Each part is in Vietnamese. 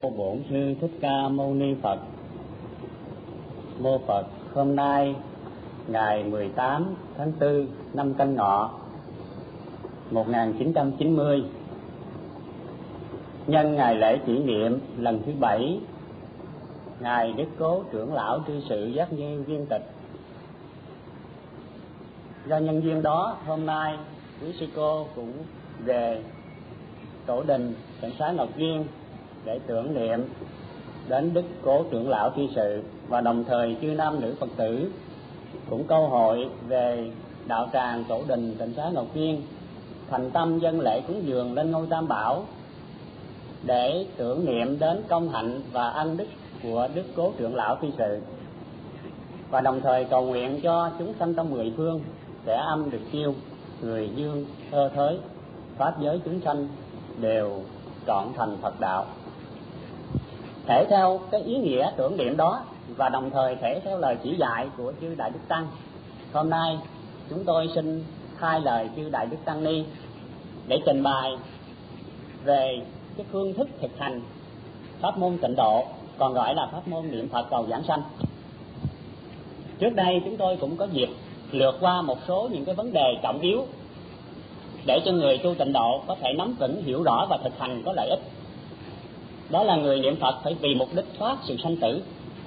Bổn Sư Thích Ca Mâu Ni Phật. Mô Phật. Hôm nay ngày 18 tháng 4 năm Tân Ngọ 1990, nhân ngày lễ kỷ niệm lần thứ 7 ngài Đức Cố Trưởng Lão Tri Sự Giác Nghiêm Viên Tịch. Do nhân duyên đó, hôm nay quý sư cô cũng về tổ đình Tịnh Xá Ngọc Viên để tưởng niệm đến Đức Cố Trưởng Lão Tri Sự, và đồng thời chư nam nữ Phật tử cũng câu hội về đạo tràng tổ đình Tịnh Xá Ngọc Viên thành tâm dâng lễ cúng dường lên ngôi Tam Bảo để tưởng niệm đến công hạnh và ân đức của Đức Cố Trưởng Lão Tri Sự, và đồng thời cầu nguyện cho chúng sanh trong 10 phương sẽ âm được siêu, người dương thơ thới, pháp giới chúng sanh đều trọn thành Phật đạo. Thể theo cái ý nghĩa tưởng niệm đó và đồng thời thể theo lời chỉ dạy của chư Đại Đức Tăng, hôm nay chúng tôi xin hai lời chư Đại Đức Tăng Ni để trình bày về cái phương thức thực hành pháp môn tịnh độ, còn gọi là pháp môn niệm Phật cầu giảng sanh. Trước đây chúng tôi cũng có dịp lược qua một số những cái vấn đề trọng yếu để cho người tu tịnh độ có thể nắm vững, hiểu rõ và thực hành có lợi ích. Đó là người niệm Phật phải vì mục đích thoát sự sanh tử,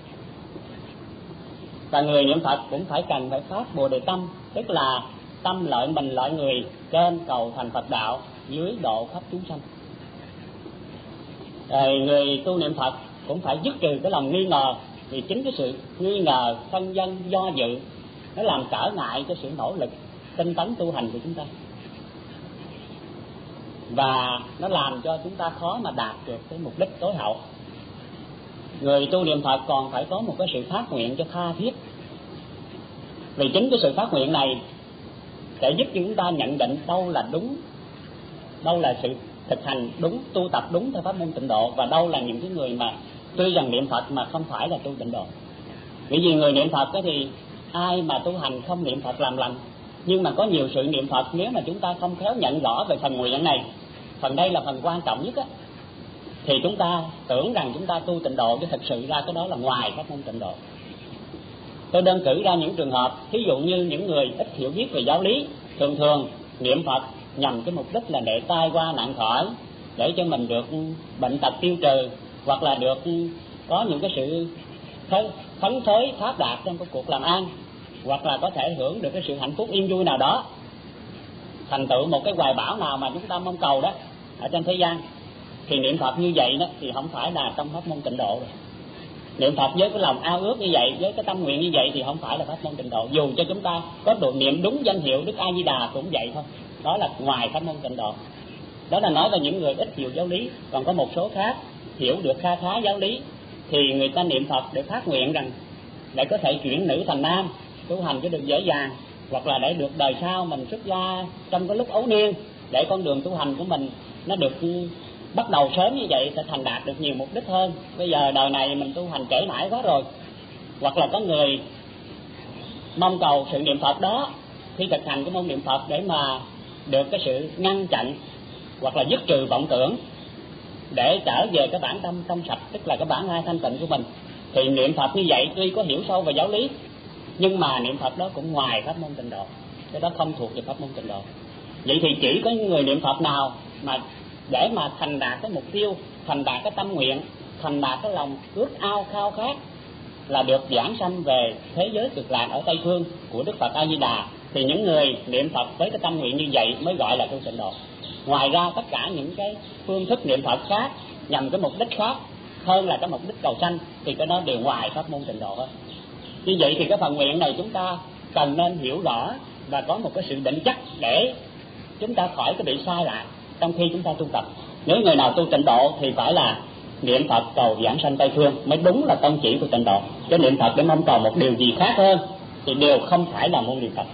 và người niệm Phật cũng phải phát Bồ Đề tâm, tức là tâm lợi mình lợi người, trên cầu thành Phật đạo, dưới độ khắp chúng sanh. Người tu niệm Phật cũng phải dứt trừ cái lòng nghi ngờ, vì chính cái sự nghi ngờ, phân vân, do dự nó làm trở ngại cho sự nỗ lực tinh tấn tu hành của chúng ta, và nó làm cho chúng ta khó mà đạt được cái mục đích tối hậu. Người tu niệm Phật còn phải có một cái sự phát nguyện cho tha thiết, vì chính cái sự phát nguyện này sẽ giúp cho chúng ta nhận định đâu là đúng, đâu là sự thực hành đúng, tu tập đúng theo pháp môn tịnh độ, và đâu là những cái người mà tuy rằng niệm Phật mà không phải là tu tịnh độ. Bởi vì người niệm Phật thì ai mà tu hành không niệm Phật làm lành, nhưng mà có nhiều sự niệm Phật nếu mà chúng ta không khéo nhận rõ về phần nguyện này, phần đây là phần quan trọng nhất á, thì chúng ta tưởng rằng chúng ta tu tịnh độ, chứ thực sự ra cái đó là ngoài pháp môn tịnh độ. Tôi đơn cử ra những trường hợp, thí dụ như những người ít hiểu biết về giáo lý, thường niệm Phật nhằm cái mục đích là để tai qua nạn khỏi, để cho mình được bệnh tật tiêu trừ, hoặc là được có những cái sự phấn khởi phát đạt trong cái cuộc làm ăn, hoặc là có thể hưởng được cái sự hạnh phúc yên vui nào đó, thành tựu một cái hoài bão nào mà chúng ta mong cầu đó ở trên thế gian. Thì niệm Phật như vậy đó thì không phải là trong pháp môn tịnh độ rồi. Niệm Phật với cái lòng ao ước như vậy, với cái tâm nguyện như vậy thì không phải là pháp môn tịnh độ. Dù cho chúng ta có độ niệm đúng danh hiệu Đức A Di Đà cũng vậy thôi, đó là ngoài pháp môn tịnh độ. Đó là nói về những người ít hiểu giáo lý. Còn có một số khác hiểu được kha khá giáo lý thì người ta niệm Phật để phát nguyện rằng để có thể chuyển nữ thành nam, tu hành cho được dễ dàng, hoặc là để được đời sau mình xuất gia trong cái lúc ấu niên, để con đường tu hành của mình nó được bắt đầu sớm như vậy, sẽ thành đạt được nhiều mục đích hơn. Bây giờ đời này mình tu hành trễ mãi quá rồi. Hoặc là có người mong cầu sự niệm Phật đó khi thực hành cái môn niệm Phật để mà được cái sự ngăn chặn hoặc là dứt trừ vọng tưởng, để trở về cái bản tâm trong sạch, tức là cái bản hai thanh tịnh của mình. Thì niệm Phật như vậy tuy có hiểu sâu về giáo lý, nhưng mà niệm Phật đó cũng ngoài pháp môn tịnh độ, cái đó không thuộc về pháp môn tịnh độ. Vậy thì chỉ có những người niệm Phật nào mà để mà thành đạt cái mục tiêu, thành đạt cái tâm nguyện, thành đạt cái lòng ước ao khao khát là được giảng sanh về thế giới cực lạc ở Tây Phương của Đức Phật A Di Đà, thì những người niệm Phật với cái tâm nguyện như vậy mới gọi là tu tịnh độ. Ngoài ra tất cả những cái phương thức niệm Phật khác nhằm cái mục đích khác hơn là cái mục đích cầu sanh thì cái đó đều ngoài pháp môn tịnh độ hết. Như vậy thì cái phần nguyện này chúng ta cần nên hiểu rõ và có một cái sự định chắc để chúng ta khỏi cái bị sai lại trong khi chúng ta tu tập. Nếu người nào tu tịnh độ thì phải là niệm Phật cầu giảng sanh Tây Phương mới đúng là tông chỉ của tịnh độ. Cái niệm Phật để mong cầu một điều gì khác hơn thì đều không phải là môn niệm Phật.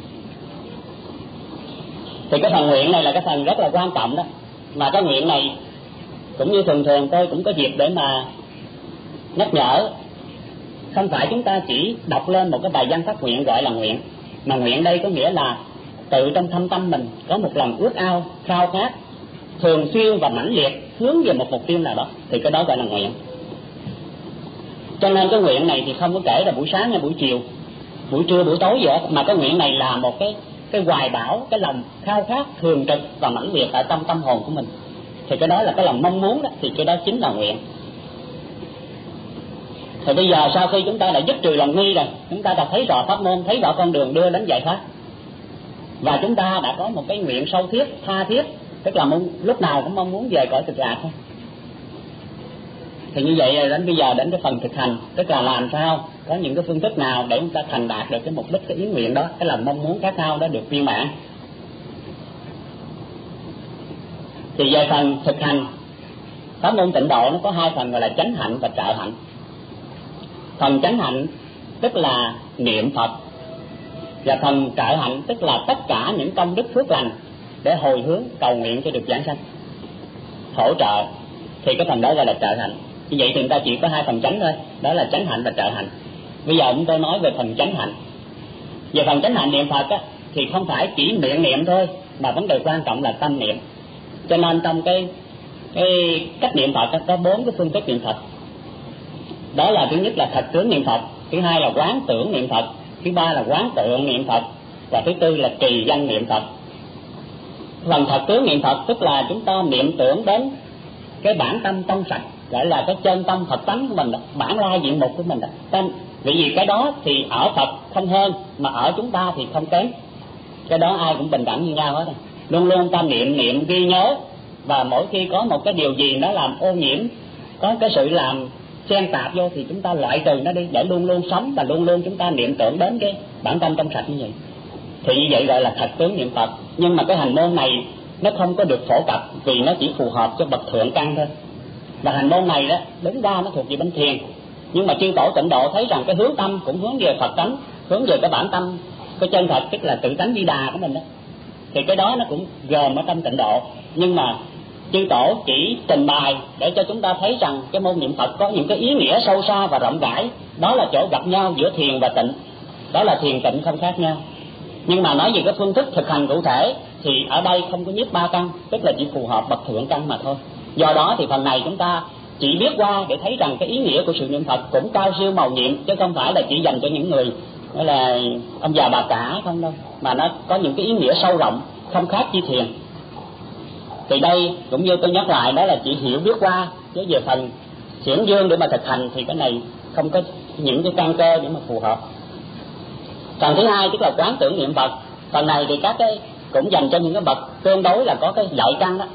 Thì cái phần nguyện này là cái phần rất là quan trọng đó. Mà cái nguyện này cũng như thường tôi cũng có dịp để mà nhắc nhở, không phải chúng ta chỉ đọc lên một cái bài văn phát nguyện gọi là nguyện, mà nguyện đây có nghĩa là tự trong thâm tâm mình có một lòng ước ao khao khát thường xuyên và mãnh liệt hướng về một mục tiêu nào đó thì cái đó gọi là nguyện. Cho nên cái nguyện này thì không có kể là buổi sáng hay buổi chiều, buổi trưa, buổi tối gì hết, mà cái nguyện này là một cái hoài bão, cái lòng khao khát thường trực và mãnh liệt ở trong tâm hồn của mình. Thì cái đó là cái lòng mong muốn đó, thì cái đó chính là nguyện. Thì bây giờ sau khi chúng ta đã dứt trừ lòng nghi rồi, chúng ta đã thấy rõ pháp môn, thấy rõ con đường đưa đến giải thoát, và chúng ta đã có một cái nguyện sâu thiết, tha thiết, tức là lúc nào cũng mong muốn về cõi Cực Lạc thôi. Thì như vậy đến bây giờ đến cái phần thực hành, tức là làm sao, có những cái phương thức nào để chúng ta thành đạt được cái mục đích, cái ý nguyện đó, cái lòng mong muốn khát khao đó được viên mãn. Thì về phần thực hành pháp môn tịnh độ, nó có hai phần gọi là chánh hạnh và trợ hạnh. Phần chánh hạnh tức là niệm Phật, và phần trợ hạnh tức là tất cả những công đức phước lành để hồi hướng cầu nguyện cho được giảng sanh, hỗ trợ, thì cái phần đó gọi là trợ hạnh. Như vậy thì người ta chỉ có hai phần chánh thôi, đó là chánh hạnh và trợ hạnh. Bây giờ chúng tôi nói về phần chánh hạnh. Về phần chánh hạnh niệm Phật á, thì không phải chỉ miệng niệm thôi, mà vấn đề quan trọng là tâm niệm. Cho nên trong cái cách niệm Phật có 4 cái phương thức niệm Phật. Đó là thứ nhất là thật tướng niệm Phật, thứ hai là quán tưởng niệm Phật, thứ ba là quán tượng niệm Phật, và thứ tư là trì danh niệm Phật. Phần thật tướng niệm Phật tức là chúng ta niệm tưởng đến cái bản tâm trong sạch, gọi là cái chân tâm Phật tánh của mình đó, bản lai diện mục của mình đó. Vì cái đó thì ở Phật không hơn, mà ở chúng ta thì không kém. Cái đó ai cũng bình đẳng như nhau hết. Luôn luôn ta niệm ghi nhớ, và mỗi khi có một cái điều gì nó làm ô nhiễm, có cái sự làm xen tạp vô thì chúng ta loại trừ nó đi, để luôn luôn sống và luôn luôn chúng ta niệm tưởng đến cái bản tâm trong sạch như vậy. Thì như vậy gọi là thật tướng niệm Phật. Nhưng mà cái hành môn này nó không có được phổ cập, vì nó chỉ phù hợp cho bậc thượng căn thôi. Và hành môn này đó đứng ra nó thuộc về bên thiền, nhưng mà chư tổ tịnh độ thấy rằng cái hướng tâm cũng hướng về Phật tánh, hướng về cái bản tâm, cái chân thật, tức là tự tánh Di Đà của mình đó. Thì cái đó nó cũng gồm ở trong tịnh độ, nhưng mà chư tổ chỉ trình bày để cho chúng ta thấy rằng cái môn niệm Phật có những cái ý nghĩa sâu xa và rộng rãi. Đó là chỗ gặp nhau giữa thiền và tịnh, đó là thiền tịnh không khác nhau. Nhưng mà nói về cái phương thức thực hành cụ thể thì ở đây không có nhiếp ba căn, tức là chỉ phù hợp bậc thượng căn mà thôi. Do đó thì phần này chúng ta chỉ biết qua để thấy rằng cái ý nghĩa của sự niệm Phật cũng cao siêu màu nhiệm, chứ không phải là chỉ dành cho những người gọi là ông già bà cả không đâu, mà nó có những cái ý nghĩa sâu rộng, không khác chi thiền. Thì đây cũng như tôi nhắc lại, đó là chỉ hiểu biết qua, chứ về phần hiển dương để mà thực hành thì cái này không có những cái căn cơ để mà phù hợp. Phần thứ hai tức là quán tưởng niệm Phật. Phần này thì các cái cũng dành cho những cái bậc tương đối là có cái lợi căn đó,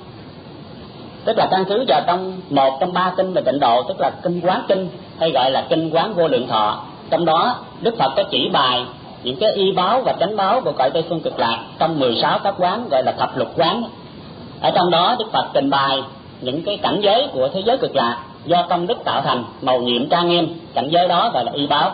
tức là căn cứ vào một trong 3 kinh về tịnh độ, tức là kinh Quán Kinh hay gọi là kinh Quán Vô Lượng Thọ. Trong đó Đức Phật có chỉ bài những cái y báo và chánh báo của cõi Tây Phương Cực Lạc trong 16 pháp quán, gọi là thập lục quán. Ở trong đó Đức Phật trình bày những cái cảnh giới của thế giới Cực Lạc do công đức tạo thành, màu nhiệm trang nghiêm, cảnh giới đó gọi là y báo.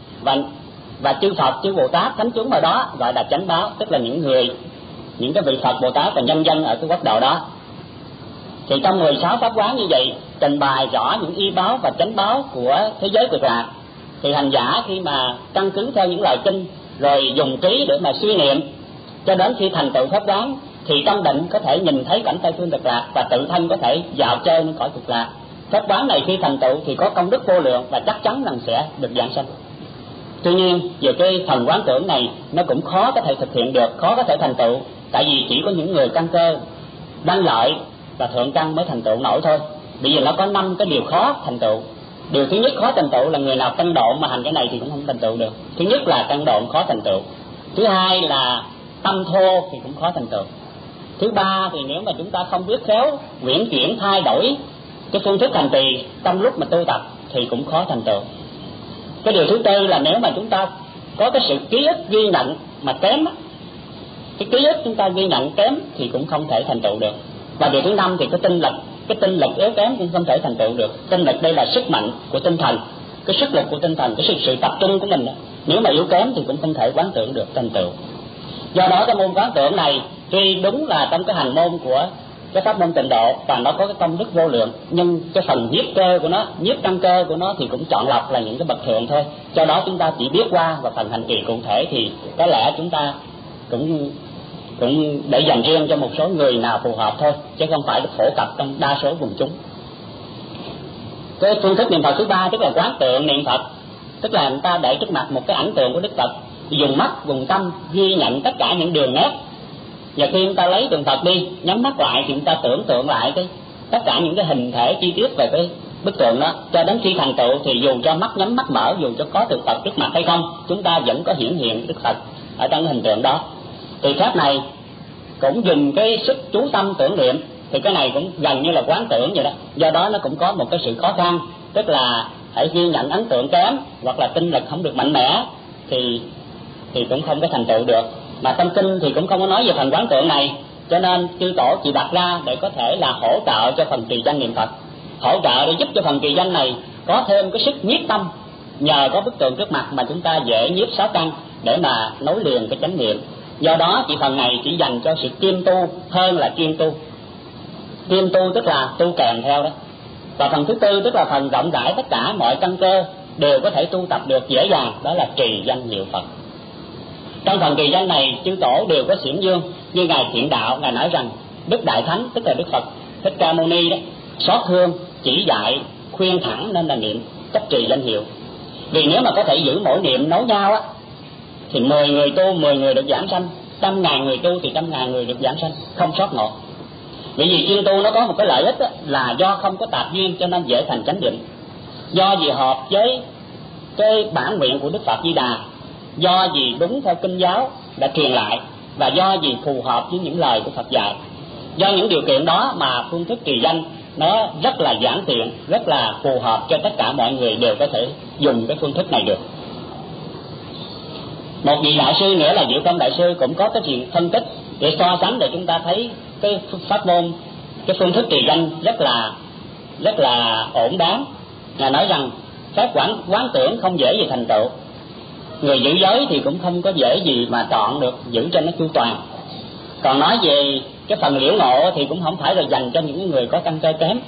Và chư Phật, chư Bồ Tát, thánh chúng ở đó gọi là chánh báo, tức là những cái vị Phật, Bồ Tát và nhân dân ở cái quốc độ đó. Thì trong 16 pháp quán như vậy trình bày rõ những y báo và chánh báo của thế giới Cực Lạc. Thì hành giả khi mà căn cứ theo những lời kinh rồi dùng trí để mà suy niệm cho đến khi thành tựu pháp quán, thì trong định có thể nhìn thấy cảnh Tây Phương Cực Lạc và tự thân có thể dạo chơi lên cõi Cực Lạc. Pháp quán này khi thành tựu thì có công đức vô lượng và chắc chắn rằng sẽ được giảng sanh. Tuy nhiên về cái phần quán tưởng này nó cũng khó có thể thực hiện được, khó có thể thành tựu, tại vì chỉ có những người căn cơ đăng lợi và thượng căn mới thành tựu nổi thôi. Bây giờ nó có 5 cái điều khó thành tựu. Điều thứ nhất khó thành tựu là người nào căn độn mà hành cái này thì cũng không thành tựu được. Thứ nhất là căn độn khó thành tựu. Thứ hai là tâm thô thì cũng khó thành tựu. Thứ ba thì nếu mà chúng ta không biết khéo uyển chuyển thay đổi cái phương thức hành trì trong lúc mà tu tập thì cũng khó thành tựu. Cái điều thứ tư là nếu mà chúng ta có cái sự ký ức ghi nhận mà kém, cái ký ức chúng ta ghi nhận kém thì cũng không thể thành tựu được. Và điều thứ năm thì cái tinh lực yếu kém cũng không thể thành tựu được. Tinh lực đây là sức mạnh của tinh thần, cái sức lực của tinh thần, cái sự tập trung của mình đó. Nếu mà yếu kém thì cũng không thể quán tưởng được thành tựu. Do đó cái môn quán tưởng này tuy đúng là trong cái hành môn của cái pháp môn tịnh độ và nó có cái công đức vô lượng, nhưng cái phần nhiếp cơ của nó, nhiếp căn cơ của nó thì cũng chọn lọc là những cái bậc thượng thôi. Do đó chúng ta chỉ biết qua, và phần hành trì cụ thể thì có lẽ chúng ta cũng cũng để dành riêng cho một số người nào phù hợp thôi, chứ không phải phổ cập trong đa số quần chúng. Cái phương thức niệm Phật thứ ba tức là quán tượng niệm Phật, tức là người ta để trước mặt một cái ảnh tượng của Đức Phật, dùng mắt dùng tâm ghi nhận tất cả những đường nét. Và khi chúng ta lấy tượng Phật đi nhắm mắt lại thì chúng ta tưởng tượng lại tất cả những cái hình thể chi tiết về cái bức tượng đó, cho đến khi thành tựu thì dù cho mắt nhắm mắt mở, dù cho có tượng Phật trước mặt hay không, chúng ta vẫn có hiển hiện Đức Phật ở trong cái hình tượng đó. Thì pháp này cũng dùng cái sức chú tâm tưởng niệm, thì cái này cũng gần như là quán tưởng vậy đó. Do đó nó cũng có một cái sự khó khăn, tức là hãy ghi nhận ấn tượng kém hoặc là tinh lực không được mạnh mẽ thì cũng không có thành tựu được. Mà trong kinh thì cũng không có nói về phần quán tượng này, cho nên chư tổ chỉ đặt ra để có thể là hỗ trợ cho phần trì danh niệm Phật, hỗ trợ để giúp cho phần trì danh này có thêm cái sức nhiếp tâm. Nhờ có bức tượng trước mặt mà chúng ta dễ nhiếp sáu căn để mà nối liền cái chánh niệm. Do đó chỉ phần này chỉ dành cho sự kiêm tu hơn là chuyên tu. Kiêm tu tức là tu kèm theo đó. Và phần thứ tư tức là phần rộng rãi tất cả mọi căn cơ đều có thể tu tập được dễ dàng, đó là trì danh hiệu Phật. Trong phần trì danh này chư tổ đều có xiển dương, như ngài Thiện Đạo ngài nói rằng Đức Đại Thánh tức là Đức Phật Thích Ca Mâu Ni đó xót thương chỉ dạy khuyên thẳng nên là niệm cách trì danh hiệu. Vì nếu mà có thể giữ mỗi niệm nối nhau á thì 10 người tu 10 người được giảng sanh, 100.000 người tu thì 100.000 người được giảng sanh, không sót một. Vì chuyên tu nó có một cái lợi ích là do không có tạp duyên cho nên dễ thành chánh định, do vì hợp với cái bản nguyện của Đức Phật Di Đà, do vì đúng theo kinh giáo đã truyền lại, và do vì phù hợp với những lời của Phật dạy. Do những điều kiện đó mà phương thức trì danh nó rất là giản tiện, rất là phù hợp cho tất cả mọi người đều có thể dùng cái phương thức này được. Một vị đại sư nữa là Diệu Công Đại Sư cũng có cái chuyện phân tích để so sánh, để chúng ta thấy cái pháp môn, cái phương thức trì danh rất là ổn đáng. Ngài nói rằng các quán tưởng không dễ gì thành tựu, người giữ giới thì cũng không có dễ gì mà chọn được giữ cho nó chu toàn. Còn nói về cái phần liễu ngộ thì cũng không phải là dành cho những người có căn cơ kém.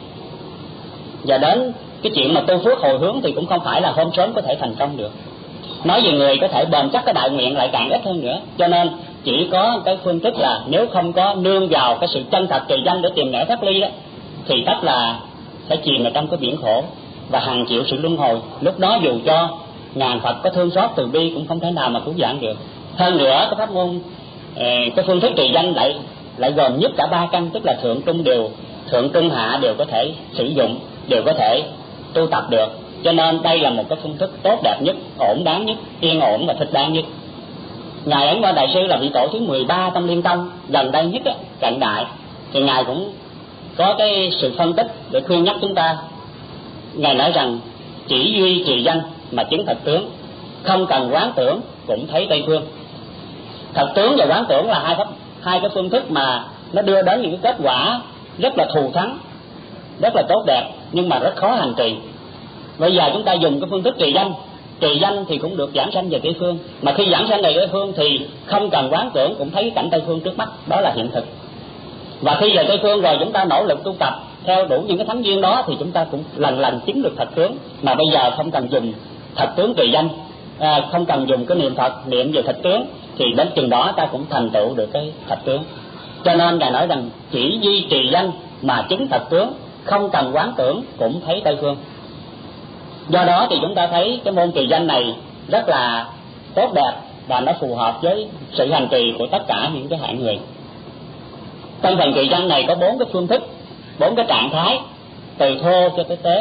Và đến cái chuyện mà tu phước hồi hướng thì cũng không phải là hôm sớm có thể thành công được. Nói về người có thể bền chắc cái đại nguyện lại càng ít hơn nữa. Cho nên chỉ có cái phương thức là nếu không có nương vào cái sự chân thật trì danh để tìm nẻo thoát ly đó, thì tất là sẽ chìm ở trong cái biển khổ và hằng chịu sự luân hồi. Lúc đó dù cho ngàn Phật có thương xót từ bi cũng không thể nào mà cứu vãn được. Hơn nữa cái pháp môn cái phương thức trì danh lại gồm nhất cả ba căn, tức là thượng trung hạ đều có thể sử dụng, đều có thể tu tập được. Cho nên đây là một cái phương thức tốt đẹp nhất, ổn đáng nhất, yên ổn và thích đáng nhất. Ngài Ấn Quang Đại Sư là vị tổ thứ 13 trong Liên Tông gần đây nhất cận đại, thì ngài cũng có cái sự phân tích để khuyên nhắc chúng ta. Ngài nói rằng chỉ duy trì danh mà chứng thật tướng, không cần quán tưởng cũng thấy Tây Phương. Thật tướng và quán tưởng là hai cái phương thức mà nó đưa đến những cái kết quả rất là thù thắng, rất là tốt đẹp, nhưng mà rất khó hành trì. Bây giờ chúng ta dùng cái phương thức trì danh thì cũng được giảng sanh về Tây Phương, mà khi giảng sanh về Tây Phương thì không cần quán tưởng cũng thấy cảnh Tây Phương trước mắt, đó là hiện thực. Và khi về Tây Phương rồi chúng ta nỗ lực tu tập theo đủ những cái thánh duyên đó thì chúng ta cũng lần chứng được thật tướng. Mà bây giờ không cần dùng thật tướng trì danh, không cần dùng cái niệm Phật niệm về thật tướng, thì đến chừng đó ta cũng thành tựu được cái thật tướng. Cho nên ngài nói rằng chỉ duy trì danh mà chứng thật tướng, không cần quán tưởng cũng thấy Tây Phương. Do đó thì chúng ta thấy cái môn trì danh này rất là tốt đẹp và nó phù hợp với sự hành trì của tất cả những cái hạng người. Trong phần trì danh này có 4 cái phương thức, 4 cái trạng thái, từ thô cho tới tế.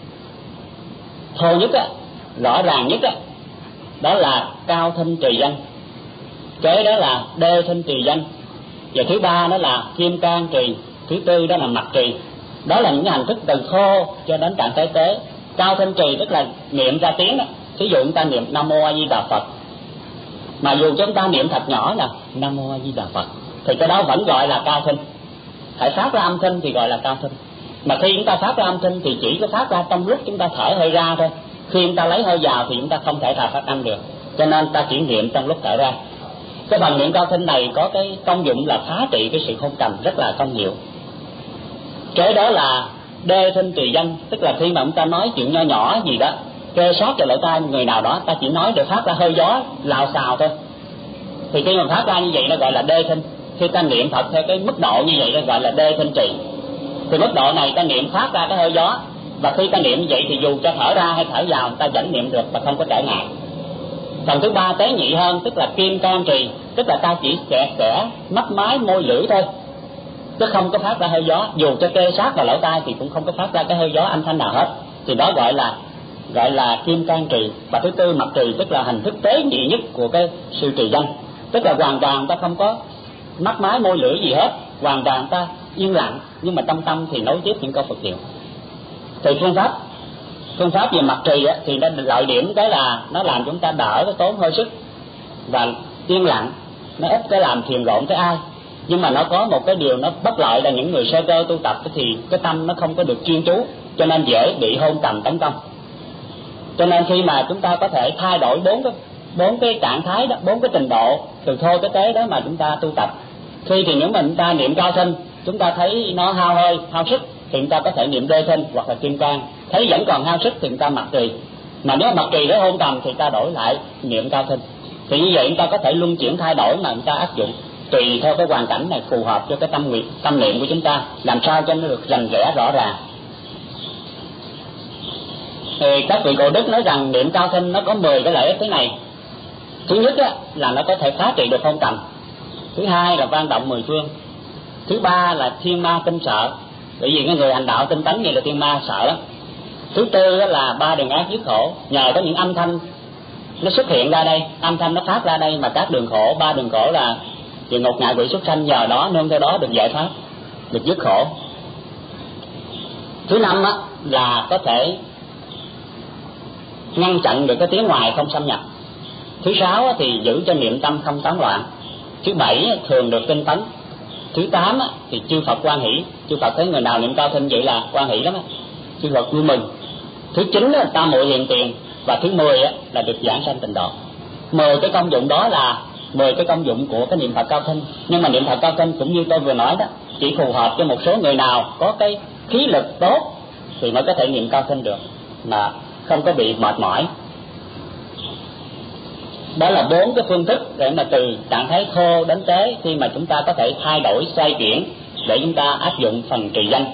Thô nhất rõ ràng nhất đó là cao thinh trì danh, kế đó là đê thinh trì danh, và thứ ba đó là kim cang trì, thứ tư đó là mặt trì. Đó là những hành thức từ thô cho đến trạng thái tế. Cao thinh trì tức là niệm ra tiếng đó. Thí dụ chúng ta niệm Nam Mô A Di Đà Phật, mà dù chúng ta niệm thật nhỏ nè, Nam Mô A Di Đà Phật, thì cái đó vẫn gọi là cao thinh. Phải phát ra âm thanh thì gọi là cao thinh. Mà khi chúng ta phát ra âm thanh thì chỉ có phát ra trong lúc chúng ta thở hơi ra thôi. Khi chúng ta lấy hơi vào thì chúng ta không thể phát âm được, cho nên ta chỉ niệm trong lúc thở ra. Cái phần niệm cao thinh này có cái công dụng là phá trị cái sự hôn trầm rất là công hiệu. Kế đó là đê thinh trì danh, tức là khi mà chúng ta nói chuyện nho nhỏ gì đó kê sát cho lỗ tai người nào đó, ta chỉ nói để phát ra hơi gió lào xào thôi, thì khi mà phát ra như vậy nó gọi là đê thinh. khi ta niệm Phật theo cái mức độ như vậy đó gọi là đê thanh trì. Thì mức độ này ta niệm phát ra cái hơi gió, và khi ta niệm như vậy thì dù cho thở ra hay thở vào ta vẫn niệm được và không có trở ngại. Phần thứ ba tế nhị hơn, tức là kim can trì, tức là ta chỉ sẽ mắt mái môi lưỡi thôi, chứ không có phát ra hơi gió, dù cho kê sát vào lỗ tai thì cũng không có phát ra cái hơi gió âm thanh nào hết. Thì đó gọi là kim can trì. Và thứ tư mật trì, tức là hình thức tế nhị nhất của cái sự trì danh, tức là hoàn toàn ta không có mắt mái môi lưỡi gì hết, hoàn toàn ta yên lặng, nhưng mà trong tâm thì nối tiếp những câu Phật hiệu. Thì phương pháp về mật trì á, thì nó lợi điểm cái là nó làm chúng ta đỡ cái tốn hơi sức và yên lặng, nó ít cái làm phiền rộn tới ai. Nhưng mà nó có một cái điều nó bất lợi là những người sơ cơ tu tập thì cái tâm nó không có được chuyên chú, cho nên dễ bị hôn trầm tấn công. Cho nên khi mà chúng ta có thể thay đổi bốn cái trạng thái đó, bốn cái trình độ từ thô tới tế đó mà chúng ta tu tập. Khi thì nếu mà chúng ta niệm cao thanh, chúng ta thấy nó hao hơi, hao sức thì chúng ta có thể niệm đê thanh hoặc là kim cang. Thấy vẫn còn hao sức thì chúng ta mật trì. Mà nếu mật trì đó hôn trầm thì ta đổi lại niệm cao thanh. Thì như vậy chúng ta có thể luân chuyển thay đổi mà chúng ta áp dụng tùy theo cái hoàn cảnh này, phù hợp cho cái tâm niệm của chúng ta, làm sao cho nó được rành rẽ rõ ràng. Thì các vị cổ đức nói rằng niệm cao thanh nó có 10 cái lợi ích thế này. Thứ nhất á, là nó có thể phá trị được hôn trầm. Thứ hai là vang động 10 phương. Thứ ba là thiên ma kinh sợ, bởi vì cái người hành đạo tinh tấn vậy là thiên ma sợ lắm. Thứ tư là 3 đường ác dứt khổ, nhờ có những âm thanh nó xuất hiện ra đây, âm thanh nó phát ra đây mà các đường khổ, 3 đường khổ là địa ngục, ngạ quỷ, súc sanh, nhờ đó nương theo đó được giải thoát, được dứt khổ. Thứ năm là có thể ngăn chặn được cái tiếng ngoài không xâm nhập. Thứ sáu thì giữ cho niệm tâm không tán loạn. Thứ bảy thường được tinh tấn. Thứ 8 thì chư Phật hoan hỷ, chư Phật thấy người nào niệm cao thanh vậy là hoan hỷ lắm, chư Phật vui mừng. Thứ 9 là tam muội hiện tiền. Và thứ 10 là được giảng sanh tịnh độ. 10 cái công dụng đó là 10 cái công dụng của cái niệm Phật cao thanh. Nhưng mà niệm Phật cao thanh cũng như tôi vừa nói đó, chỉ phù hợp cho một số người nào có cái khí lực tốt thì mới có thể niệm cao thanh được, mà không có bị mệt mỏi. Đó là 4 cái phương thức để mà từ trạng thái khô đến tế, khi mà chúng ta có thể thay đổi xoay chuyển để chúng ta áp dụng phần trì danh.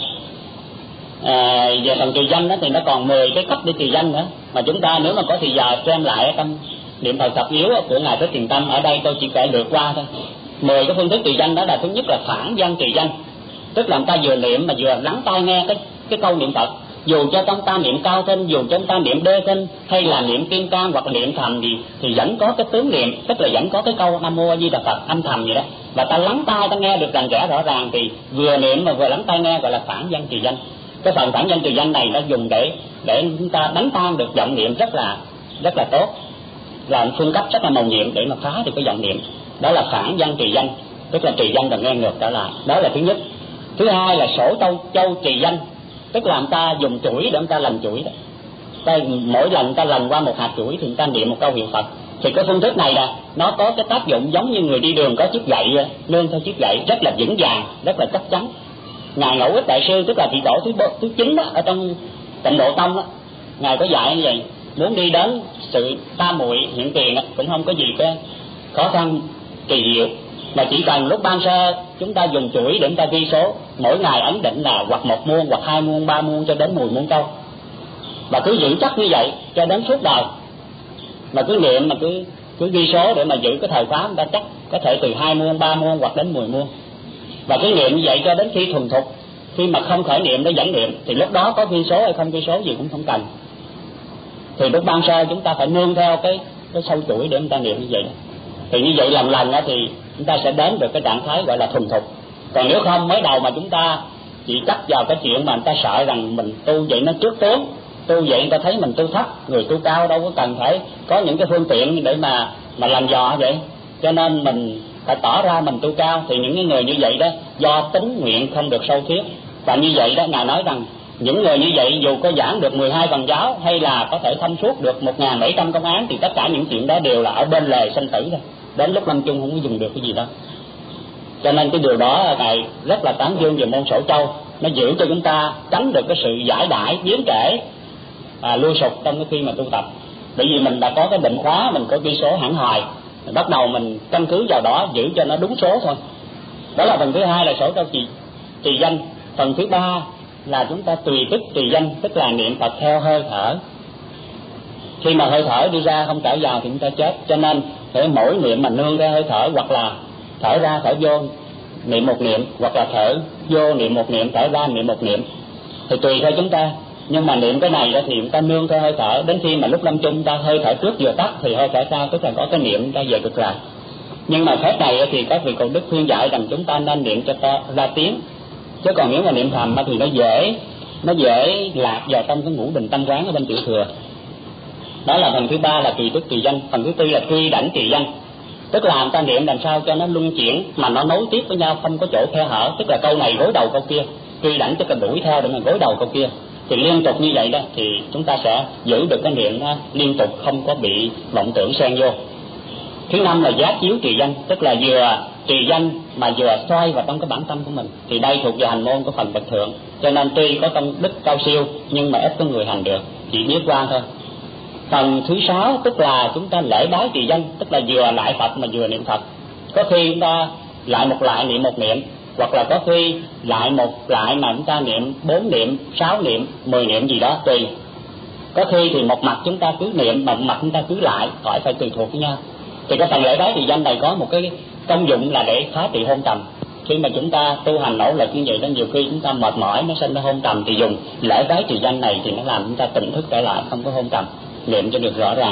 Về phần trì danh đó thì nó còn 10 cái cách để trì danh nữa, mà chúng ta nếu mà có thì giờ xem lại trong niệm Phật thập yếu của ngài Thích Thiền Tâm, ở đây tôi chỉ kể lượt qua thôi. 10 cái phương thức trì danh đó là thứ nhất là phản văn trì danh, tức là chúng ta vừa niệm mà vừa lắng tai nghe cái câu niệm Phật. Dù cho chúng ta niệm cao thanh, dù cho chúng ta niệm đê thanh hay là niệm kim cang hoặc niệm thầm gì thì vẫn có cái tướng niệm, tức là vẫn có cái câu Nam Mô A Di Đà Phật âm thầm vậy đó, và ta lắng tai ta nghe được rành rẽ rõ ràng, thì vừa niệm mà vừa lắng tai nghe gọi là phản văn trì danh. Cái phần phản văn trì danh này nó dùng để chúng ta đánh tan được vọng niệm rất là tốt, là phương cách rất là mầu nhiệm để mà phá được cái vọng niệm. Đó là phản văn trì danh, tức là trì danh và nghe ngược trở lại. Đó là thứ nhất. Thứ hai là sổ châu trì danh, tức là người ta dùng chuỗi để người ta lần chuỗi đó. Mỗi lần người ta lần qua một hạt chuỗi thì người ta niệm một câu hiệu Phật. Thì cái phương thức này là nó có cái tác dụng giống như người đi đường có chiếc gậy, nương theo chiếc gậy rất là vững vàng, rất là chắc chắn. Ngài Ngẫu Ích Đại Sư, tức là vị tổ thứ 9 đó, ở trong Tịnh Độ Tông đó, ngài có dạy như vậy: muốn đi đến sự tam muội hiện tiền cũng không có gì cái khó khăn kỳ diệu, mà chỉ cần lúc ban sơ chúng ta dùng chuỗi để chúng ta ghi số, mỗi ngày ấn định là hoặc 1 muôn, hoặc 2 muôn, 3 muôn cho đến 10 muôn câu, và cứ giữ chắc như vậy cho đến suốt đời. Mà cứ niệm mà cứ ghi số để mà giữ cái thời khóa, người ta chắc có thể từ 2 muôn, 3 muôn hoặc đến 10 muôn. Và cứ niệm như vậy cho đến khi thuần thục, khi mà không khởi niệm để dẫn niệm thì lúc đó có ghi số hay không ghi số gì cũng không cần. Thì lúc ban sơ chúng ta phải nương theo cái sâu chuỗi để chúng ta niệm như vậy đó. Thì như vậy lần thì chúng ta sẽ đến được cái trạng thái gọi là thuần thục. Còn nếu không, mới đầu mà chúng ta chỉ chắc vào cái chuyện mà người ta sợ rằng mình tu vậy nó trước tướng, tu vậy người ta thấy mình tu thấp, người tu cao đâu có cần phải có những cái phương tiện để mà làm dò vậy, cho nên mình phải tỏ ra mình tu cao. Thì những người như vậy đó do tính nguyện không được sâu thiết, và như vậy đó ngài nói rằng những người như vậy dù có giảng được 12 phần giáo hay là có thể thông suốt được 1.700 công án thì tất cả những chuyện đó đều là ở bên lề sanh tử thôi, đến lúc lâm chung không có dùng được cái gì đó. Cho nên cái điều đó ngài rất là tán dương về môn Sổ Châu, nó giữ cho chúng ta tránh được cái sự giải đãi biến trễ lui sụp trong cái khi mà tu tập. Bởi vì mình đã có cái định khóa, mình có ghi số hẳn hoài, bắt đầu mình căn cứ vào đó giữ cho nó đúng số thôi. Đó là phần thứ hai là sổ câu trì danh. Phần thứ ba là chúng ta tùy tức trì danh, tức là niệm Phật theo hơi thở. Khi mà hơi thở đi ra không thở vào thì chúng ta chết, cho nên để mỗi niệm mà nương theo hơi thở, hoặc là thở ra thở vô niệm một niệm, hoặc là thở vô niệm một niệm, thở ra niệm một niệm, thì tùy theo chúng ta. Nhưng mà niệm cái này đó thì chúng ta nương theo hơi thở, đến khi mà lúc lâm chung ta hơi thở trước vừa tắt thì hơi thở sau, tức là có cái niệm chúng ta về cực lạc. Nhưng mà phép này thì các vị cổ đức khuyên dạy rằng chúng ta nên niệm cho ta ra tiếng, chứ còn nếu mà niệm thầm thì nó dễ lạc vào trong cái ngũ định tâm quán ở bên tiểu thừa. Đó là phần thứ ba là tùy tức trì danh. Phần thứ tư là truy đảnh trì danh, tức là người ta niệm làm sao cho nó luân chuyển mà nó nối tiếp với nhau, không có chỗ khe hở, tức là câu này gối đầu câu kia, truy đảnh tức là đuổi theo để mà gối đầu câu kia, thì liên tục như vậy đó thì chúng ta sẽ giữ được cái niệm nó liên tục, không có bị vọng tưởng xen vô. Thứ năm là giác chiếu trì danh, tức là vừa trì danh mà vừa xoay vào trong cái bản tâm của mình. Thì đây thuộc về hành môn của phần bậc thượng, cho nên tuy có công đức cao siêu nhưng mà ít có người hành được, chỉ biết qua thôi. Phần thứ sáu tức là chúng ta lễ bái trì danh, tức là vừa lại Phật mà vừa niệm Phật. Có khi chúng ta lại một lại niệm một niệm, hoặc là có khi lại một lại mà chúng ta niệm 4 niệm, 6 niệm, 10 niệm gì đó tùy. Có khi thì một mặt chúng ta cứ niệm mà một mặt chúng ta cứ lại, khỏi phải tùy thuộc với nhau. Thì cái phần lễ bái trì danh này có một cái công dụng là để phá trị hôn trầm. Khi mà chúng ta tu hành nỗ lực như vậy đó, nhiều khi chúng ta mệt mỏi nó sinh ra hôn trầm, thì dùng lễ bái trì danh này thì nó làm chúng ta tỉnh thức trở lại, không có hôn trầm, niệm cho được rõ ràng.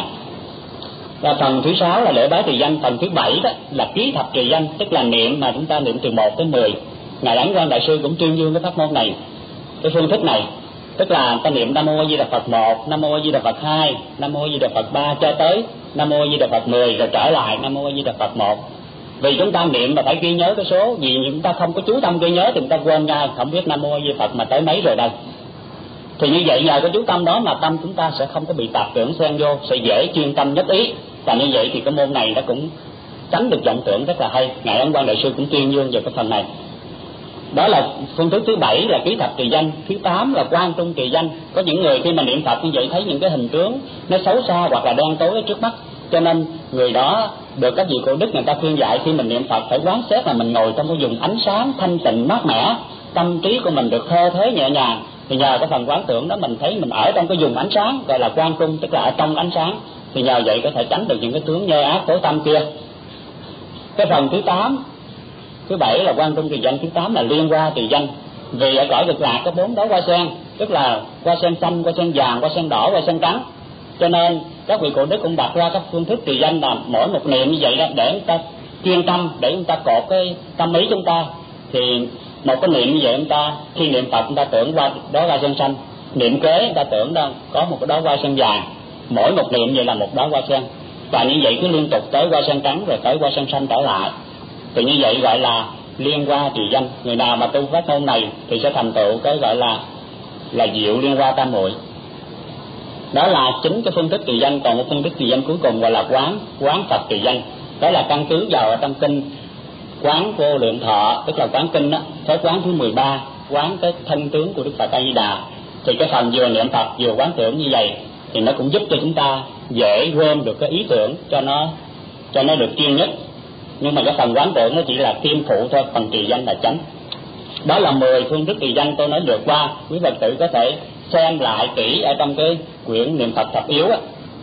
Và phần thứ sáu là lễ bái trì danh. Phần thứ bảy đó là ký thập trì danh, tức là niệm mà chúng ta niệm từ 1 tới 10. Ngài Ấn Quang Đại Sư cũng tuyên dương cái pháp môn này, cái phương thức này, tức là ta niệm Nam Mô A Di Đà Phật 1, Nam Mô A Di Đà Phật 2, Nam Mô A Di Đà Phật 3 cho tới Nam Mô A Di Đà Phật 10, rồi trở lại Nam Mô A Di Đà Phật 1. Vì chúng ta niệm mà phải ghi nhớ cái số, vì chúng ta không có chú tâm ghi nhớ thì chúng ta quên ngay, không biết Nam Mô A Di Đà Phật mà tới mấy rồi đây. Thì như vậy nhờ cái chú tâm đó mà tâm chúng ta sẽ không có bị tạp tưởng xen vô, sẽ dễ chuyên tâm nhất ý. Và như vậy thì cái môn này nó cũng tránh được vọng tưởng rất là hay. Ngài Ấn Quang Đại Sư cũng tuyên dương về cái phần này. Đó là phương thức thứ 7 là ký thập trì danh. Thứ 8 là quan trung trì danh. Có những người khi mà niệm Phật như vậy thấy những cái hình tướng nó xấu xa hoặc là đen tối ở trước mắt, cho nên người đó được các vị cổ đức người ta khuyên dạy khi mình niệm Phật phải quán xét là mình ngồi trong cái vùng ánh sáng thanh tịnh mát mẻ, tâm trí của mình được thơ thế nhẹ nhàng. Thì nhờ cái phần quán tưởng đó mình thấy mình ở trong cái vùng ánh sáng, gọi là quan trung, tức là ở trong ánh sáng, thì nhờ vậy có thể tránh được những cái tướng nhơ ác tối tâm kia. Cái phần thứ 8, thứ 7 là quan trung trì danh, thứ 8 là liên hoa trì danh. Vì ở cõi cực lạc có 4 đóa hoa sen, tức là hoa sen xanh, hoa sen vàng, hoa sen đỏ, hoa sen trắng. Cho nên các vị cổ đức cũng đặt ra các phương thức trì danh là mỗi một niệm như vậy đó để chúng ta chuyên tâm, để chúng ta cột cái tâm ý chúng ta. Thì một cái niệm như vậy chúng ta khi niệm Phật chúng ta tưởng qua đóa hoa sen xanh, niệm kế chúng ta tưởng đó có một cái đóa hoa sen vàng, mỗi một niệm vậy là một đóa hoa sen, và như vậy cứ liên tục tới hoa sen trắng rồi tới hoa sen xanh trở lại. Thì như vậy gọi là liên hoa trì danh. Người nào mà tu pháp môn này thì sẽ thành tựu cái gọi là diệu liên hoa tam muội. Đó là chính cái phương thức trì danh. Còn một phương thức trì danh cuối cùng gọi là quán Phật trì danh. Đó là căn cứ vào ở trong kinh Quán Vô Lượng Thọ, tức là quán kinh đó, cái quán thứ 13, quán cái thân tướng của Đức Phật A Di Đà. Thì cái phần vừa niệm Phật vừa quán tưởng như vậy thì nó cũng giúp cho chúng ta dễ gom được cái ý tưởng cho nó được chuyên nhất. Nhưng mà cái phần quán tưởng nó chỉ là thêm phụ thôi, phần trì danh là chánh. Đó là 10 phương thức trì danh tôi nói lượt qua, quý Phật tử có thể xem lại kỹ ở trong cái quyển niệm Phật thập yếu á.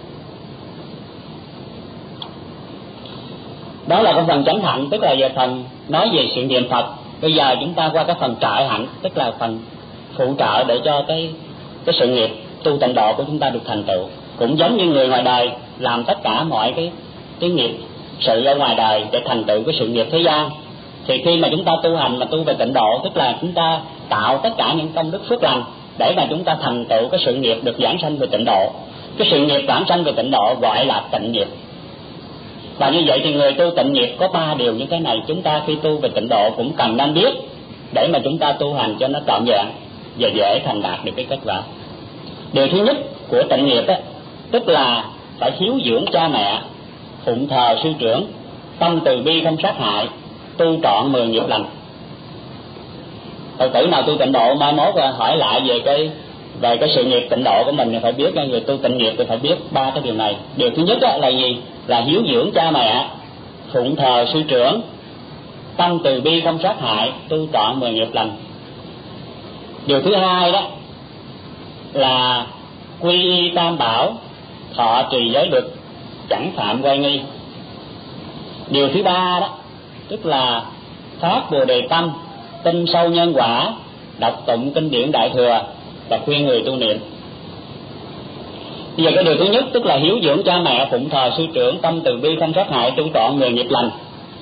Đó là cái phần chánh hạnh, tức là về phần nói về sự niệm Phật. Bây giờ chúng ta qua cái phần trợ hạnh, tức là phần phụ trợ để cho cái sự nghiệp tu tịnh độ của chúng ta được thành tựu. Cũng giống như người ngoài đời làm tất cả mọi cái nghiệp sự ở ngoài đời để thành tựu cái sự nghiệp thế gian, thì khi mà chúng ta tu hành mà tu về tịnh độ, tức là chúng ta tạo tất cả những công đức phước lành để mà chúng ta thành tựu cái sự nghiệp được giảng sanh về tịnh độ. Cái sự nghiệp giảng sanh về tịnh độ gọi là tịnh nghiệp. Và như vậy thì người tu tịnh nghiệp có 3 điều như thế này, chúng ta khi tu về tịnh độ cũng cần nên biết để mà chúng ta tu hành cho nó trọn vẹn và dễ thành đạt được cái kết quả. Điều thứ nhất của tịnh nghiệp á, tức là phải hiếu dưỡng cha mẹ, phụng thờ sư trưởng, tâm từ bi không sát hại, tu trọn 10 nghiệp lành. Phật tử nào tu tịnh độ mai mốt hỏi lại về cái sự nghiệp tịnh độ của mình thì phải biết, người tu tịnh nghiệp thì phải biết 3 cái điều này. Điều thứ nhất là gì? Là hiếu dưỡng cha mẹ, phụng thờ sư trưởng, tâm từ bi không sát hại, tu trọn 10 nghiệp lành. Điều thứ hai đó là quy y tam bảo, thọ trì giới luật, chẳng phạm oai nghi. Điều thứ ba đó tức là phát bồ đề tâm, tin sâu nhân quả, đọc tụng kinh điển đại thừa và khuyên người tu niệm. Bây giờ cái điều thứ nhất tức là hiếu dưỡng cha mẹ, phụng thờ sư trưởng, tâm từ bi không sát hại, tu trọn 10 nghiệp lành.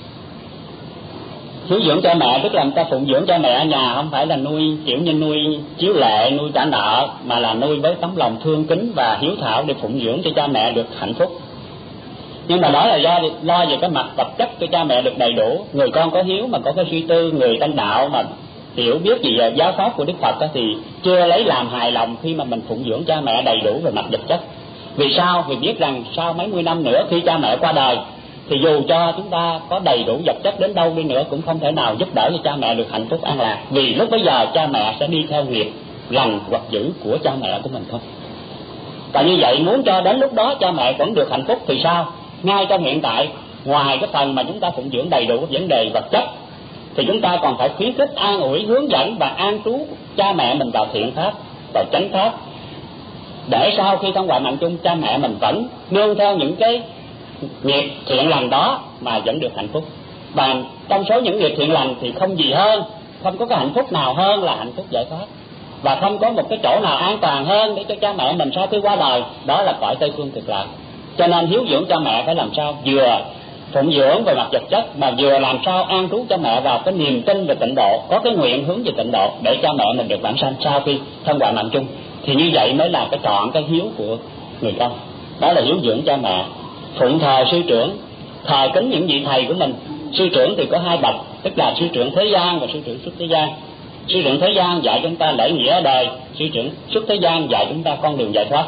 Hiếu dưỡng cha mẹ tức là người ta phụng dưỡng cha mẹ ở nhà, không phải là nuôi kiểu như nuôi chiếu lệ, nuôi trả nợ, mà là nuôi với tấm lòng thương kính và hiếu thảo để phụng dưỡng cho cha mẹ được hạnh phúc. Nhưng mà đó là do lo về cái mặt vật chất cho cha mẹ được đầy đủ. Người con có hiếu mà có cái suy tư, người tăng đạo mà hiểu biết gì về giáo pháp của Đức Phật đó, thì chưa lấy làm hài lòng khi mà mình phụng dưỡng cha mẹ đầy đủ về mặt vật chất. Vì sao? Vì biết rằng sau mấy mươi năm nữa khi cha mẹ qua đời thì dù cho chúng ta có đầy đủ vật chất đến đâu đi nữa cũng không thể nào giúp đỡ cho cha mẹ được hạnh phúc an lạc. Vì lúc bấy giờ cha mẹ sẽ đi theo nghiệp lành hoặc dữ của cha mẹ của mình thôi. Và như vậy muốn cho đến lúc đó cha mẹ vẫn được hạnh phúc thì sao? Ngay trong hiện tại, ngoài cái phần mà chúng ta phụng dưỡng đầy đủ vấn đề vật chất thì chúng ta còn phải khuyến khích, an ủi, hướng dẫn và an trú cha mẹ mình vào thiện pháp, vào chánh pháp, để sau khi thân ngoại mạng chung cha mẹ mình vẫn nương theo những cái nghiệp thiện lành đó mà vẫn được hạnh phúc. Và trong số những nghiệp thiện lành thì không gì hơn, không có cái hạnh phúc nào hơn là hạnh phúc giải thoát, và không có một cái chỗ nào an toàn hơn để cho cha mẹ mình sau khi qua đời, đó là cõi Tây Phương Cực Lạc. Cho nên hiếu dưỡng cha mẹ phải làm sao vừa phụng dưỡng về mặt vật chất mà vừa làm sao an trú cha mẹ vào cái niềm tin về tịnh độ, có cái nguyện hướng về tịnh độ để cha mẹ mình được vãng sanh sau khi thân ngoại mạng chung. Thì như vậy mới là cái trọn cái hiếu của người con. Đó là hiếu dưỡng cha mẹ. Phụng thờ sư trưởng, thờ kính những vị thầy của mình. Sư trưởng thì có hai bậc, tức là sư trưởng thế gian và sư trưởng xuất thế gian. Sư trưởng thế gian dạy chúng ta lễ nghĩa ở đời, sư trưởng xuất thế gian dạy chúng ta con đường giải thoát.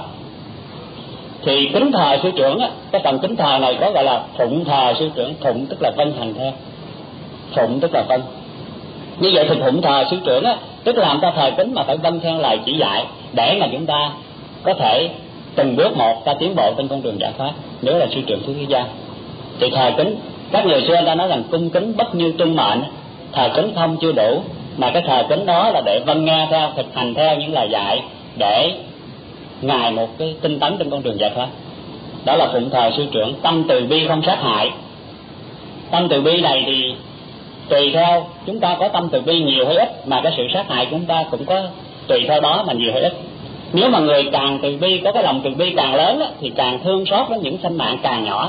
Thì kính thờ sư trưởng á, cái phần kính thờ này có gọi là phụng thờ sư trưởng. Phụng tức là vâng hành theo, phụng tức là vâng. Như vậy thì phụng thờ sư trưởng á, tức là chúng ta thờ kính mà phải vâng theo lời chỉ dạy, để mà chúng ta có thể từng bước một ta tiến bộ trên con đường giải thoát. Nếu là sư trưởng thứ thế gian thì thờ kính, các người xưa người ta nói rằng cung kính bất như tuân mệnh, thờ kính không chưa đủ, mà cái thờ kính đó là để vâng nghe theo, thực hành theo những lời dạy để ngài một cái tinh tấn trên con đường giải thoát. Đó là phụng thờ sư trưởng. Tâm từ bi không sát hại. Tâm từ bi này thì tùy theo chúng ta có tâm từ bi nhiều hay ít, mà cái sự sát hại chúng ta cũng có tùy theo đó mà nhiều hay ít. Nếu mà người càng từ bi, có cái lòng từ bi càng lớn đó, thì càng thương xót đến những sanh mạng càng nhỏ.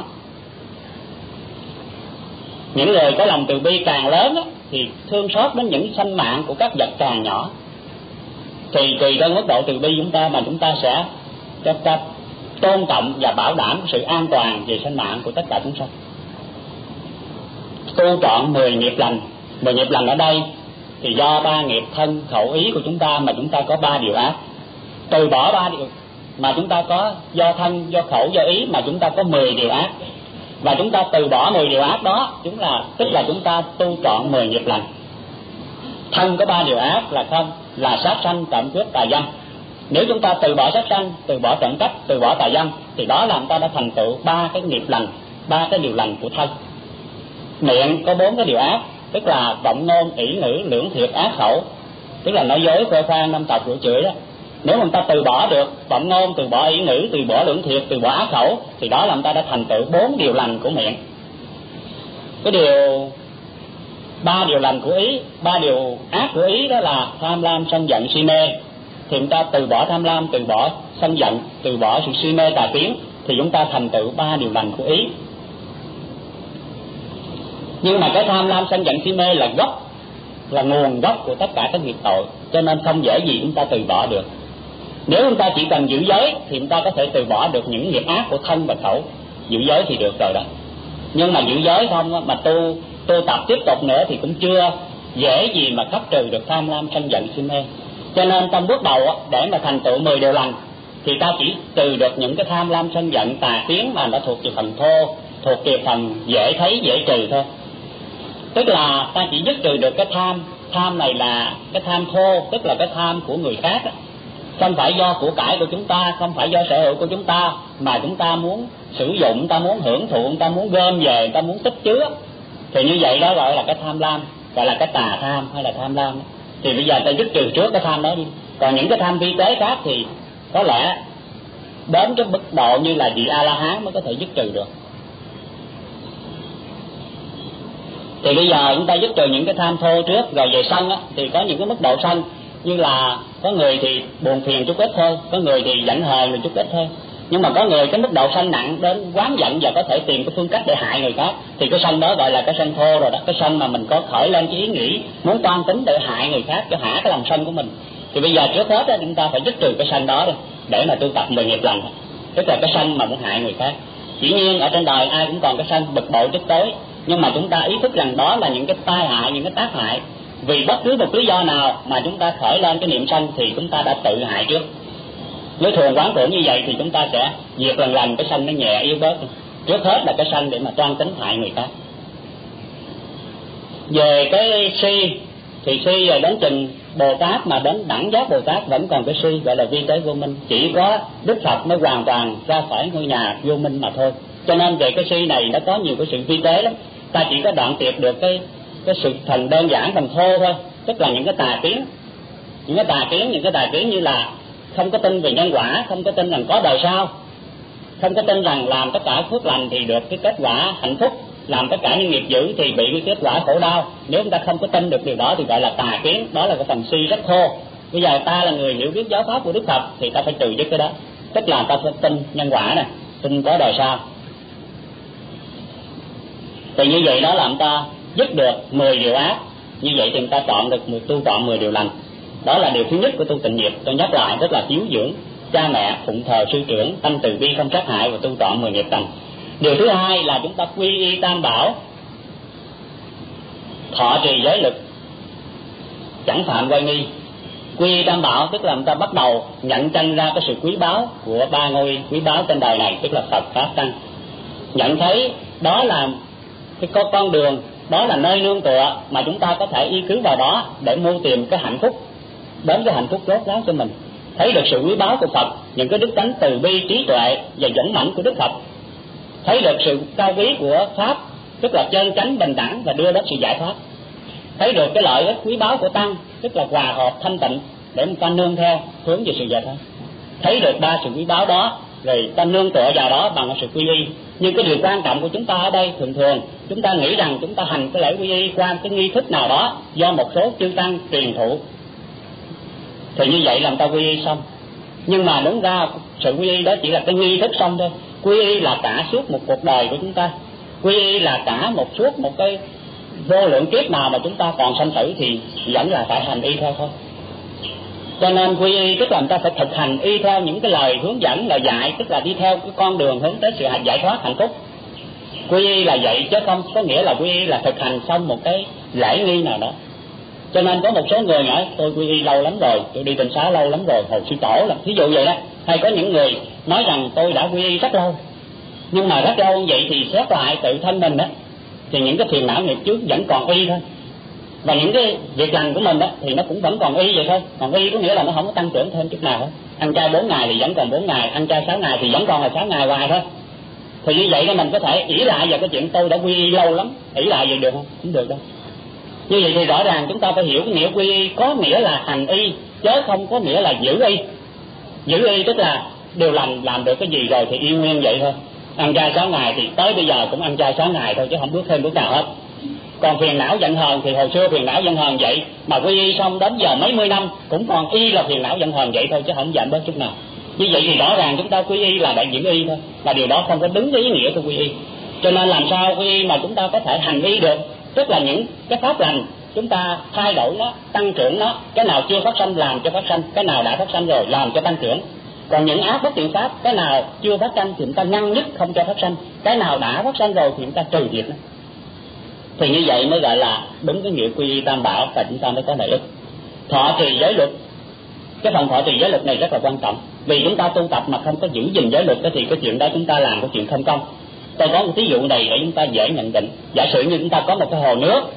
Những người có lòng từ bi càng lớn đó, thì thương xót đến những sanh mạng của các vật càng nhỏ. Thì tùy theo mức độ từ bi chúng ta mà chúng ta sẽ tôn trọng và bảo đảm sự an toàn về sinh mạng của tất cả chúng sanh. Tu trọn 10 nghiệp lành. 10 nghiệp lành ở đây thì do 3 nghiệp thân khẩu ý của chúng ta mà chúng ta có 3 điều ác. Từ bỏ 3 điều mà chúng ta có, do thân, do khẩu, do ý mà chúng ta có 10 điều ác. Và chúng ta từ bỏ 10 điều ác đó, tức là chúng ta tu trọn 10 nghiệp lành. Thân có 3 điều ác là không, là sát sanh, trộm cướp, tà dâm. Nếu chúng ta từ bỏ sát sanh, từ bỏ trộm cắp, từ bỏ tà dâm thì đó là chúng ta đã thành tựu 3 cái nghiệp lành, 3 cái điều lành của thân. Miệng có 4 cái điều ác, tức là vọng ngôn, ỷ ngữ, lưỡng thiệt, ác khẩu, tức là nói dối, khoe khoang, năm tộc, rủa chửi đó. Nếu chúng ta từ bỏ được vọng ngôn, từ bỏ ỷ ngữ, từ bỏ lưỡng thiệt, từ bỏ ác khẩu thì đó là chúng ta đã thành tựu 4 điều lành của miệng. Cái điều 3 điều lành của ý, 3 điều ác của ý đó là tham lam, sân giận, si mê. Thì chúng ta từ bỏ tham lam, từ bỏ sân giận, từ bỏ sự si mê tà kiến thì chúng ta thành tựu 3 điều lành của ý. Nhưng mà cái tham lam, sân giận, si mê là gốc, là nguồn gốc của tất cả các nghiệp tội, cho nên không dễ gì chúng ta từ bỏ được. Nếu chúng ta chỉ cần giữ giới thì chúng ta có thể từ bỏ được những nghiệp ác của thân và khẩu. Giữ giới thì được rồi đó. Nhưng mà giữ giới không mà tu tập tiếp tục nữa thì cũng chưa dễ gì mà khắc trừ được tham lam, sân giận, si mê. Cho nên trong bước đầu để mà thành tựu 10 điều lành thì ta chỉ trừ được những cái tham lam, sân giận, tà kiến mà nó thuộc về phần thô, thuộc về phần dễ thấy, dễ trừ thôi. Tức là ta chỉ dứt trừ được cái tham này là cái tham thô, tức là cái tham của người khác, không phải do của cải của chúng ta, không phải do sở hữu của chúng ta, mà chúng ta muốn sử dụng, ta muốn hưởng thụ, ta muốn gom về, ta muốn tích chứa. Thì như vậy đó gọi là cái tham lam, gọi là cái tà tham hay là tham lam. Thì bây giờ ta dứt trừ trước cái tham đó đi. Còn những cái tham vi tế khác thì có lẽ đến cái mức độ như là vị A-la-hán mới có thể dứt trừ được. Thì bây giờ chúng ta dứt trừ những cái tham thô trước, rồi về sân á, thì có những cái mức độ sân, như là có người thì buồn phiền chút ít thôi, có người thì giận hờn một chút ít thôi. Nhưng mà có người cái mức độ sân nặng đến quán giận và có thể tìm cái phương cách để hại người khác, thì cái sân đó gọi là cái sân thô rồi đó. Cái sân mà mình có khởi lên cái ý nghĩ muốn toan tính để hại người khác, cho hả cái lòng sân của mình. Thì bây giờ trước hết đó, chúng ta phải dứt trừ cái sân đó đi, để mà tu tập 10 nghiệp lành, tức là cái sân mà muốn hại người khác. Dĩ nhiên ở trên đời ai cũng còn cái sân bực bội tức tối, nhưng mà chúng ta ý thức rằng đó là những cái tai hại, những cái tác hại. Vì bất cứ một lý do nào mà chúng ta khởi lên cái niệm sân thì chúng ta đã tự hại trước. Nếu thường quán tưởng như vậy thì chúng ta sẽ diệt lần lần cái sân nó nhẹ yếu bớt. Trước hết là cái sân để mà toan tính hại người khác. Về cái si thì si rồi đến trình Bồ Tát, mà đến đẳng giác Bồ Tát vẫn còn cái si gọi là vi tế vô minh. Chỉ có Đức Phật mới hoàn toàn ra khỏi ngôi nhà vô minh mà thôi. Cho nên về cái si này nó có nhiều cái sự vi tế lắm. Ta chỉ có đoạn tuyệt được cái sự phần đơn giản, phần thô thôi, tức là những cái tà kiến. Những cái tà kiến như là không có tin về nhân quả, không có tin rằng có đời sau, không có tin rằng làm tất cả phước lành thì được cái kết quả hạnh phúc, làm tất cả những nghiệp dữ thì bị cái kết quả khổ đau. Nếu chúng ta không có tin được điều đó thì gọi là tà kiến, đó là cái phần si rất thô. Bây giờ ta là người hiểu biết giáo pháp của Đức Phật thì ta phải trừ dứt cái đó, tức là ta phải tin nhân quả này, tin có đời sau. Thì như vậy đó làm ta dứt được 10 điều ác. Như vậy thì chúng ta tu chọn 10 điều lành. Đó là điều thứ nhất của tu tịnh nghiệp. Tôi nhắc lại, tức là hiếu dưỡng cha mẹ, phụng thờ sư trưởng, tâm từ bi không sát hại và tu chọn 10 nghiệp lành. Điều thứ hai là chúng ta quy y tam bảo, thọ trì giới lực, chẳng phạm oai nghi. Quy y tam bảo tức là chúng ta bắt đầu nhận chân ra cái sự quý báu của ba ngôi quý báu trên đời này, tức là Phật, Pháp, Tăng. Nhận thấy đó là cái con đường, đó là nơi nương tựa mà chúng ta có thể y cứ vào đó để mưu tìm cái hạnh phúc, đến cái hạnh phúc rốt ráo cho mình. Thấy được sự quý báu của Phật, những cái đức tánh từ bi, trí tuệ và dũng mãnh của Đức Phật. Thấy được sự cao quý của Pháp, tức là chân chánh bình đẳng và đưa đến sự giải thoát. Thấy được cái lợi ích quý báu của Tăng, tức là hòa hợp thanh tịnh để ta nương theo hướng về sự giải thoát. Thấy được ba sự quý báu đó rồi ta nương tựa vào đó bằng sự quy y. Nhưng cái điều quan trọng của chúng ta ở đây, thường chúng ta nghĩ rằng chúng ta hành cái lễ quy y qua cái nghi thức nào đó do một số chư tăng truyền thụ, thì như vậy làm ta quy y xong. Nhưng mà đúng ra sự quy y đó chỉ là cái nghi thức xong thôi. Quy y là cả suốt một cuộc đời của chúng ta. Quy y là cả suốt một cái vô lượng kiếp nào mà chúng ta còn sanh tử thì vẫn là phải hành y theo thôi. Cho nên quy y tức là chúng ta phải thực hành y theo những cái lời hướng dẫn, lời dạy, tức là đi theo cái con đường hướng tới sự giải thoát hạnh phúc. Quy y là vậy chứ không có nghĩa là quy y là thực hành xong một cái lễ nghi nào đó. Cho nên có một số người nói tôi quy y lâu lắm rồi, tôi đi tịnh xá lâu lắm rồi, hồi sư tổ là thí dụ vậy đó. Hay có những người nói rằng tôi đã quy y rất lâu, nhưng mà rất lâu như vậy thì xét lại tự thân mình đó, thì những cái phiền não nghiệp trước vẫn còn y thôi. Và những cái việc lành của mình đó thì nó cũng vẫn còn y vậy thôi. Còn y có nghĩa là nó không có tăng trưởng thêm chút nào hết. Ăn chay 4 ngày thì vẫn còn 4 ngày, ăn chay 6 ngày thì vẫn còn là 6 ngày hoài thôi. Thì như vậy đó mình có thể ỷ lại vào cái chuyện tôi đã quy y lâu lắm, ỷ lại vậy được không? Không được đâu. Như vậy thì rõ ràng chúng ta phải hiểu cái nghĩa quy y có nghĩa là hành y, chứ không có nghĩa là giữ y. Giữ y tức là điều lành làm được cái gì rồi thì y nguyên vậy thôi. Ăn chay 6 ngày thì tới bây giờ cũng ăn chay 6 ngày thôi chứ không bước thêm bước nào hết. Còn phiền não giận hờn thì hồi xưa phiền não giận hờn vậy, mà quy y xong đến giờ mấy mươi năm cũng còn y là phiền não giận hờn vậy thôi chứ không giảm bớt chút nào. Như vậy thì rõ ràng chúng ta quy y là để giữ y thôi, mà điều đó không có đứng với ý nghĩa của quy y. Cho nên làm sao quy y mà chúng ta có thể hành y được, tức là những cái pháp lành chúng ta thay đổi nó, tăng trưởng nó, cái nào chưa phát sanh làm cho phát sanh, cái nào đã phát sanh rồi làm cho tăng trưởng. Còn những ác bất thiện pháp, cái nào chưa phát sanh thì chúng ta ngăn nhất không cho phát sanh, cái nào đã phát sanh rồi thì chúng ta trừ diệt nó. Thì như vậy mới gọi là đúng cái nghĩa quy y tam bảo và chúng ta mới có lợi ích. Thọ trì giới luật, cái phần thọ trì giới luật này rất là quan trọng. Vì chúng ta tu tập mà không có giữ gìn giới luật thì cái chuyện đó chúng ta làm cái chuyện không công. Tôi có một ví dụ này để chúng ta dễ nhận định. Giả sử như chúng ta có một cái hồ nước,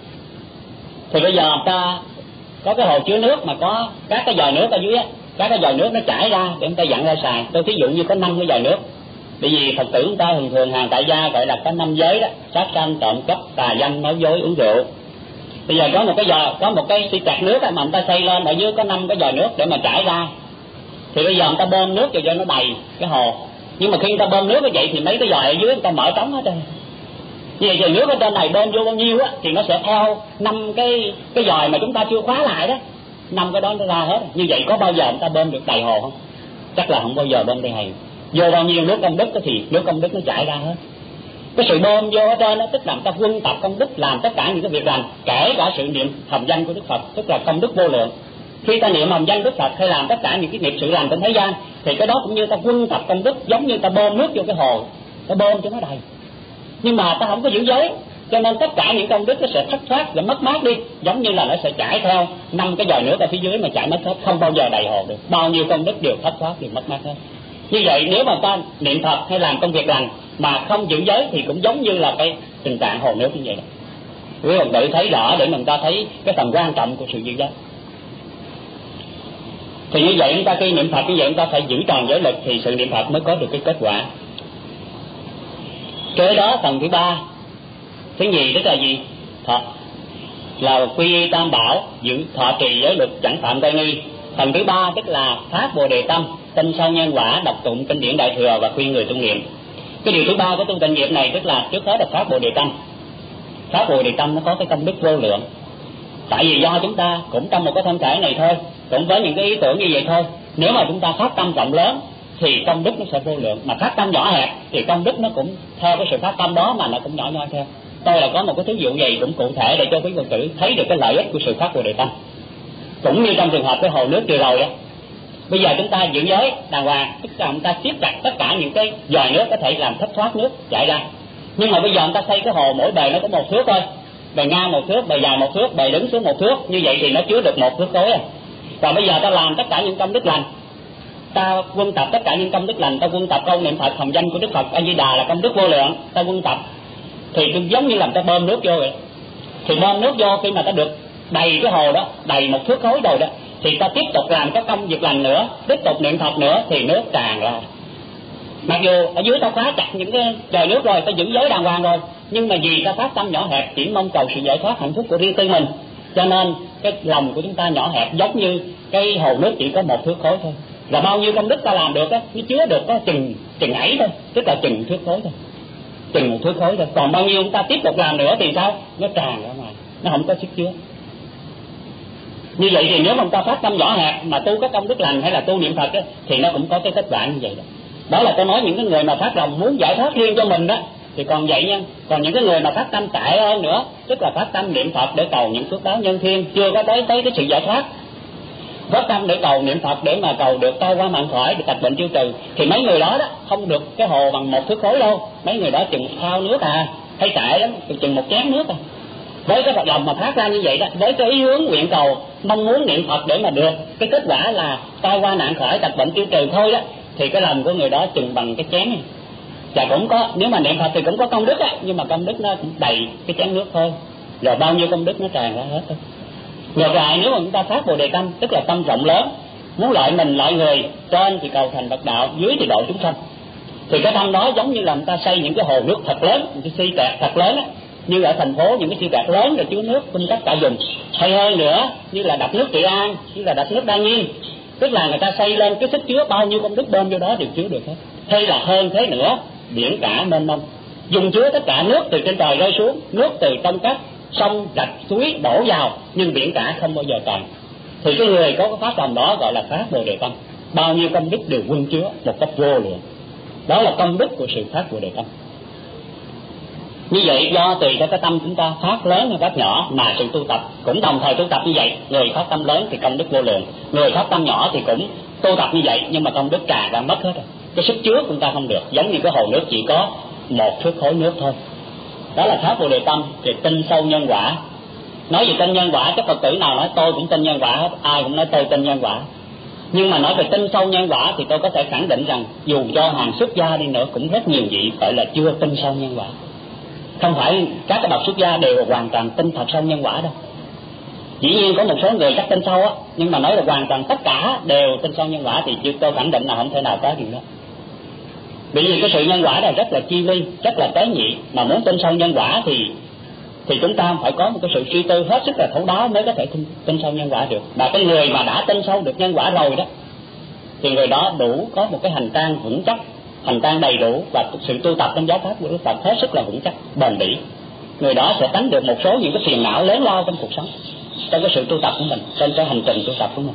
thì bây giờ ta có cái hồ chứa nước mà có các cái vòi nước ở dưới á, các cái vòi nước nó chảy ra để chúng ta dặn ra xài. Tôi ví dụ như có 5 cái vòi nước, Bởi vì Phật tử chúng ta thường hàng tại gia gọi là có 5 giới đó: sát sanh, trộm cắp, tà dâm, nói dối, uống rượu. Bây giờ có một cái cạc nước mà người ta xây lên, ở dưới có 5 cái vòi nước để mà chảy ra. Thì bây giờ người ta bơm nước cho nó đầy cái hồ. Nhưng mà khi người ta bơm nước như vậy thì mấy cái vòi ở dưới người ta mở trống hết rồi. Như vậy nước ở trên này bơm vô bao nhiêu á thì nó sẽ theo 5 cái vòi mà chúng ta chưa khóa lại đó, 5 cái đó nó ra hết. Như vậy có bao giờ người ta bơm được đầy hồ không? Chắc là không bao giờ bơm đầy. Vô bao nhiêu nước công đức thì nước công đức nó chảy ra hết. Cái sự bơm vô ở trên đó tức là người ta quân tập công đức, làm tất cả những cái việc lành, kể cả sự niệm hồng danh của Đức Phật, tức là công đức vô lượng. Khi ta niệm hồng danh Đức Phật hay làm tất cả những cái nghiệp sự lành trên thế gian thì cái đó cũng như ta quân tập công đức, giống như ta bơm nước vô cái hồ, ta bơm cho nó đầy. Nhưng mà ta không có giữ giới, cho nên tất cả những công đức nó sẽ thất thoát và mất mát đi, giống như là nó sẽ chảy theo 5 cái vòi nước ở phía dưới mà chảy mất hết, không bao giờ đầy hồ được. Bao nhiêu công đức đều thất thoát, đều mất mát hết. Như vậy nếu mà ta niệm Phật hay làm công việc lành mà không giữ giới thì cũng giống như là cái tình trạng hồ nước như vậy đó. Quý Phật tử thấy rõ để mình ta thấy cái tầm quan trọng của sự giữ giới. Thì như vậy chúng ta khi niệm Phật như vậy chúng ta phải giữ tròn giới lực thì sự niệm Phật mới có được cái kết quả. Kế đó phần thứ 3, thứ nhì tức là gì? Thọ, là quy y tam bảo, giữ thọ trì giới lực, chẳng phạm tội nghi. Phần thứ 3 tức là phát Bồ Đề tâm, tin sâu nhân quả, đọc tụng kinh điển Đại thừa và khuyên người tu niệm. Cái điều thứ 3 của tu tịnh nghiệp này tức là trước hết là phát Bồ Đề tâm. Phát Bồ Đề tâm nó có cái công đức vô lượng. Tại vì do chúng ta cũng trong một cái thân thể này thôi, cũng với những cái ý tưởng như vậy thôi, nếu mà chúng ta phát tâm rộng lớn thì công đức nó sẽ vô lượng, mà phát tâm nhỏ hẹp thì công đức nó cũng theo cái sự phát tâm đó mà nó cũng nhỏ nhoi theo. Tôi là có một cái thí dụ vậy cũng cụ thể để cho quý Phật tử thấy được cái lợi ích của sự phát Bồ Đề tâm. Cũng như trong trường hợp cái hồ nước vừa rồi đó, bây giờ chúng ta giữ giới đàng hoàng, tức là chúng ta siết chặt tất cả những cái vòi nước có thể làm thất thoát nước chảy ra. Nhưng mà bây giờ chúng ta xây cái hồ mỗi bề nó có 1 thước thôi, bề ngang 1 thước, bề dài 1 thước, bề đứng xuống 1 thước, như vậy thì nó chứa được 1 thước khối à. Và bây giờ ta làm tất cả những công đức lành, ta quân tập tất cả những công đức lành, ta quân tập câu niệm Phật hồng danh của Đức Phật A Di Đà là công đức vô lượng, ta quân tập thì giống như làm ta bơm nước vô vậy. Thì bơm nước vô khi mà ta được đầy cái hồ đó, đầy 1 thước khối rồi đó, thì ta tiếp tục làm các công việc lành nữa, tiếp tục niệm Phật nữa thì nước tràn ra. Mặc dù ở dưới ta khóa chặt những cái vòi nước rồi, ta giữ giới đàng hoàng rồi, nhưng mà vì ta phát tâm nhỏ hẹp, chỉ mong cầu sự giải thoát hạnh phúc của riêng tư mình, cho nên cái lòng của chúng ta nhỏ hẹp, giống như cái hồ nước chỉ có 1 thước khối thôi. Là bao nhiêu công đức ta làm được á, nó chứa được có chừng ấy thôi, tức là chừng thước khối thôi, chừng 1 thước khối thôi. Còn bao nhiêu chúng ta tiếp tục làm nữa thì sao? Nó tràn ra ngoài, nó không có sức chứa. Như vậy thì nếu mà chúng ta phát tâm nhỏ hẹp mà tu các công đức lành hay là tu niệm Phật á, thì nó cũng có cái kết quả như vậy đó. Đó là tôi nói những cái người mà phát lòng muốn giải thoát riêng cho mình đó thì còn vậy nha. Còn những cái người mà phát tâm tệ hơn nữa, tức là phát tâm niệm Phật để cầu những phước báo nhân thiên, chưa có tới cái sự giải thoát, phát tâm để cầu niệm Phật để mà cầu được tai qua mạng khỏi, được tật bệnh tiêu trừ, thì mấy người đó không được cái hồ bằng 1 thước khối đâu. Mấy người đó chừng thao nước hay tệ lắm, chừng 1 chén nước Với cái lòng mà phát ra như vậy đó, với cái ý hướng nguyện cầu mong muốn niệm Phật để mà được cái kết quả là tai qua nạn khỏi, tật bệnh tiêu trừ thôi đó, thì cái lòng của người đó chừng bằng cái chén này. Và cũng có, nếu mà niệm Phật thì cũng có công đức nhưng mà công đức nó cũng đầy cái chén nước thôi, rồi bao nhiêu công đức nó tràn ra hết thôi. Ngược lại nếu mà chúng ta phát Bồ Đề tâm, tức là tâm rộng lớn, muốn lợi mình lợi người, trên thì cầu thành Phật đạo, dưới thì độ chúng sanh, thì cái tâm đó giống như là người ta xây những cái hồ nước thật lớn, những cái si kẹt thật lớn như ở thành phố những cái si kẹt lớn để chứa nước cung cấp cả vùng. Hay hơn nữa như là đập nước Trị An, như là đập nước Đa Nhiêm, tức là người ta xây lên cái sức chứa bao nhiêu công đức bơm vô đó đều chứa được hết. Hay là hơn thế nữa, biển cả mênh mông, dùng chứa tất cả nước từ trên trời rơi xuống, nước từ trong các sông rạch suối đổ vào, nhưng biển cả không bao giờ tràn. Thì cái người có cái pháp lòng đó gọi là phát Bồ Đề tâm, bao nhiêu công đức đều quân chứa một cách vô lượng. Đó là công đức của sự phát Bồ Đề tâm. Như vậy do tùy theo cái tâm chúng ta phát lớn hay phát nhỏ mà sự tu tập cũng đồng thời tu tập như vậy. Người phát tâm lớn thì công đức vô lượng, người phát tâm nhỏ thì cũng tu tập như vậy, nhưng mà công đức tràn ra mất hết rồi. Cái sức chứa của chúng ta không được, giống như cái hồ nước chỉ có 1 thước khối nước thôi. Đó là phát Bồ Đề tâm thì tin sâu nhân quả. Nói về tin nhân quả, các Phật tử nào nói tôi cũng tin nhân quả hết, ai cũng nói tôi tin nhân quả. Nhưng mà nói về tin sâu nhân quả thì tôi có thể khẳng định rằng dù cho hàng xuất gia đi nữa cũng rất nhiều vị gọi là chưa tin sâu nhân quả. Không phải các cái bậc xuất gia đều hoàn toàn tin thật sâu nhân quả đâu. Dĩ nhiên có một số người chắc tin sâu nhưng mà nói là hoàn toàn tất cả đều tin sâu nhân quả thì chưa tôi khẳng định là không thể nào có chuyện đó. Bởi vì cái sự nhân quả này rất là chi ly, rất là tế nhị, mà muốn tin sâu nhân quả thì chúng ta phải có một cái sự suy tư hết sức là thấu đáo mới có thể tin sâu nhân quả được. Và cái người mà đã tin sâu được nhân quả rồi đó thì người đó đủ có một cái hành trang vững chắc, hành trang đầy đủ, và sự tu tập trong giáo pháp của Đức Phật hết sức là vững chắc, bền bỉ. Người đó sẽ tránh được một số những cái phiền não lớn lao trong cuộc sống, trong cái sự tu tập của mình, trên cái hành trình tu tập của mình.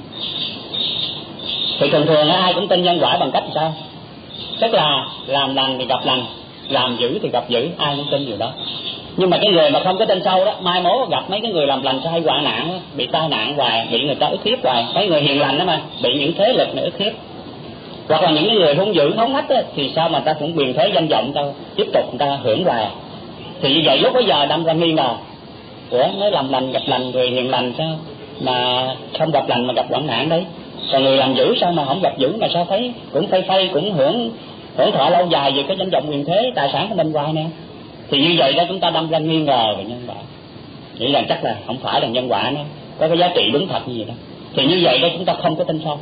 Thì thường thường ai cũng tin nhân quả bằng cách sao? Tức là làm lành thì gặp lành, làm dữ thì gặp dữ, ai cũng tin điều đó. Nhưng mà cái người mà không có tin sâu đó, mai mốt gặp mấy cái người làm lành hay hoạn nạn đó, bị tai nạn hoài, bị người ta ức hiếp hoài. Mấy người hiền lành đó mà bị những thế lực này ức hiếp, hoặc là những người hung dữ hống hách đó, thì sao mà ta cũng quyền thế danh vọng ta tiếp tục người ta hưởng hoài. Thì như vậy lúc bấy giờ đâm ra nghi ngờ, ủa mới làm lành gặp lành, người hiền lành sao mà không gặp lành mà gặp hoạn nạn đấy, còn người làm dữ sao mà không gặp dữ mà sao thấy cũng phay cũng hưởng thọ lâu dài về cái danh vọng quyền thế tài sản của mình hoài nè. Thì như vậy đó chúng ta đâm ra nghi ngờ về nhân quả, nghĩ rằng chắc là không phải là nhân quả nó có cái giá trị đúng thật như vậy đó. Thì như vậy đó chúng ta không có tin sâu.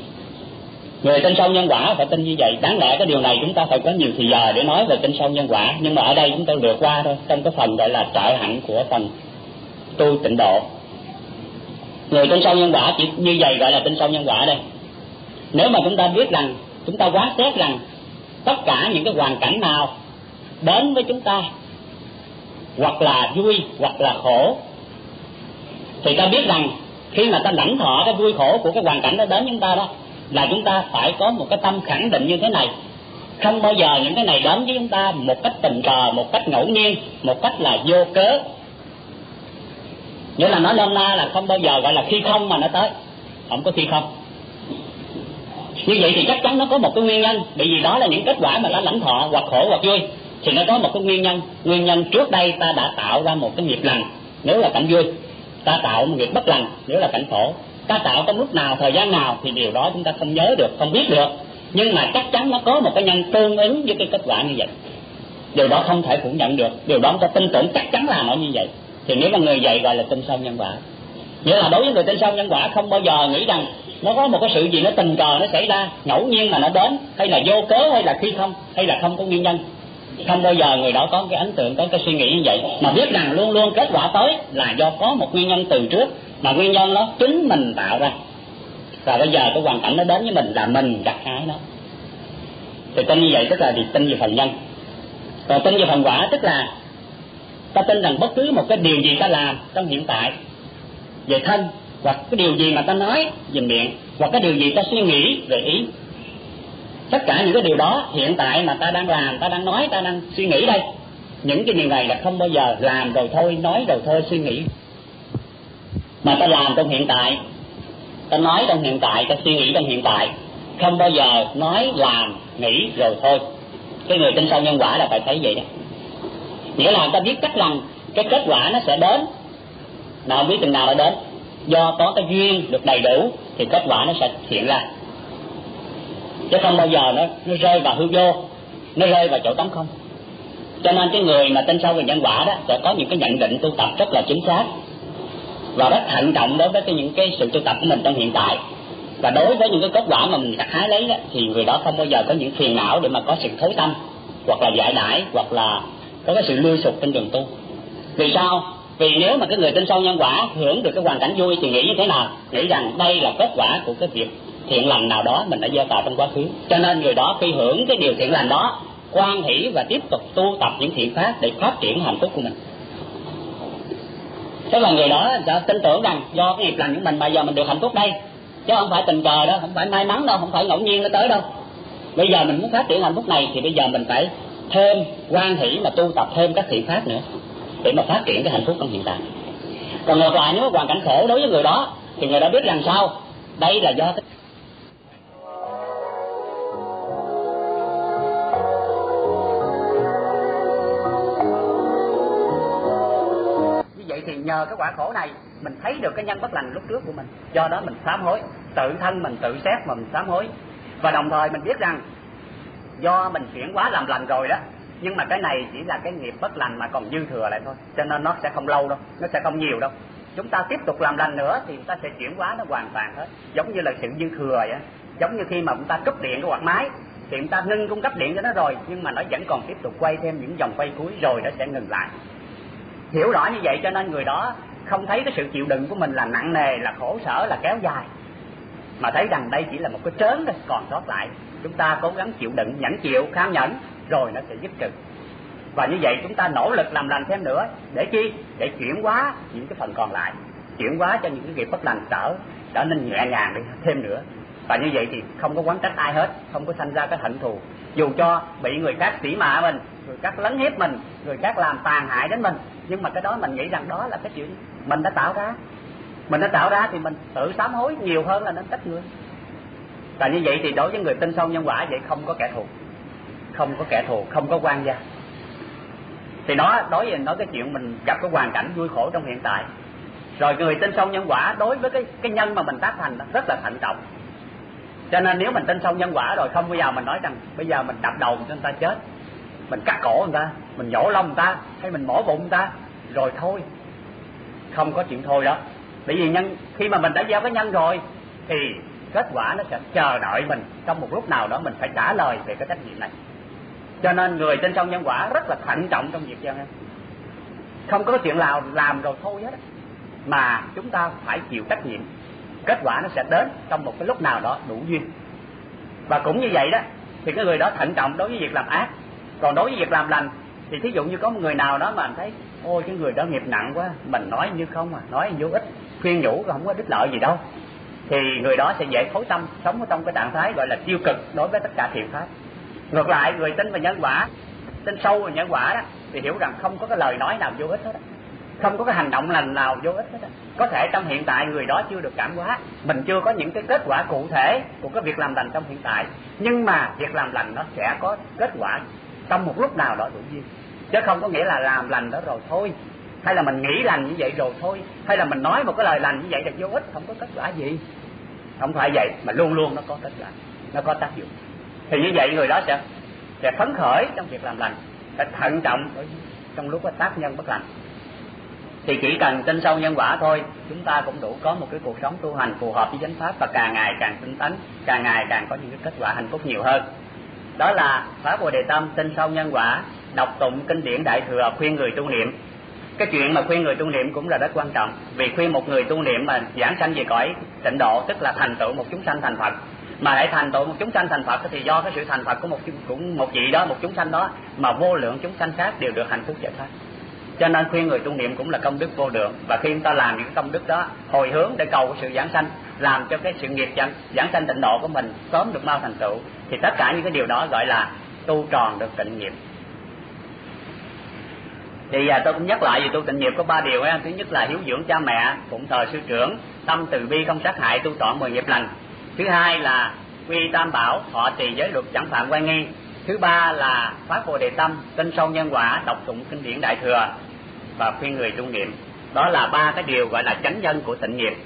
Người tin sâu nhân quả phải tin như vậy. Đáng lẽ cái điều này chúng ta phải có nhiều thời giờ để nói về tin sâu nhân quả, nhưng mà ở đây chúng tôi lược qua thôi, trong cái phần gọi là trợ hạnh của phần tu tịnh độ. Người tin sâu nhân quả chỉ như vậy gọi là tin sâu nhân quả đây. Nếu mà chúng ta biết rằng, chúng ta quán xét rằng tất cả những cái hoàn cảnh nào đến với chúng ta, hoặc là vui hoặc là khổ, thì ta biết rằng khi mà ta lãnh thọ cái vui khổ của cái hoàn cảnh đó đến chúng ta đó, là chúng ta phải có một cái tâm khẳng định như thế này: không bao giờ những cái này đến với chúng ta một cách tình cờ, một cách ngẫu nhiên, một cách là vô cớ. Nghĩa là nói nôm na là không bao giờ gọi là khi không mà nó tới, không có khi không. Như vậy thì chắc chắn nó có một cái nguyên nhân, bởi vì đó là những kết quả mà ta lãnh thọ, hoặc khổ hoặc vui, thì nó có một cái nguyên nhân trước đây ta đã tạo ra một cái nghiệp lành nếu là cảnh vui, ta tạo một nghiệp bất lành nếu là cảnh khổ. Ta tạo trong lúc nào, thời gian nào thì điều đó chúng ta không nhớ được, không biết được, nhưng mà chắc chắn nó có một cái nhân tương ứng với cái kết quả như vậy. Điều đó không thể phủ nhận được, điều đó ta tin tưởng chắc chắn là nó như vậy. Thì nếu mà người vậy gọi là tin sâu nhân quả. Nghĩa là đối với người tin sâu nhân quả không bao giờ nghĩ rằng nó có một cái sự gì nó tình cờ nó xảy ra, ngẫu nhiên mà nó đến, hay là vô cớ, hay là khi không, hay là không có nguyên nhân. Không bao giờ người đó có cái ấn tượng, có cái suy nghĩ như vậy, mà biết rằng luôn luôn kết quả tới là do có một nguyên nhân từ trước, mà nguyên nhân đó chính mình tạo ra, và bây giờ cái hoàn cảnh nó đến với mình là mình gặt hái nó. Thì tin như vậy tức là tin về phần nhân. Còn tin về phần quả tức là ta tin rằng bất cứ một cái điều gì ta làm trong hiện tại về thân, hoặc cái điều gì mà ta nói về miệng, hoặc cái điều gì ta suy nghĩ về ý, tất cả những cái điều đó hiện tại mà ta đang làm, ta đang nói, ta đang suy nghĩ đây, những cái điều này là không bao giờ làm rồi thôi, nói rồi thôi, suy nghĩ, mà ta làm trong hiện tại, ta nói trong hiện tại, ta suy nghĩ trong hiện tại, không bao giờ nói, làm, nghĩ rồi thôi. Cái người tin sâu nhân quả là phải thấy vậy đó. Nghĩa là ta biết chắc rằng cái kết quả nó sẽ đến, mà không biết chừng nào nó đến. Do có cái duyên được đầy đủ thì kết quả nó sẽ hiện ra, chứ không bao giờ nó rơi vào hư vô, nó rơi vào chỗ trống không. Cho nên cái người mà tin sâu về nhân quả đó sẽ có những cái nhận định tu tập rất là chính xác, và rất thận trọng đối với những cái sự tu tập của mình trong hiện tại. Và đối với những cái kết quả mà mình gặt hái lấy đó, thì người đó không bao giờ có những phiền não để mà có sự thối tâm, hoặc là giải đãi, hoặc là có cái sự lui sụp trên đường tu. Vì sao? Vì nếu mà cái người tin sâu nhân quả hưởng được cái hoàn cảnh vui thì nghĩ như thế nào? Nghĩ rằng đây là kết quả của cái việc thiện lành nào đó mình đã gieo tạo trong quá khứ. Cho nên người đó khi hưởng cái điều thiện lành đó, hoan hỷ và tiếp tục tu tập những thiện pháp để phát triển hạnh phúc của mình. Tức là người đó sẽ tin tưởng rằng do cái nghiệp lành của mình mà giờ mình được hạnh phúc đây, chứ không phải tình cờ đâu, không phải may mắn đâu, không phải ngẫu nhiên nó tới đâu. Bây giờ mình muốn phát triển hạnh phúc này thì bây giờ mình phải thêm hoan hỷ mà tu tập thêm các thiện pháp nữa để mà phát triển cái hạnh phúc trong hiện tại. Còn ngược lại, nếu hoàn cảnh khổ đối với người đó thì người đó biết rằng sao? Đây là do cái... Như vậy thì nhờ cái quả khổ này mình thấy được cái nhân bất lành lúc trước của mình, do đó mình sám hối, tự thân mình tự xét mà mình sám hối. Và đồng thời mình biết rằng do mình chuyển hóa làm lành rồi đó, nhưng mà cái này chỉ là cái nghiệp bất lành mà còn dư thừa lại thôi, cho nên nó sẽ không lâu đâu, nó sẽ không nhiều đâu. Chúng ta tiếp tục làm lành nữa thì chúng ta sẽ chuyển hóa nó hoàn toàn hết, giống như là sự dư thừa vậy. Giống như khi mà chúng ta cúp điện cái quạt máy thì chúng ta ngưng cung cấp điện cho nó rồi, nhưng mà nó vẫn còn tiếp tục quay thêm những vòng quay cuối rồi nó sẽ ngừng lại. Hiểu rõ như vậy cho nên người đó không thấy cái sự chịu đựng của mình là nặng nề, là khổ sở, là kéo dài, mà thấy rằng đây chỉ là một cái trớn thôi còn sót lại. Chúng ta cố gắng chịu đựng, nhẫn chịu, kham nhẫn rồi nó sẽ dứt trừ. Và như vậy chúng ta nỗ lực làm lành thêm nữa, để chi? Để chuyển hóa những cái phần còn lại, chuyển hóa cho những cái nghiệp bất lành trở nên nhẹ nhàng đi thêm nữa. Và như vậy thì không có oán trách ai hết, không có sanh ra cái hận thù. Dù cho bị người khác tỉ mạ mình, người khác lấn hiếp mình, người khác làm tàn hại đến mình, nhưng mà cái đó mình nghĩ rằng đó là cái chuyện mình đã tạo ra. Mình đã tạo ra thì mình tự sám hối nhiều hơn là nên trách người. Và như vậy thì đối với người tin sâu nhân quả vậy không có kẻ thù, không có kẻ thù, không có quan gia. Thì nó đối với nói cái chuyện mình gặp cái hoàn cảnh vui khổ trong hiện tại. Rồi người tin sâu nhân quả đối với cái nhân mà mình tác thành đó, rất là thận trọng. Cho nên nếu mình tin sâu nhân quả rồi không bao giờ mình nói rằng bây giờ mình đập đầu cho người ta chết, mình cắt cổ người ta, mình nhổ lông người ta, hay mình mổ bụng người ta rồi thôi. Không có chuyện thôi đó. Bởi vì khi mà mình đã gieo cái nhân rồi thì kết quả nó sẽ chờ đợi mình, trong một lúc nào đó mình phải trả lời về cái trách nhiệm này. Cho nên người tin sâu nhân quả rất là thận trọng trong việc gieo nhân. Không có chuyện nào làm rồi thôi hết, mà chúng ta phải chịu trách nhiệm. Kết quả nó sẽ đến trong một cái lúc nào đó đủ duyên. Và cũng như vậy đó, thì cái người đó thận trọng đối với việc làm ác. Còn đối với việc làm lành thì thí dụ như có một người nào đó mà anh thấy ôi cái người đó nghiệp nặng quá, mình nói như không à, nói vô ích, khuyên nhủ không có đích lợi gì đâu, thì người đó sẽ dễ thối tâm, sống ở trong cái trạng thái gọi là tiêu cực đối với tất cả thiện pháp. Ngược lại người tin vào nhân quả, tin sâu vào nhân quả đó, thì hiểu rằng không có cái lời nói nào vô ích hết, không có cái hành động lành nào vô ích hết. Có thể trong hiện tại người đó chưa được cảm hóa, mình chưa có những cái kết quả cụ thể của cái việc làm lành trong hiện tại, nhưng mà việc làm lành nó sẽ có kết quả trong một lúc nào đó đủ duyên. Chứ không có nghĩa là làm lành đó rồi thôi, hay là mình nghĩ lành như vậy rồi thôi, hay là mình nói một cái lời lành như vậy là vô ích, không có kết quả gì. Không phải vậy, mà luôn luôn nó có kết quả, nó có tác dụng. Thì như vậy người đó sẽ phấn khởi trong việc làm lành, phải thận trọng trong lúc có tác nhân bất lành. Thì chỉ cần tin sâu nhân quả thôi, chúng ta cũng đủ có một cái cuộc sống tu hành phù hợp với chánh pháp, và càng ngày càng tinh tấn, càng ngày càng có những cái kết quả hạnh phúc nhiều hơn. Đó là Pháp Bồ Đề Tâm, tin sâu nhân quả, đọc tụng kinh điển Đại Thừa, khuyên người tu niệm. Cái chuyện mà khuyên người tu niệm cũng là rất quan trọng, vì khuyên một người tu niệm mà giảng sanh về cõi tịnh độ, tức là thành tựu một chúng sanh thành Phật. Mà để thành tựu một chúng sanh thành Phật thì do cái sự thành Phật của một vị đó, một chúng sanh đó, mà vô lượng chúng sanh khác đều được hạnh phúc giải thoát. Cho nên khuyên người tu niệm cũng là công đức vô lượng. Và khi chúng ta làm những công đức đó, hồi hướng để cầu sự giảng sanh, làm cho cái sự nghiệp giảng sanh tịnh độ của mình sớm được mau thành tựu, thì tất cả những cái điều đó gọi là tu tròn được tịnh nghiệp. Thì tôi cũng nhắc lại về tu tịnh nghiệp có 3 điều. Thứ nhất là hiếu dưỡng cha mẹ, phụng thờ sư trưởng, tâm từ bi không sát hại, tu trọn 10 nghiệp lành. Thứ hai là quy tam bảo, thọ trì giới luật, chẳng phạm oai nghi. Thứ ba là Pháp Bồ Đề Tâm, tin sâu nhân quả, đọc tụng kinh điển Đại Thừa và khuyên người tu niệm. Đó là 3 cái điều gọi là chánh nhân của tịnh nghiệp.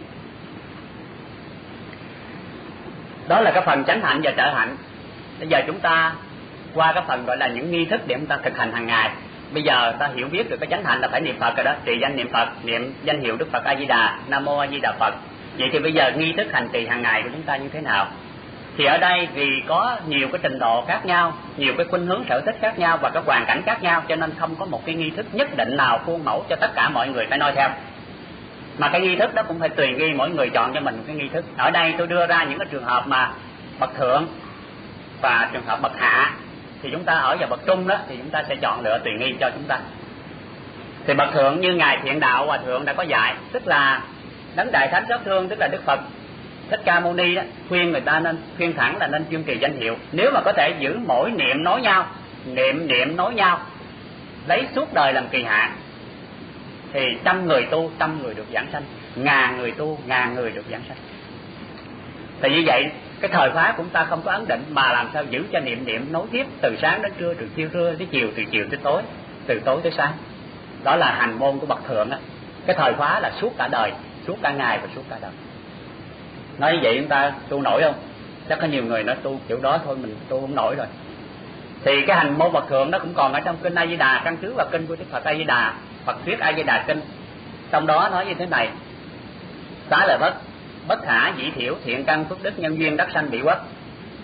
Đó là cái phần chánh hạnh và trợ hạnh. Bây giờ chúng ta qua cái phần gọi là những nghi thức để chúng ta thực hành hàng ngày. Bây giờ ta hiểu biết được cái chánh hạnh là phải niệm Phật rồi đó, trì danh niệm Phật, niệm danh hiệu Đức Phật A Di Đà, Nam Mô A Di Đà Phật. Vậy thì bây giờ nghi thức hành trì hàng ngày của chúng ta như thế nào? Thì ở đây vì có nhiều cái trình độ khác nhau, nhiều cái khuynh hướng sở thích khác nhau và cái hoàn cảnh khác nhau, cho nên không có một cái nghi thức nhất định nào khuôn mẫu cho tất cả mọi người phải noi theo. Mà cái nghi thức đó cũng phải tùy nghi mỗi người chọn cho mình một cái nghi thức. Ở đây tôi đưa ra những cái trường hợp mà bậc thượng và trường hợp bậc hạ. Thì chúng ta ở vào bậc trung đó thì chúng ta sẽ chọn lựa tùy nghi cho chúng ta. Thì bậc thượng như ngài Thiện Đạo Hòa Thượng đã có dạy, tức là Đấng Đại Thánh Pháp Thương, tức là Đức Phật Thích Ca Mâu Ni đó, khuyên người ta nên khuyên thẳng là nên chuyên trì danh hiệu. Nếu mà có thể giữ mỗi niệm nói nhau, niệm nói nhau, lấy suốt đời làm kỳ hạn, thì 100 người tu 100 người được giảng sanh, 1000 người tu 1000 người được giảng sanh. Thì như vậy cái thời pháp của chúng ta không có ấn định, mà làm sao giữ cho niệm nối tiếp từ sáng đến trưa, từ trưa tới chiều, từ chiều tới tối, từ tối tới sáng. Đó là hành môn của bậc thượng đó. Cái thời khóa là suốt cả đời, suốt cả ngày và suốt cả đời. Nói như vậy chúng ta tu nổi không? Chắc có nhiều người nói tu kiểu đó thôi mình tu không nổi rồi. Thì cái hành môn bậc thượng nó cũng còn ở trong kinh A Di Đà, căn cứ vào kinh của Đức Phật A Di Đà, Phật thuyết A Di Đà kinh. Trong đó nói như thế này: xá lợi bất, bất khả dĩ thiểu, thiện căn phước đức nhân duyên đắc sanh bị quốc.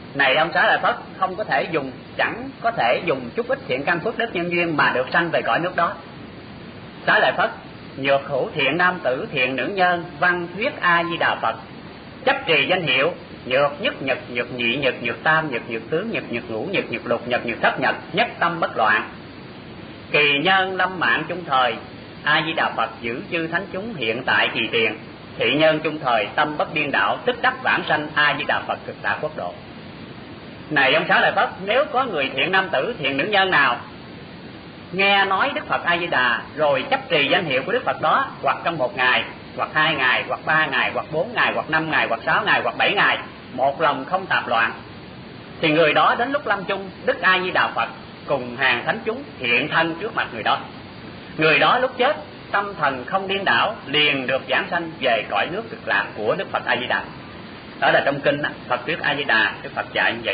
Này ông Xá Lợi Phất, không có thể dùng, chẳng có thể dùng chút ít thiện căn phước đức nhân duyên mà được sanh về cõi nước đó. Xá Lợi Phất, nhược hữu thiện nam tử thiện nữ nhân, văn thuyết A Di Đà Phật, chấp trì danh hiệu nhược nhất nhật, nhược nhị nhật, nhược tam nhật, nhược tứ nhật, nhược ngũ nhật, nhược lục nhật, nhược thất nhật, nhất tâm bất loạn. Kỳ nhân lâm mạng chung thời, A Di Đà Phật giữ chư thánh chúng hiện tại kỳ tiền. Thị nhân chung thời tâm bất điên đảo, tức đắc vãng sanh A Di Đà Phật cực lạc quốc độ. Này ông Xá Lợi Phất, nếu có người thiện nam tử thiện nữ nhân nào nghe nói Đức Phật A Di Đà rồi chấp trì danh hiệu của Đức Phật đó, hoặc trong 1 ngày, hoặc 2 ngày, hoặc 3 ngày, hoặc 4 ngày, hoặc 5 ngày, hoặc 6 ngày, hoặc 7 ngày, một lòng không tạp loạn, thì người đó đến lúc lâm chung, Đức A Di Đà Phật cùng hàng thánh chúng hiện thân trước mặt người đó. Người đó lúc chết tâm thần không điên đảo, liền được giảng sanh về cõi nước cực lạc của Đức Phật A Di Đà. Đó là trong kinh Phật thuyết A Di Đà, Đức Phật dạy như vậy.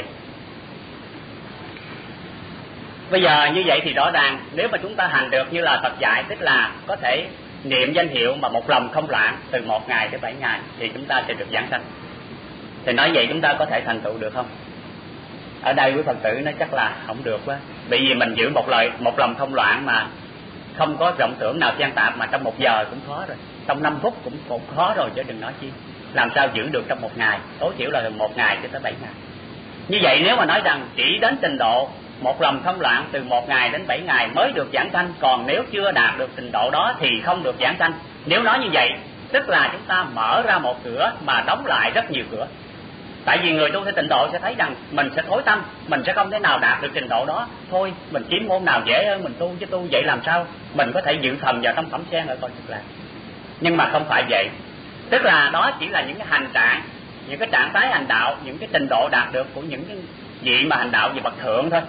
Bây giờ như vậy thì rõ ràng nếu mà chúng ta hành được như là Phật dạy, tức là có thể niệm danh hiệu mà một lòng không loạn từ 1 ngày tới 7 ngày, thì chúng ta sẽ được giảng sanh. Thì nói vậy chúng ta có thể thành tựu được không? Ở đây quý Phật tử nói chắc là không được quá, bởi vì mình giữ một lòng không loạn mà không có vọng tưởng nào gian tạp, mà trong 1 giờ cũng khó rồi, trong 5 phút cũng khó rồi, chứ đừng nói chi làm sao giữ được trong 1 ngày, tối thiểu là từ 1 ngày cho tới 7 ngày. Như vậy nếu mà nói rằng chỉ đến trình độ một lòng không loạn từ 1 ngày đến 7 ngày mới được giảng sanh, còn nếu chưa đạt được trình độ đó thì không được giảng sanh. Nếu nói như vậy tức là chúng ta mở ra một cửa mà đóng lại rất nhiều cửa. Tại vì người tu theo tịnh độ sẽ thấy rằng mình sẽ thối tâm, mình sẽ không thể nào đạt được trình độ đó. Thôi mình kiếm môn nào dễ hơn mình tu, chứ tu vậy làm sao mình có thể dự thần vào trong phẩm sen ở cõi cực lạc. Nhưng mà không phải vậy. Tức là đó chỉ là những cái hành trạng, những cái trạng thái hành đạo, những cái trình độ đạt được của những cái vị mà hành đạo về bậc thượng thôi.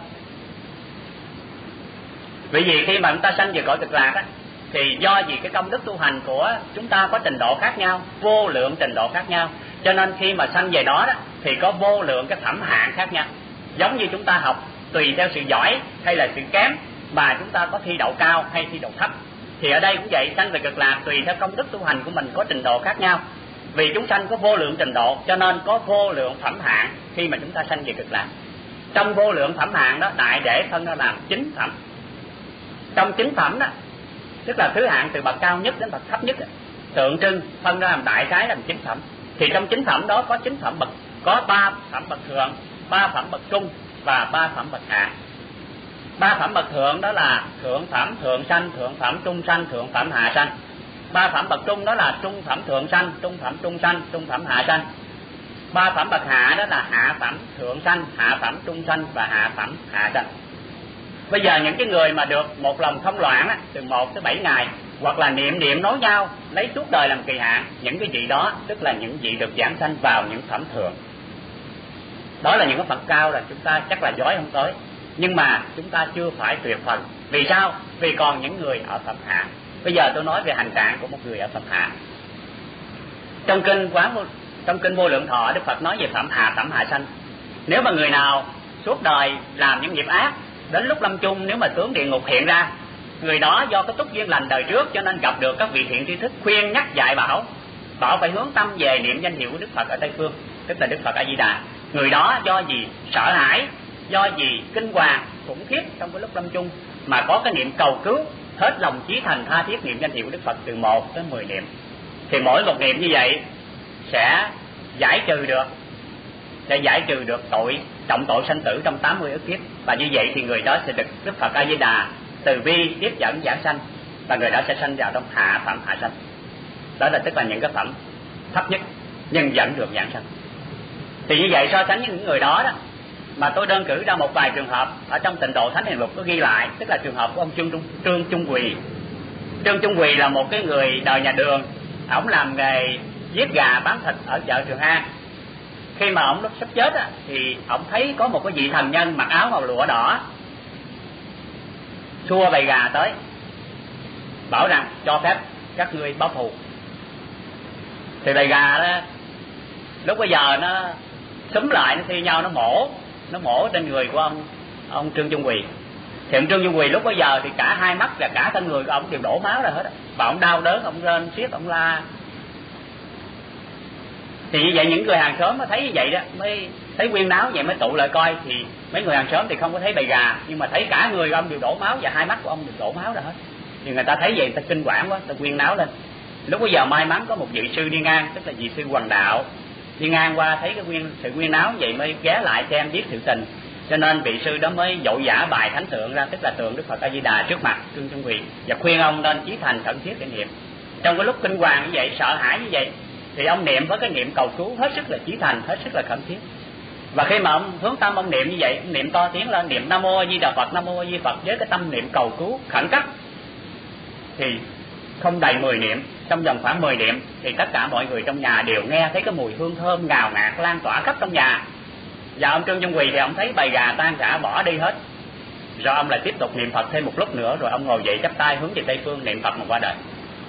Bởi vì khi mà chúng ta sanh về cõi cực lạc á, thì do vì cái công đức tu hành của chúng ta có trình độ khác nhau, vô lượng trình độ khác nhau, cho nên khi mà sanh về đó thì có vô lượng cái phẩm hạng khác nhau. Giống như chúng ta học tùy theo sự giỏi hay là sự kém mà chúng ta có thi đậu cao hay thi đậu thấp, thì ở đây cũng vậy, sanh về cực lạc tùy theo công đức tu hành của mình có trình độ khác nhau. Vì chúng sanh có vô lượng trình độ cho nên có vô lượng phẩm hạng khi mà chúng ta sanh về cực lạc. Trong vô lượng phẩm hạng đó, đại để phân ra làm 9 phẩm. Trong 9 phẩm đó, tức là thứ hạng từ bậc cao nhất đến bậc thấp nhất, tượng trưng phân ra làm đại khái làm 9 phẩm. Thì trong 9 phẩm đó có 9 phẩm bậc, có 3 phẩm bậc thượng, 3 phẩm bậc trung và 3 phẩm bậc hạ. 3 phẩm bậc thượng đó là thượng phẩm thượng sanh, thượng phẩm trung sanh, thượng phẩm hạ sanh. 3 phẩm bậc trung đó là trung phẩm thượng sanh, trung phẩm trung sanh, trung phẩm hạ sanh. 3 phẩm bậc hạ đó là hạ phẩm thượng sanh, hạ phẩm trung sanh và hạ phẩm hạ sanh. Bây giờ những cái người mà được một lòng không loạn á, từ 1 tới 7 ngày, hoặc là niệm nối nhau lấy suốt đời làm kỳ hạn, những cái vị đó tức là những vị được giảng sanh vào những phẩm thượng. Đó là những cái Phật cao là chúng ta chắc là giỏi không tới, nhưng mà chúng ta chưa phải tuyệt phật. Vì sao? Vì còn những người ở phẩm hạ. Bây giờ tôi nói về hành trạng của một người ở phẩm hạ. Trong kinh Vô Lượng Thọ, Đức Phật nói về phẩm hạ sanh. Nếu mà người nào suốt đời làm những nghiệp ác, đến lúc lâm chung nếu mà tướng địa ngục hiện ra, người đó do cái túc duyên lành đời trước cho nên gặp được các vị thiện tri thức khuyên nhắc dạy bảo phải hướng tâm về niệm danh hiệu của Đức Phật ở Tây Phương, tức là Đức Phật A Di Đà. Người đó do gì sợ hãi, do gì kinh hoàng khủng khiếp trong cái lúc lâm chung mà có cái niệm cầu cứu, hết lòng chí thành tha thiết niệm danh hiệu của Đức Phật từ 1 tới 10 niệm, thì mỗi một niệm như vậy sẽ giải trừ được trọng tội sanh tử trong 80 ức kiếp. Và như vậy thì người đó sẽ được Đức Phật A Di Đà từ bi tiếp dẫn giảng sanh, và người đó sẽ sanh vào trong hạ phẩm hạ sanh. Đó là tức là những cái phẩm thấp nhất nhưng vẫn được giảng sanh. Thì như vậy so sánh với những người đó mà tôi đơn cử ra một vài trường hợp ở trong Tịnh Độ Thánh Hiền Lục có ghi lại, tức là trường hợp của ông Trương Trung Quỳ. Trương Trung Quỳ là một cái người đời nhà Đường, ổng làm nghề giết gà bán thịt ở chợ Trường An. Khi mà ổng lúc sắp chết thì ổng thấy có một cái vị thần nhân mặc áo màu lụa đỏ xua bầy gà tới, bảo rằng cho phép các ngươi báo thù. Thì bầy gà đó lúc bây giờ nó xúm lại, nó thi nhau, nó mổ trên người của ông Trương Trung Quỳ. Thì ông Trương Trung Quỳ lúc bây giờ thì cả hai mắt và cả thân người của ông đều đổ máu ra hết, và ông đau đớn, ông rên xiết, ông la. Thì như vậy những người hàng xóm mới thấy như vậy đó, mới thấy quyên náo vậy mới tụ lại coi, thì mấy người hàng xóm thì không có thấy bầy gà, nhưng mà thấy cả người ông đều đổ máu và hai mắt của ông đều đổ máu rồi hết. Thì người ta thấy vậy, người ta kinh quản quá, người ta quyên náo lên. Lúc bây giờ may mắn có một vị sư đi ngang, tức là vị sư Hoàng Đạo, đi ngang qua thấy cái sự quyên náo vậy mới ghé lại xem biết sự tình. Cho nên vị sư đó mới dội vã bài thánh tượng ra, tức là tượng Đức Phật A Di Đà trước mặt Trương Trung Quyền, và khuyên ông nên chí thành khẩn thiết để niệm. Trong cái lúc kinh hoàng như vậy, sợ hãi như vậy, thì ông niệm với cái niệm cầu cứu hết sức là chí thành, hết sức là khẩn thiết. Và khi mà ông hướng tâm ông niệm như vậy, ông niệm to tiếng lên, niệm Nam Mô A Di Đà Phật, Nam Mô A Di Phật với cái tâm niệm cầu cứu khẩn cấp, thì không đầy 10 niệm, trong vòng khoảng 10 niệm thì tất cả mọi người trong nhà đều nghe thấy cái mùi hương thơm ngào ngạt lan tỏa khắp trong nhà. Và ông Trương Trung Quỳ thì ông thấy bầy gà tan rã bỏ đi hết. Rồi ông lại tiếp tục niệm Phật thêm một lúc nữa, rồi ông ngồi dậy chắp tay hướng về Tây Phương niệm Phật mà qua đời.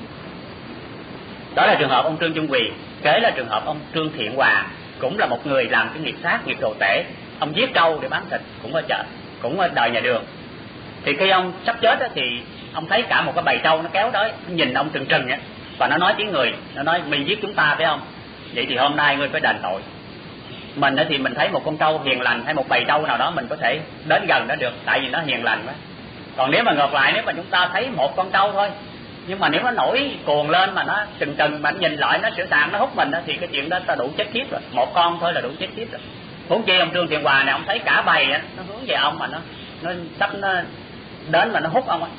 Đó là trường hợp ông Trương Trung Quỳ. Kế là trường hợp ông Trương Thiện Hòa, cũng là một người làm cái nghiệp sát, nghiệp đồ tể. Ông giết trâu để bán thịt, cũng ở chợ, cũng ở đời nhà đường. Thì khi ông sắp chết đó, thì ông thấy cả một cái bầy trâu nó kéo tới, nhìn ông trừng trừng á, và nó nói tiếng người, nó nói mày giết chúng ta phải không? Vậy thì hôm nay ngươi phải đền tội. Mình thì mình thấy một con trâu hiền lành hay một bầy trâu nào đó mình có thể đến gần nó được, tại vì nó hiền lành quá. Còn nếu mà ngược lại, nếu mà chúng ta thấy một con trâu thôi, nhưng mà nếu nó nổi cuồng lên mà nó trừng trừng mà nó nhìn lại nó sửa sàng nó hút mình đó, thì cái chuyện đó ta đủ chết khiếp rồi. Một con thôi là đủ chết khiếp rồi. Huống chi ông Trương Thiện Hòa này, ông thấy cả bầy đó, nó hướng về ông mà nó sắp nó đến mà nó hút ông á.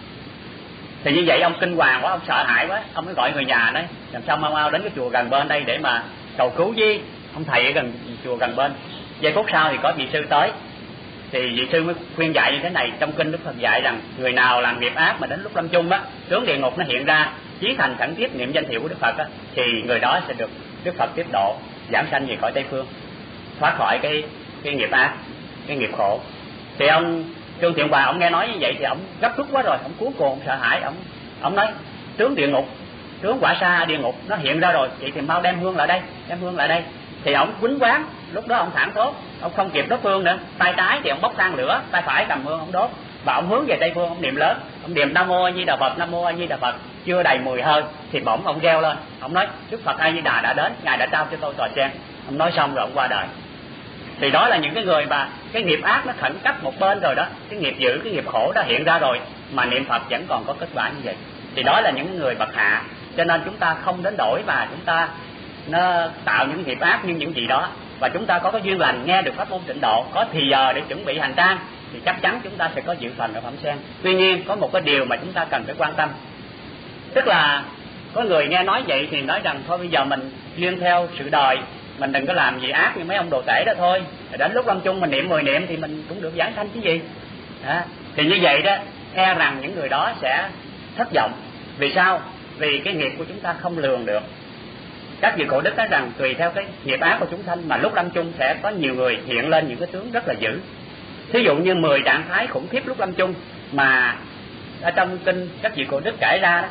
Thì như vậy ông kinh hoàng quá, ông sợ hãi quá, ông mới gọi người nhà đấy, làm sao mau đến cái chùa gần bên đây để mà cầu cứu với ông thầy ở gần chùa gần bên. Giây phút sau thì có vị sư tới, thì vị sư mới khuyên dạy như thế này. Trong kinh Đức Phật dạy rằng người nào làm nghiệp ác mà đến lúc lâm chung á, tướng địa ngục nó hiện ra, chí thành khẩn thiết niệm danh hiệu của Đức Phật á, thì người đó sẽ được Đức Phật tiếp độ giảng sanh về cõi Tây Phương, thoát khỏi cái nghiệp ác, cái nghiệp khổ. Thì ông Trương Thiện Hòa ông nghe nói như vậy thì ông gấp rút quá rồi, ông cuống cuồng, ông sợ hãi, ông nói tướng địa ngục, tướng quả sa địa ngục nó hiện ra rồi, vậy thì mau đem hương lại đây, đem hương lại đây. Thì ông quýnh quán, lúc đó ông thẳng thốt, ông không kịp đốt hương nữa, tay trái thì ông bốc than lửa, tay phải cầm hương ông đốt, và ông hướng về Tây Phương, ông niệm lớn, ông niệm Nam Mô A Di Đà Phật, Nam Mô A Di Đà Phật. Chưa đầy 10 hơi thì bỗng ông reo lên, ông nói Đức Phật A Di Đà đã đến, ngài đã trao cho tôi tòa sen. Ông nói xong rồi ông qua đời. Thì đó là những cái người mà cái nghiệp ác nó khẩn cấp một bên rồi đó, cái nghiệp dữ, cái nghiệp khổ đã hiện ra rồi mà niệm Phật vẫn còn có kết quả như vậy, thì đó là những người bậc hạ. Cho nên chúng ta không đến đổi mà chúng ta nó tạo những nghiệp ác như những gì đó, và chúng ta có cái duyên lành nghe được pháp môn tịnh độ, có thì giờ để chuẩn bị hành trang, thì chắc chắn chúng ta sẽ có dự phần ở phẩm sen. Tuy nhiên có một cái điều mà chúng ta cần phải quan tâm, tức là có người nghe nói vậy thì nói rằng thôi bây giờ mình duyên theo sự đời, mình đừng có làm gì ác như mấy ông đồ tể đó thôi, đến lúc lâm chung mình niệm 10 niệm thì mình cũng được giảng sanh chứ gì đó. Thì như vậy đó, e rằng những người đó sẽ thất vọng. Vì sao? Vì cái nghiệp của chúng ta không lường được. Các vị cổ đức nói rằng tùy theo cái nghiệp ác của chúng sanh mà lúc lâm chung sẽ có nhiều người hiện lên những cái tướng rất là dữ. Thí dụ như 10 trạng thái khủng khiếp lúc lâm chung mà ở trong kinh các vị cổ đức kể ra đó,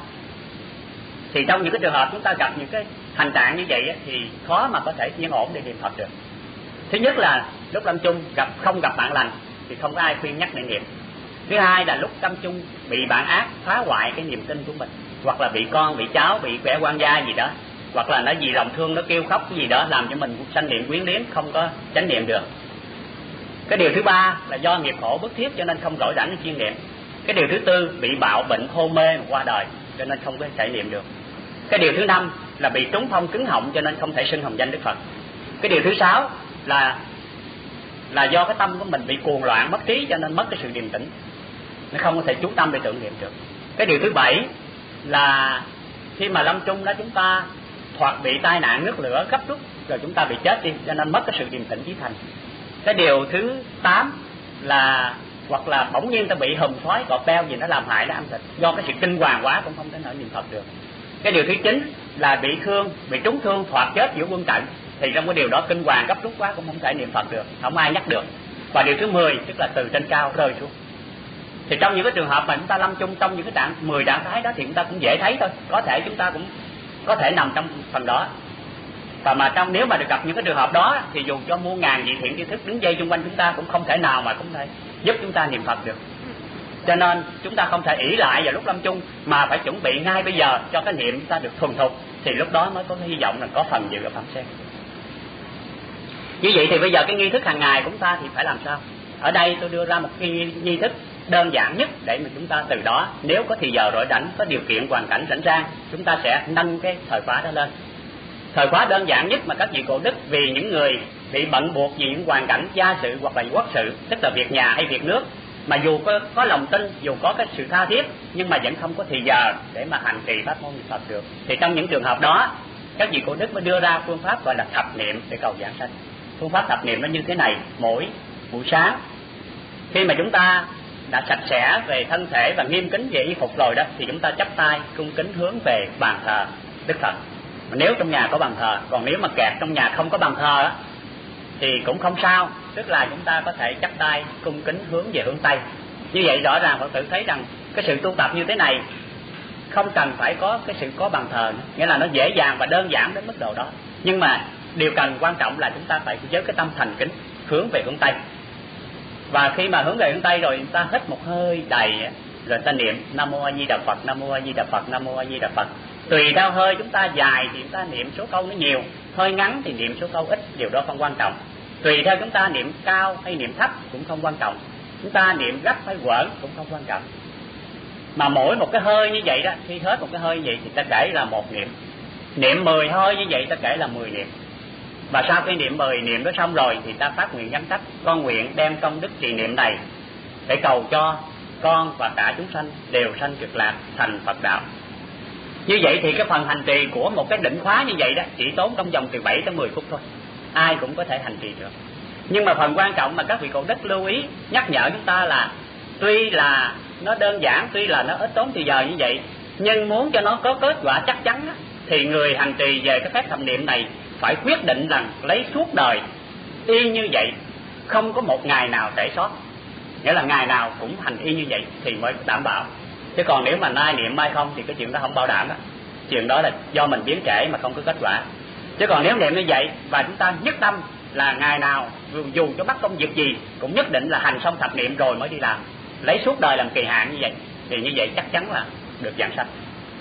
thì trong những cái trường hợp chúng ta gặp những cái hành trạng như vậy thì khó mà có thể yên ổn để niệm Phật được. Thứ nhất là lúc lâm chung không gặp bạn lành thì không có ai khuyên nhắc để niệm. Thứ hai là lúc lâm chung bị bạn ác phá hoại cái niềm tin của mình, hoặc là bị con, bị cháu, bị kẻ quan gia gì đó, hoặc là nó vì lòng thương nó kêu khóc cái gì đó làm cho mình sanh niệm quyến liếng, không có chánh niệm được. Cái điều thứ ba là do nghiệp khổ bức thiết cho nên không rỗi rảnh chuyên niệm. Cái điều thứ tư bị bạo bệnh hôn mê qua đời cho nên không có thể niệm được. Cái điều thứ năm là bị trúng phong cứng họng cho nên không thể xưng hồng danh Đức Phật. Cái điều thứ sáu là do cái tâm của mình bị cuồng loạn mất trí cho nên mất cái sự điềm tĩnh, nó không có thể chú tâm để tưởng niệm được. Cái điều thứ bảy là khi mà lâm chung đó chúng ta hoặc bị tai nạn nước lửa gấp rút rồi chúng ta bị chết đi cho nên mất cái sự điềm tĩnh chí thành. Cái điều thứ 8 là hoặc là bỗng nhiên ta bị hùm khói cọp beo gì nó làm hại nó ăn thịt, do cái sự kinh hoàng quá cũng không thể nào niệm Phật được. Cái điều thứ 9 là bị thương, bị trúng thương thoạt chết giữa quân trận, thì trong cái điều đó kinh hoàng gấp rút quá cũng không thể niệm Phật được, không ai nhắc được. Và điều thứ 10 tức là từ trên cao rơi xuống. Thì trong những cái trường hợp mà chúng ta lâm chung trong những cái 10 trạng thái đó thì chúng ta cũng dễ thấy thôi, có thể chúng ta cũng có thể nằm trong phần đó. Và mà nếu mà được gặp những cái trường hợp đó thì dù cho muôn ngàn vị thiện tri thức đứng dây xung quanh chúng ta cũng không thể nào mà cũng thể giúp chúng ta niệm Phật được. Cho nên chúng ta không thể ỷ lại vào lúc lâm chung mà phải chuẩn bị ngay bây giờ cho cái niệm chúng ta được thuần thục, thì lúc đó mới có hy vọng là có phần dự ở phẩm sen. Như vậy thì bây giờ cái nghi thức hàng ngày của chúng ta thì phải làm sao? Ở đây tôi đưa ra một cái nghi thức đơn giản nhất để mà chúng ta từ đó, nếu có thì giờ rỗi rảnh, có điều kiện hoàn cảnh rảnh rang, chúng ta sẽ nâng cái thời khóa đó lên. Thời khóa đơn giản nhất mà các vị cổ đức vì những người bị bận buộc vì những hoàn cảnh gia sự hoặc là quốc sự, tức là việc nhà hay việc nước, mà dù có lòng tin, dù có cái sự tha thiết, nhưng mà vẫn không có thì giờ để mà hành trì pháp môn niệm Phật được, thì trong những trường hợp đó các vị cổ đức mới đưa ra phương pháp gọi là thập niệm để cầu giảng sanh. Phương pháp thập niệm nó như thế này: mỗi buổi sáng khi mà chúng ta đã sạch sẽ về thân thể và nghiêm kính về y phục rồi đó, thì chúng ta chắp tay cung kính hướng về bàn thờ Đức Phật. Mà nếu trong nhà có bàn thờ, còn nếu mà kẹt trong nhà không có bàn thờ đó, thì cũng không sao, tức là chúng ta có thể chắp tay cung kính hướng về hướng Tây. Như vậy rõ ràng Phật tử thấy rằng cái sự tu tập như thế này không cần phải có cái sự có bàn thờ nữa. Nghĩa là nó dễ dàng và đơn giản đến mức độ đó. Nhưng mà điều cần quan trọng là chúng ta phải với cái tâm thành kính hướng về hướng Tây. Và khi mà hướng về hướng Tây rồi, chúng ta hít một hơi đầy, rồi ta niệm Nam Mô A Di Đà Phật, Nam Mô A Di Đà Phật, Nam Mô A Di Đà Phật. Tùy theo hơi chúng ta dài thì chúng ta niệm số câu nó nhiều, hơi ngắn thì niệm số câu ít, điều đó không quan trọng. Tùy theo chúng ta niệm cao hay niệm thấp cũng không quan trọng, chúng ta niệm gấp hay quẩn cũng không quan trọng. Mà mỗi một cái hơi như vậy đó, khi hết một cái hơi như vậy thì ta kể là một niệm. Niệm 10 hơi như vậy ta kể là 10 niệm. Và sau khi niệm 10 niệm đó xong rồi thì ta phát nguyện nhắn sách: con nguyện đem công đức trì niệm này để cầu cho con và cả chúng sanh đều sanh cực lạc thành Phật đạo. Như vậy thì cái phần hành trì của một cái định khóa như vậy đó chỉ tốn trong vòng từ 7 tới 10 phút thôi, ai cũng có thể hành trì được. Nhưng mà phần quan trọng mà các vị cổ đức lưu ý nhắc nhở chúng ta là tuy là nó đơn giản, tuy là nó ít tốn thời giờ như vậy, nhưng muốn cho nó có kết quả chắc chắn đó, thì người hành trì về cái phép thập niệm này phải quyết định rằng lấy suốt đời y như vậy, không có một ngày nào trễ sót. Nghĩa là ngày nào cũng hành y như vậy thì mới đảm bảo. Chứ còn nếu mà nay niệm mai không thì cái chuyện đó không bảo đảm đó. Chuyện đó là do mình biến trễ mà không có kết quả. Chứ còn nếu niệm như vậy và chúng ta nhất tâm là ngày nào dù cho bắt công việc gì cũng nhất định là hành xong thập niệm rồi mới đi làm, lấy suốt đời làm kỳ hạn như vậy, thì như vậy chắc chắn là được giảng sanh.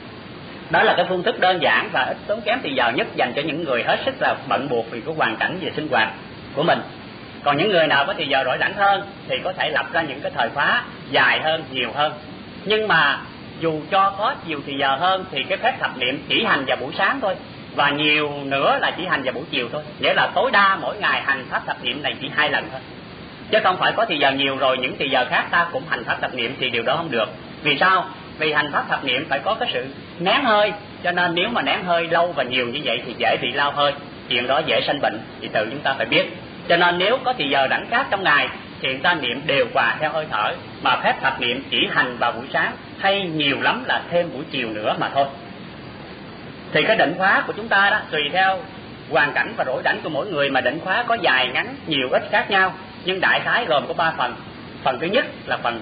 Đó là cái phương thức đơn giản và ít tốn kém thì giờ nhất dành cho những người hết sức là bận buộc vì cái hoàn cảnh về sinh hoạt của mình. Còn những người nào có thì giờ rỗi rảnh hơn thì có thể lập ra những cái thời khóa dài hơn, nhiều hơn. Nhưng mà dù cho có nhiều thì giờ hơn thì cái phép thập niệm chỉ hành vào buổi sáng thôi, và nhiều nữa là chỉ hành vào buổi chiều thôi. Nghĩa là tối đa mỗi ngày hành pháp thập niệm này chỉ 2 lần thôi. Chứ không phải có thì giờ nhiều rồi những thì giờ khác ta cũng hành pháp thập niệm thì điều đó không được. Vì sao? Vì hành pháp thập niệm phải có cái sự nén hơi, cho nên nếu mà nén hơi lâu và nhiều như vậy thì dễ bị lao hơi, chuyện đó dễ sanh bệnh, thì tự chúng ta phải biết. Cho nên nếu có thì giờ rảnh khác trong ngày thì chúng ta niệm đều hòa theo hơi thở, mà phép thập niệm chỉ hành vào buổi sáng hay nhiều lắm là thêm buổi chiều nữa mà thôi. Thì cái định khóa của chúng ta đó tùy theo hoàn cảnh và rỗi rảnh của mỗi người mà định khóa có dài ngắn nhiều ít khác nhau, nhưng đại khái gồm có 3 phần. Phần thứ nhất là phần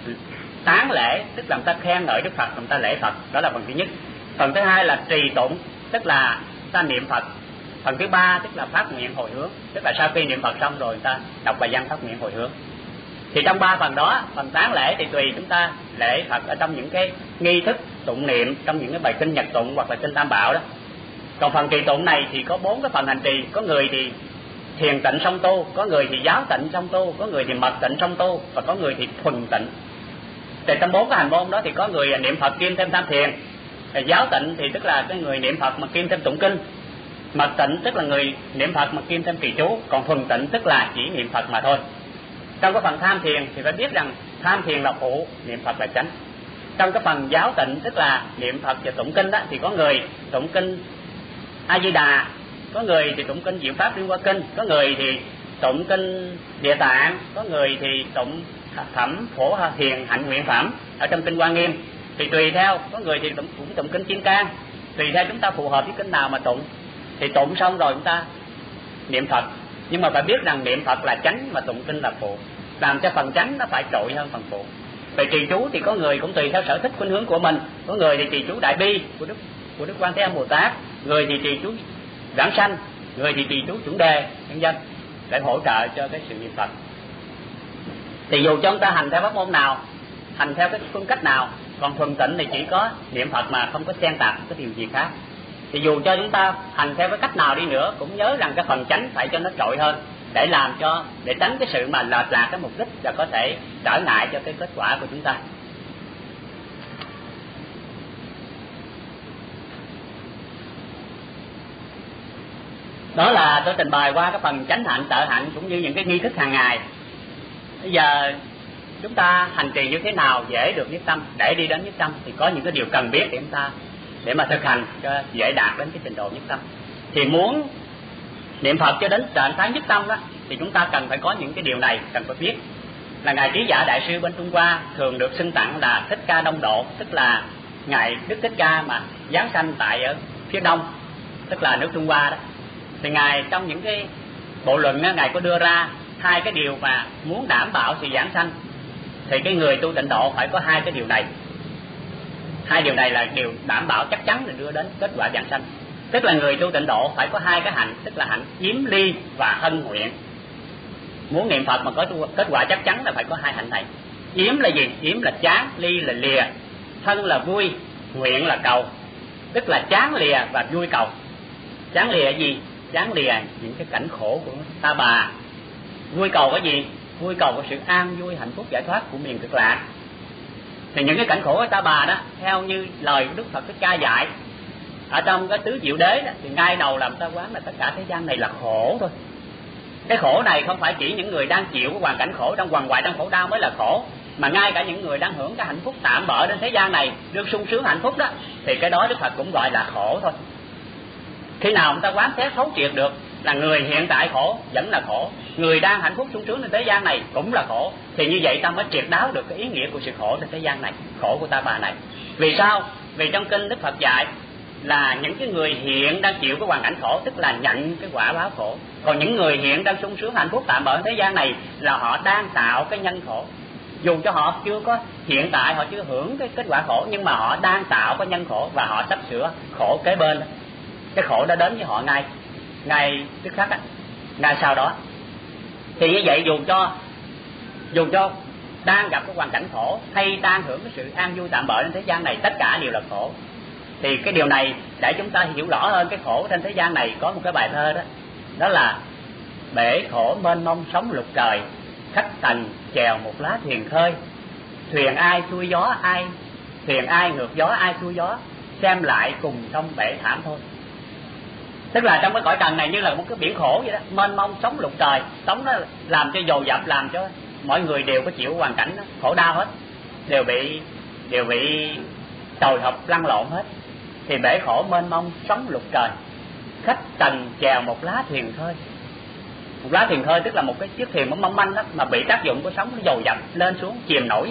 tán lễ, tức là người ta khen ngợi Đức Phật, người ta lễ Phật, đó là phần thứ nhất. Phần thứ hai là trì tụng, tức là ta niệm Phật. Phần thứ ba tức là phát nguyện hồi hướng, tức là sau khi niệm Phật xong rồi người ta đọc bài văn phát nguyện hồi hướng. Thì trong 3 phần đó, phần tán lễ thì tùy chúng ta lễ Phật ở trong những cái nghi thức tụng niệm, trong những cái bài kinh Nhật tụng hoặc là kinh Tam Bảo đó. Còn phần trì tụng này thì có 4 cái phần hành trì, có người thì thiền tịnh song tu, có người thì giáo tịnh song tu, có người thì mật tịnh song tu, và có người thì thuần tịnh. Thì trong 4 cái hành môn đó thì có người niệm Phật kiêm thêm tham thiền. Giáo tịnh thì tức là cái người niệm Phật mà kiêm thêm tụng kinh. Mật tịnh tức là người niệm Phật mà kiêm thêm trì chú. Còn thuần tịnh tức là chỉ niệm Phật mà thôi. Trong cái phần tham thiền thì phải biết rằng tham thiền là phụ, niệm Phật là chánh. Trong cái phần giáo tịnh tức là niệm Phật và tụng kinh đó, thì có người tụng kinh A Di Đà, có người thì tụng kinh Diệu Pháp Liên Hoa Kinh, có người thì tụng kinh Địa Tạng, có người thì tụng Thẩm Phổ Hiền Hạnh Nguyện Phẩm ở trong kinh Hoa Nghiêm. Thì tùy theo, có người thì cũng tụng kinh Kim Cang, tùy theo chúng ta phù hợp với kinh nào mà tụng. Thì tụng xong rồi chúng ta niệm Phật, nhưng mà phải biết rằng niệm Phật là chánh mà tụng kinh là phụ, làm cho phần chánh nó phải trội hơn phần phụ. Về trì chú thì có người cũng tùy theo sở thích khuynh hướng của mình, có người thì trì chú Đại Bi của Đức Quan Thế Âm Bồ Tát, người thì trì chú Giảng Sanh, người thì trì chú Chuẩn Đề, nhân dân để hỗ trợ cho cái sự niệm Phật. Thì dù cho chúng ta hành theo pháp môn nào, hành theo cái phương cách nào, còn thuần tịnh thì chỉ có niệm Phật mà không có xen tạp cái điều gì khác. thì dù cho chúng ta hành theo cái cách nào đi nữa cũng nhớ rằng cái phần chánh phải cho nó trội hơn, để tránh cái sự mà lệch lạc cái mục đích và có thể trở ngại cho cái kết quả của chúng ta. Đó là tôi trình bày qua cái phần chánh hạnh, tự hạnh cũng như những cái nghi thức hàng ngày. Bây giờ chúng ta hành trì như thế nào dễ được nhất tâm, để đi đến nhất tâm thì có những cái điều cần biết để mà thực hành cho dễ đạt đến cái trình độ nhất tâm. Thì muốn niệm Phật cho đến trạng thái nhất tâm đó thì chúng ta cần phải có những cái điều này cần phải biết. Là ngài Trí Giả Đại Sư bên Trung Hoa thường được xưng tặng là Thích Ca Đông Độ, tức là ngài Đức Thích Ca mà giáng sanh tại ở phía đông, tức là nước Trung Hoa đó. Thì ngài trong những cái bộ luận đó, ngài có đưa ra hai cái điều mà muốn đảm bảo sự giảng sanh thì cái người tu tịnh độ phải có hai cái điều này. Hai điều này là điều đảm bảo chắc chắn là đưa đến kết quả giảng sanh. Tức là người tu tịnh độ phải có hai cái hạnh, tức là hạnh yếm ly và hân nguyện. Muốn niệm Phật mà có kết quả chắc chắn là phải có hai hạnh này. Yếm là gì? Yếm là chán, ly là lìa, hân là vui, nguyện là cầu. Tức là chán lìa và vui cầu. Chán lìa gì? Chán lìa những cái cảnh khổ của ta bà. Vui cầu cái gì? Vui cầu cái sự an vui, hạnh phúc, giải thoát của miền Cực Lạc. Thì những cái cảnh khổ của ta bà đó, theo như lời của Đức Phật Thích Ca dạy ở trong cái tứ diệu đế đó, thì ngay đầu làm ta quán là tất cả thế gian này là khổ thôi. Cái khổ này không phải chỉ những người đang chịu cái hoàn cảnh khổ, trong quằn quại trong khổ đau mới là khổ, mà ngay cả những người đang hưởng cái hạnh phúc tạm bợ trên thế gian này, đương sung sướng hạnh phúc đó, thì cái đó Đức Phật cũng gọi là khổ thôi. Khi nào chúng ta quán xét thấu triệt được là người hiện tại khổ vẫn là khổ, người đang hạnh phúc sung sướng trên thế gian này cũng là khổ, thì như vậy ta mới triệt đáo được cái ý nghĩa của sự khổ trên thế gian này, khổ của ta bà này. Vì sao? Vì trong kinh Đức Phật dạy là những cái người hiện đang chịu cái hoàn cảnh khổ, tức là nhận cái quả báo khổ. Còn những người hiện đang sung sướng hạnh phúc tạm bợ thế gian này là họ đang tạo cái nhân khổ. Dù cho họ chưa có hiện tại, họ chưa hưởng cái kết quả khổ, nhưng mà họ đang tạo cái nhân khổ và họ sắp sửa khổ kế bên. Cái khổ đã đến với họ ngay tức khắc á, ngay sau đó. Thì như vậy dù cho đang gặp cái hoàn cảnh khổ hay đang hưởng cái sự an vui tạm bợ trên thế gian này, tất cả đều là khổ. Thì cái điều này để chúng ta hiểu rõ hơn cái khổ trên thế gian này, có một cái bài thơ đó, đó là bể khổ mênh mông sóng lục trời, khách tần chèo một lá thuyền khơi, thuyền ai xuôi gió ai, thuyền ai ngược gió ai xuôi gió, xem lại cùng sông bể thảm thôi. Tức là trong cái cõi trần này như là một cái biển khổ vậy đó, mênh mông sóng lục trời, sóng nó làm cho dồn dập, làm cho mọi người đều có chịu hoàn cảnh đó, khổ đau hết, đều bị tồi hộp lăn lộn hết. Thì bể khổ mênh mông sóng lục trời, khách trần chèo một lá thuyền khơi. Một lá thuyền khơi tức là một cái chiếc thuyền mong manh đó, mà bị tác dụng của sóng nó dồn dập lên xuống chìm nổi.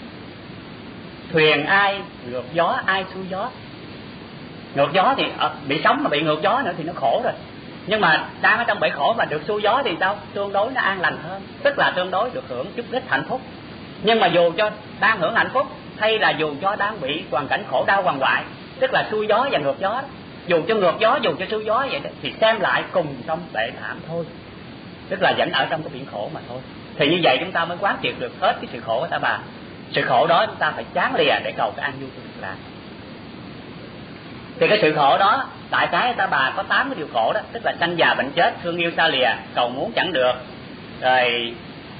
Thuyền ai ngược gió ai xuôi gió. Ngược gió thì bị sóng mà bị ngược gió nữa thì nó khổ rồi. Nhưng mà đang ở trong bể khổ mà được xuôi gió thì sao? Tương đối nó an lành hơn, tức là tương đối được hưởng chút ít hạnh phúc. Nhưng mà dù cho đang hưởng hạnh phúc hay là dù cho đang bị hoàn cảnh khổ đau quằn quại, tức là xuôi gió và ngược gió đó, dù cho ngược gió dù cho xuôi gió vậy đó, thì xem lại cùng trong bể thảm thôi, tức là vẫn ở trong cái biển khổ mà thôi. Thì như vậy chúng ta mới quán triệt được hết cái sự khổ của ta bà. Sự khổ đó chúng ta phải chán lìa để cầu cái an vui của Cực Lạc. Thì cái sự khổ đó, tại cái ta bà có 8 cái điều khổ đó, tức là sanh già bệnh chết, thương yêu xa lìa, cầu muốn chẳng được, rồi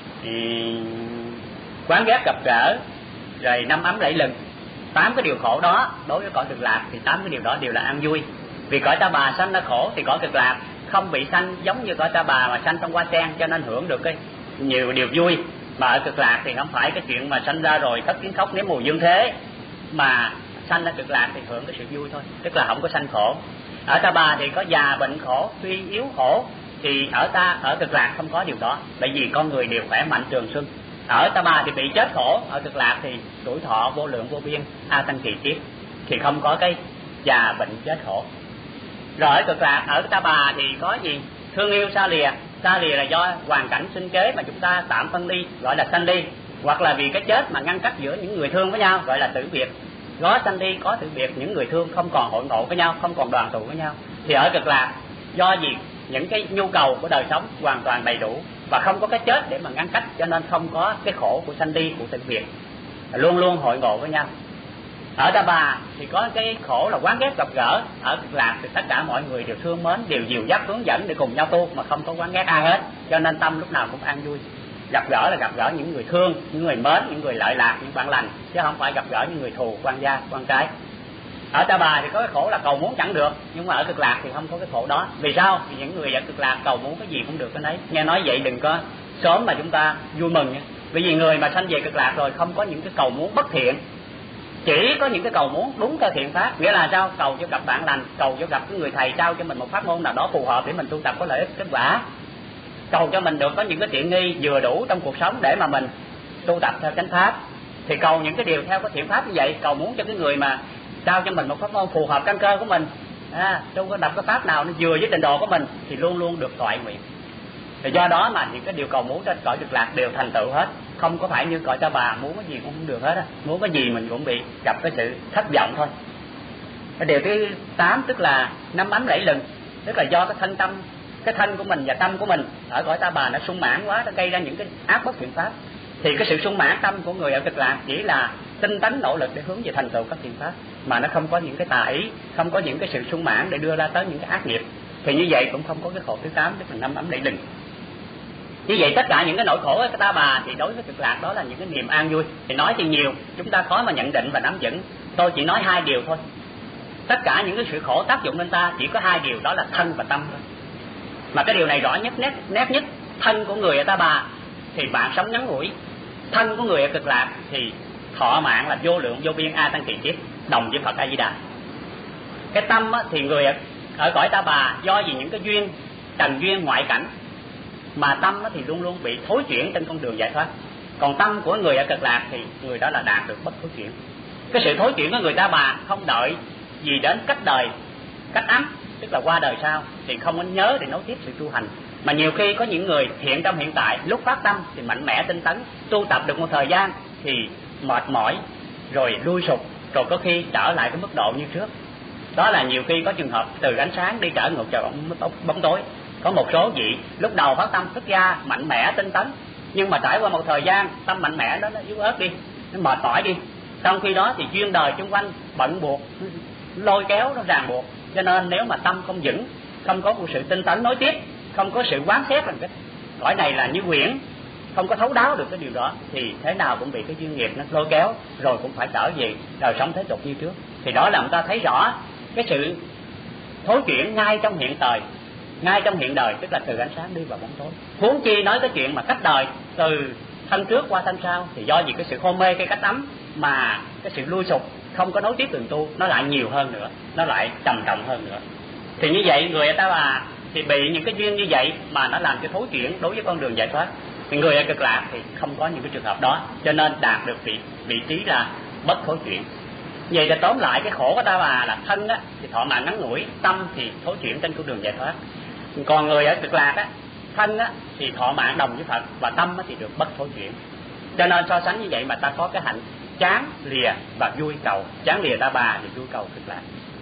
quán ghét gặp gỡ, rồi năm ấm lẫy lừng. 8 cái điều khổ đó đối với cõi Cực Lạc thì 8 cái điều đó đều là an vui. Vì cõi ta bà sanh ra khổ thì cõi Cực Lạc không bị sanh giống như cõi ta bà mà sanh trong hoa sen, cho nên hưởng được cái nhiều điều vui. Mà ở Cực Lạc thì không phải cái chuyện mà sanh ra rồi thất tiếng khóc nếm mùi dương thế, mà sanh ra Cực Lạc thì hưởng cái sự vui thôi, tức là không có sanh khổ. Ở ta bà thì có già bệnh khổ, suy yếu khổ, thì ở Cực Lạc không có điều đó, bởi vì con người đều khỏe mạnh trường xuân. Ở ta bà thì bị chết khổ, ở Cực Lạc thì tuổi thọ vô lượng vô biên, a tăng kỳ kiếp, thì không có cái già bệnh chết khổ. Rồi ở Cực Lạc, ở ta bà thì có gì? Thương yêu xa lìa. Xa lìa là do hoàn cảnh sinh kế mà chúng ta tạm phân ly, gọi là sanh ly, hoặc là vì cái chết mà ngăn cách giữa những người thương với nhau, gọi là tử biệt. Có sanh ly, có tử biệt, những người thương không còn hội ngộ với nhau, không còn đoàn tụ với nhau. Thì ở Cực Lạc do gì? Những cái nhu cầu của đời sống hoàn toàn đầy đủ và không có cái chết để mà ngăn cách, cho nên không có cái khổ của sanh ly, của tử biệt, luôn luôn hội ngộ với nhau. Ở Ta Bà thì có cái khổ là quán ghét gặp gỡ. Ở Cực Lạc thì tất cả mọi người đều thương mến, đều dìu dắt hướng dẫn để cùng nhau tu, mà không có quán ghét ai hết. Cho nên tâm lúc nào cũng an vui. Gặp gỡ là gặp gỡ những người thương, những người mến, những người lợi lạc, những bạn lành, chứ không phải gặp gỡ những người thù, quan gia, quan trái. Ở Ta Bà thì có cái khổ là cầu muốn chẳng được, nhưng mà ở Cực Lạc thì không có cái khổ đó. Vì sao? Vì những người ở Cực Lạc cầu muốn cái gì cũng được cái đấy. Nghe nói vậy đừng có sớm mà chúng ta vui mừng. Bởi vì người mà sanh về Cực Lạc rồi không có những cái cầu muốn bất thiện, chỉ có những cái cầu muốn đúng theo thiện pháp. Nghĩa là sao? Cầu cho gặp bạn lành, cầu cho gặp cái người thầy trao cho mình một pháp môn nào đó phù hợp để mình tu tập có lợi ích kết quả, cầu cho mình được có những cái tiện nghi vừa đủ trong cuộc sống để mà mình tu tập theo chánh pháp. Thì cầu những cái điều theo cái thiện pháp như vậy, cầu muốn cho cái người mà trao cho mình một pháp môn phù hợp căn cơ của mình, tu có đọc cái pháp nào nó vừa với trình độ của mình thì luôn luôn được toại nguyện. Thì do đó mà những cái điều cầu muốn trên cõi Cực Lạc đều thành tựu hết, không có phải như cõi Ta Bà muốn cái gì cũng không được hết á, muốn cái gì mình cũng bị gặp cái sự thất vọng thôi. Cái điều thứ 8 tức là nắm ấm lẫy lừng, tức là do cái thân của mình và tâm của mình ở cõi Ta Bà nó sung mãn quá, nó gây ra những cái ác bất thiện pháp. Thì cái sự sung mãn tâm của người ở Cực Lạc chỉ là tinh tấn nỗ lực để hướng về thành tựu các thiện pháp, mà nó không có những cái tà ý, không có những cái sự sung mãn để đưa ra tới những cái ác nghiệp. Thì như vậy cũng không có cái khổ thứ 8 tức là nắm ấm lẫy lừng. Như vậy tất cả những cái nỗi khổ ở Ta Bà thì đối với Cực Lạc đó là những cái niềm an vui. Thì nói thì nhiều, chúng ta khó mà nhận định và nắm vững. Tôi chỉ nói 2 điều thôi. Tất cả những cái sự khổ tác dụng lên ta chỉ có 2 điều, đó là thân và tâm thôi. Mà cái điều này rõ nhất, nét nhất. Thân của người ở Ta Bà thì bạn sống ngắn ngủi, thân của người ở Cực Lạc thì thọ mạng là vô lượng vô biên a tăng kỳ kiếp, đồng với Phật A Di Đà. Cái tâm thì người ở cõi Ta Bà do vì những cái duyên trần duyên ngoại cảnh mà tâm thì luôn luôn bị thối chuyển trên con đường giải thoát. Còn tâm của người ở Cực Lạc thì người đó là đạt được bất thối chuyển. Cái sự thối chuyển của người Ta Bà không đợi gì đến cách đời, cách ấm, tức là qua đời sau thì không có nhớ để nối tiếp sự tu hành. Mà nhiều khi có những người hiện trong hiện tại, lúc phát tâm thì mạnh mẽ tinh tấn, tu tập được một thời gian thì mệt mỏi, rồi lui sụp, rồi có khi trở lại cái mức độ như trước. Đó là nhiều khi có trường hợp từ ánh sáng đi trở ngược trở bóng tối. Có một số vị lúc đầu phát tâm xuất gia mạnh mẽ tinh tấn, nhưng mà trải qua một thời gian tâm mạnh mẽ đó nó yếu ớt đi, nó mệt mỏi đi. Trong khi đó thì duyên đời xung quanh bận buộc, lôi kéo, nó ràng buộc. Cho nên nếu mà tâm không vững, không có một sự tinh tấn nối tiếp, không có sự quán xét rằng cái cõi này là như quyển, không có thấu đáo được cái điều đó, thì thế nào cũng bị cái duyên nghiệp nó lôi kéo, rồi cũng phải trở về đời sống thế tục như trước. Thì đó là chúng ta thấy rõ cái sự thối chuyển ngay trong hiện thời, ngay trong hiện đời, tức là từ ánh sáng đi vào bóng tối. Huống chi nói cái chuyện mà cách đời từ thân trước qua thân sau thì do vì cái sự hôn mê cái cách ấm mà cái sự lui sụp không có nối tiếp đường tu nó lại nhiều hơn nữa, nó lại trầm trọng hơn nữa. Thì như vậy người ở Ta Bà thì bị những cái duyên như vậy mà nó làm cho thối chuyển đối với con đường giải thoát. Thì người ở Cực Lạc thì không có những cái trường hợp đó, cho nên đạt được vị trí là bất thối chuyển. Vậy thì tóm lại cái khổ của Ta Bà là thân á thì thọ mạng ngắn ngủi, tâm thì thối chuyển trên con đường giải thoát. Còn người ở Cực Lạc á, thân á thì thọ mạng đồng với Phật và tâm á thì được bất thối chuyển. Cho nên so sánh như vậy mà ta có cái hạnh chán lìa và vui cầu. Chán lìa Ta Bà thì vui cầu Cực Lạc.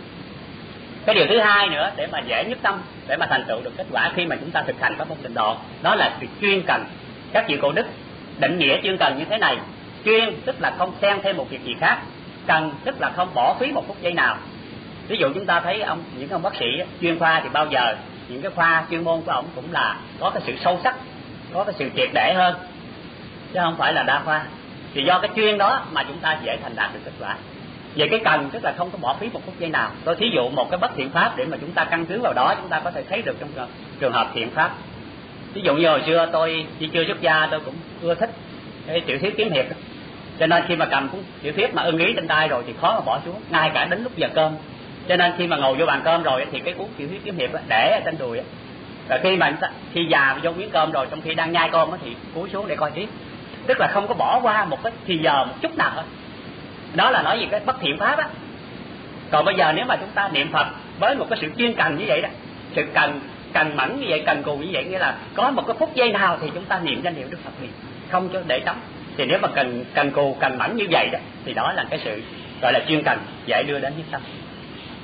Cái điều thứ 2 nữa để mà dễ nhất tâm, để mà thành tựu được kết quả khi mà chúng ta thực hành pháp môn tịnh độ, đó là sự chuyên cần. Các vị Cổ Đức định nghĩa chuyên cần như thế này: chuyên tức là không xen thêm một việc gì khác, cần tức là không bỏ phí một phút giây nào. Ví dụ chúng ta thấy những ông bác sĩ chuyên khoa thì bao giờ những cái khoa chuyên môn của ông cũng là có cái sự sâu sắc, có cái sự triệt để hơn, chứ không phải là đa khoa. Thì do cái chuyên đó mà chúng ta dễ thành đạt được kết quả. Về cái cần tức là không có bỏ phí một phút giây nào. Tôi thí dụ một cái bất thiện pháp để mà chúng ta căn cứ vào đó, chúng ta có thể thấy được trong trường hợp thiện pháp. Ví dụ như hồi xưa tôi khi chưa xuất gia tôi cũng ưa thích cái tiểu thuyết kiếm hiệp, cho nên khi mà cầm cuốn tiểu thuyết mà ưng ý trên tay rồi thì khó mà bỏ xuống, ngay cả đến lúc giờ cơm. Cho nên khi mà ngồi vô bàn cơm rồi thì cái cuốn tiểu thuyết kiếm hiệp để ở trên đùi, rồi khi già vô miếng cơm rồi, trong khi đang nhai cơm thì cúi xuống để coi tiếp, tức là không có bỏ qua một cái thì giờ một chút nào hết. Đó là nói về cái bất thiện pháp á. Còn bây giờ nếu mà chúng ta niệm Phật với một cái sự chuyên cần như vậy đó, sự cần mẫn như vậy, cần cù như vậy, nghĩa là có một cái phút giây nào thì chúng ta niệm danh hiệu Đức Phật liền, không cho để trống. Thì nếu mà cần cù cần mẫn như vậy đó thì đó là cái sự gọi là chuyên cần, dễ đưa đến nhất tâm.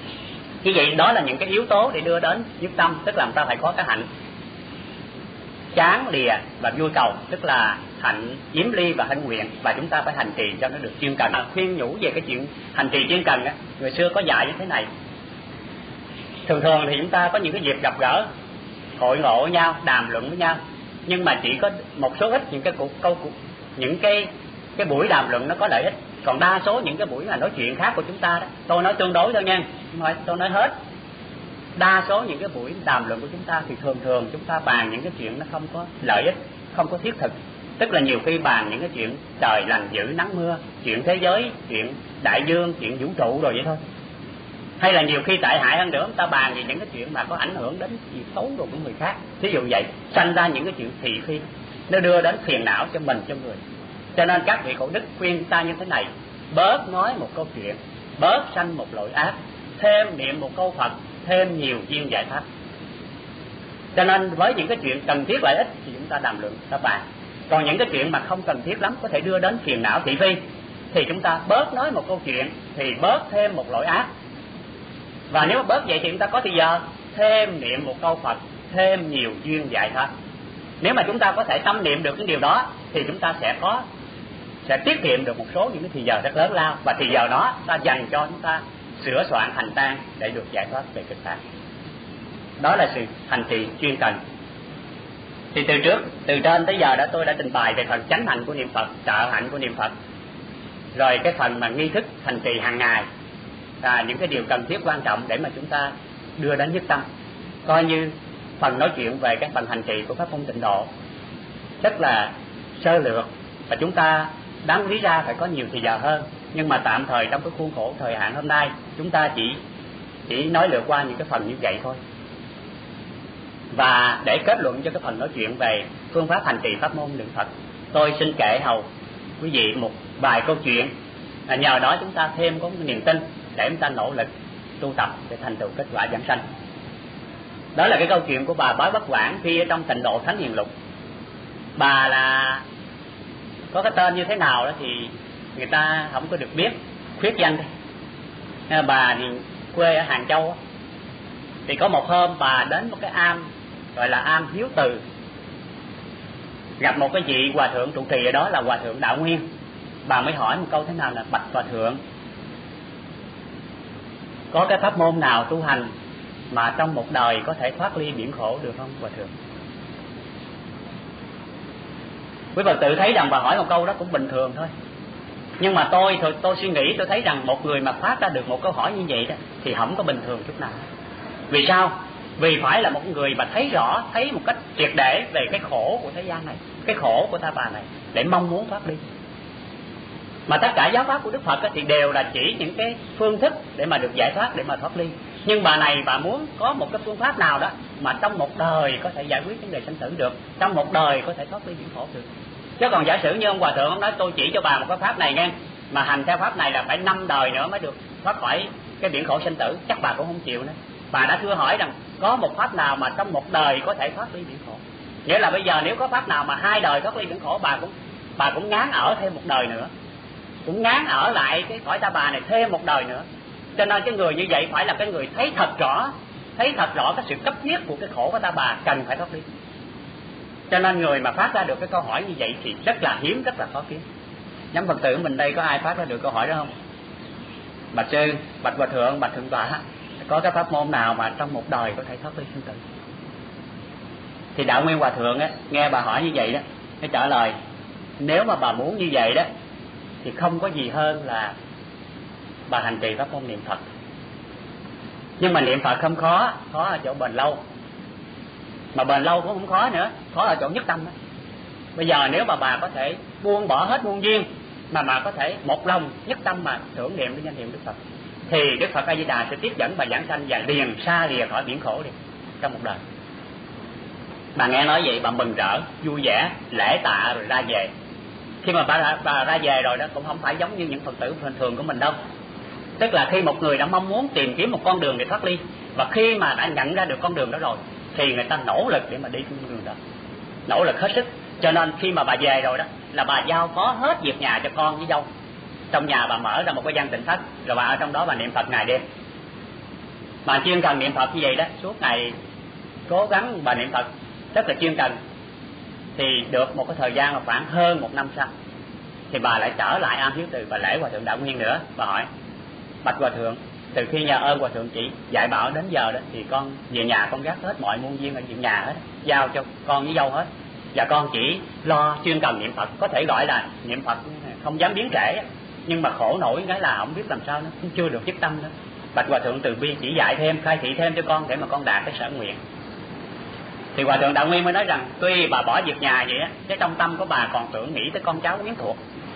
Như vậy đó là những cái yếu tố để đưa đến nhất tâm, tức là chúng ta phải có cái hạnh chán lìa và vui cầu, tức là hạnh yếm ly và hân nguyện, và chúng ta phải hành trì cho nó được chuyên cần. Khuyên nhủ về cái chuyện hành trì chuyên cần á, người xưa có dạy như thế này. Thường thường thì chúng ta có những cái dịp gặp gỡ, hội ngộ với nhau, đàm luận với nhau, nhưng mà chỉ có một số ít những cái buổi đàm luận nó có lợi ích. Còn đa số những cái buổi mà nói chuyện khác của chúng ta đó, tôi nói tương đối thôi nha, không phải tôi nói hết. Đa số những cái buổi đàm luận của chúng ta thì thường thường chúng ta bàn những cái chuyện nó không có lợi ích, không có thiết thực. Tức là nhiều khi bàn những cái chuyện trời lành dữ nắng mưa, chuyện thế giới, chuyện đại dương, chuyện vũ trụ rồi vậy thôi. Hay là nhiều khi tệ hại hơn nữa, chúng ta bàn về những cái chuyện mà có ảnh hưởng đến việc xấu của người khác. Thí dụ vậy, sanh ra những cái chuyện thị phi, nó đưa đến phiền não cho mình, cho người. Cho nên các vị cổ đức khuyên ta như thế này: bớt nói một câu chuyện, bớt sanh một lỗi ác, thêm niệm một câu Phật, thêm nhiều duyên giải thoát. Cho nên với những cái chuyện cần thiết lợi ích thì chúng ta đàm luận, ta bàn. Còn những cái chuyện mà không cần thiết lắm, có thể đưa đến phiền não thị phi, thì chúng ta bớt nói một câu chuyện, thì bớt thêm một lỗi ác. Và nếu mà bớt vậy thì chúng ta có thì giờ thêm niệm một câu Phật, thêm nhiều duyên giải thoát. Nếu mà chúng ta có thể tâm niệm được cái điều đó thì chúng ta sẽ tiết kiệm được một số những cái thì giờ rất lớn lao, và thì giờ đó ta dành cho chúng ta sửa soạn hành trang để được giải thoát về cực lạc. Đó là sự hành trì chuyên cần. Thì từ trên tới giờ tôi đã trình bày về phần chánh hạnh của niệm Phật, trợ hạnh của niệm Phật, rồi cái phần mà nghi thức hành trì hàng ngày, và những cái điều cần thiết quan trọng để mà chúng ta đưa đến nhất tâm. Coi như phần nói chuyện về cái phần hành trì của pháp môn Tịnh Độ rất là sơ lược, và chúng ta đáng lý ra phải có nhiều thì giờ hơn, nhưng mà tạm thời trong cái khuôn khổ thời hạn hôm nay chúng ta chỉ nói lược qua những cái phần như vậy thôi. Và để kết luận cho cái phần nói chuyện về phương pháp hành trì pháp môn niệm Phật, tôi xin kể hầu quý vị một vài câu chuyện, nhờ đó chúng ta thêm có một niềm tin để chúng ta nỗ lực tu tập để thành tựu kết quả giảng sanh. Đó là cái câu chuyện của bà Bói Bất Quảng khi ở trong Tịnh Độ Thánh Hiền Lục. Bà là có cái tên như thế nào đó thì người ta không có được biết, khuyết danh thôi. Bà thì quê ở Hàng Châu. Thì có một hôm bà đến một cái am gọi là am Hiếu Từ, gặp một cái vị hòa thượng trụ trì ở đó là hòa thượng Đạo Nguyên. Bà mới hỏi một câu thế nào là: bạch hòa thượng, có cái pháp môn nào tu hành mà trong một đời có thể thoát ly biển khổ được không hòa thượng? Quý Phật tự thấy rằng bà hỏi một câu đó cũng bình thường thôi, nhưng mà tôi suy nghĩ, tôi thấy rằng một người mà phát ra được một câu hỏi như vậy đó thì không có bình thường chút nào. Vì sao? Vì phải là một người mà thấy rõ, thấy một cách triệt để về cái khổ của thế gian này, cái khổ của ta bà này, để mong muốn thoát ly. Mà tất cả giáo pháp của Đức Phật thì đều là chỉ những cái phương thức để mà được giải thoát, để mà thoát ly. Nhưng bà này bà muốn có một cái phương pháp nào đó mà trong một đời có thể giải quyết vấn đề sanh tử được, trong một đời có thể thoát ly biển khổ được. Chứ còn giả sử như ông hòa thượng ông nói tôi chỉ cho bà một cái pháp này nghe, mà hành theo pháp này là phải 5 đời nữa mới được thoát khỏi cái biển khổ sanh tử, chắc bà cũng không chịu nữa. Bà đã thưa hỏi rằng có một pháp nào mà trong một đời có thể thoát ly biển khổ. Nghĩa là bây giờ nếu có pháp nào mà 2 đời thoát ly biển khổ, bà cũng ngán ở thêm một đời nữa, cũng ngán ở lại cái cõi ta bà này thêm một đời nữa. Cho nên cái người như vậy phải là cái người thấy thật rõ cái sự cấp thiết của cái khổ của ta bà cần phải thoát ly. Cho nên người mà phát ra được cái câu hỏi như vậy thì rất là hiếm, rất là khó kiếm. Nhóm Phật tử mình đây có ai phát ra được câu hỏi đó không? Bạch sư, bạch hòa thượng, bạch thượng tọa, có cái pháp môn nào mà trong một đời có thể thoát ly sinh tử? Thì Đạo Nguyên hòa thượng á, nghe bà hỏi như vậy đó, mới trả lời: nếu mà bà muốn như vậy đó thì không có gì hơn là bà hành trì pháp môn niệm Phật. Nhưng mà niệm Phật không khó, khó ở chỗ bền lâu. Mà bền lâu cũng không khó nữa, khó ở chỗ nhất tâm đó. Bây giờ nếu mà bà có thể buông bỏ hết muôn duyên, mà bà có thể một lòng nhất tâm mà tưởng niệm đến danh hiệu Đức Phật, thì Đức Phật A Di Đà sẽ tiếp dẫn bà giảng sanh và liền xa lìa khỏi biển khổ đi trong một đời. Bà nghe nói vậy bà mừng rỡ, vui vẻ, lễ tạ rồi ra về. Khi mà bà ra về rồi đó cũng không phải giống như những Phật tử bình thường của mình đâu. Tức là khi một người đã mong muốn tìm kiếm một con đường để thoát ly, và khi mà đã nhận ra được con đường đó rồi thì người ta nỗ lực để mà đi con đường đó, nỗ lực hết sức. Cho nên khi mà bà về rồi đó là bà giao phó hết việc nhà cho con với dâu. Trong nhà bà mở ra một cái gian tịnh thất, rồi bà ở trong đó bà niệm Phật ngày đêm. Bà chuyên cần niệm Phật như vậy đó, suốt ngày cố gắng bà niệm Phật rất là chuyên cần. Thì được một cái thời gian là khoảng hơn 1 năm sau, thì bà lại trở lại Am Hiếu Từ, bà lễ Hòa Thượng Đạo Nguyên nữa. Bà hỏi: bạch Hòa Thượng, từ khi nhờ ơn Hòa Thượng chỉ dạy bảo đến giờ đó, thì con về nhà con gác hết mọi muôn viên ở chuyện nhà hết, giao cho con với dâu hết, và con chỉ lo chuyên cần niệm Phật. Có thể gọi là niệm Phật không dám biến trễ, nhưng mà khổ nổi cái là không biết làm sao, nó cũng chưa được nhất tâm nữa. Bạch Hòa Thượng từ bi chỉ dạy thêm, khai thị thêm cho con để mà con đạt cái sở nguyện. Thì Hòa Thượng Đạo Nguyên mới nói rằng: tuy bà bỏ việc nhà vậy á, cái trong tâm của bà còn tưởng nghĩ tới con cháu quyến thuộc.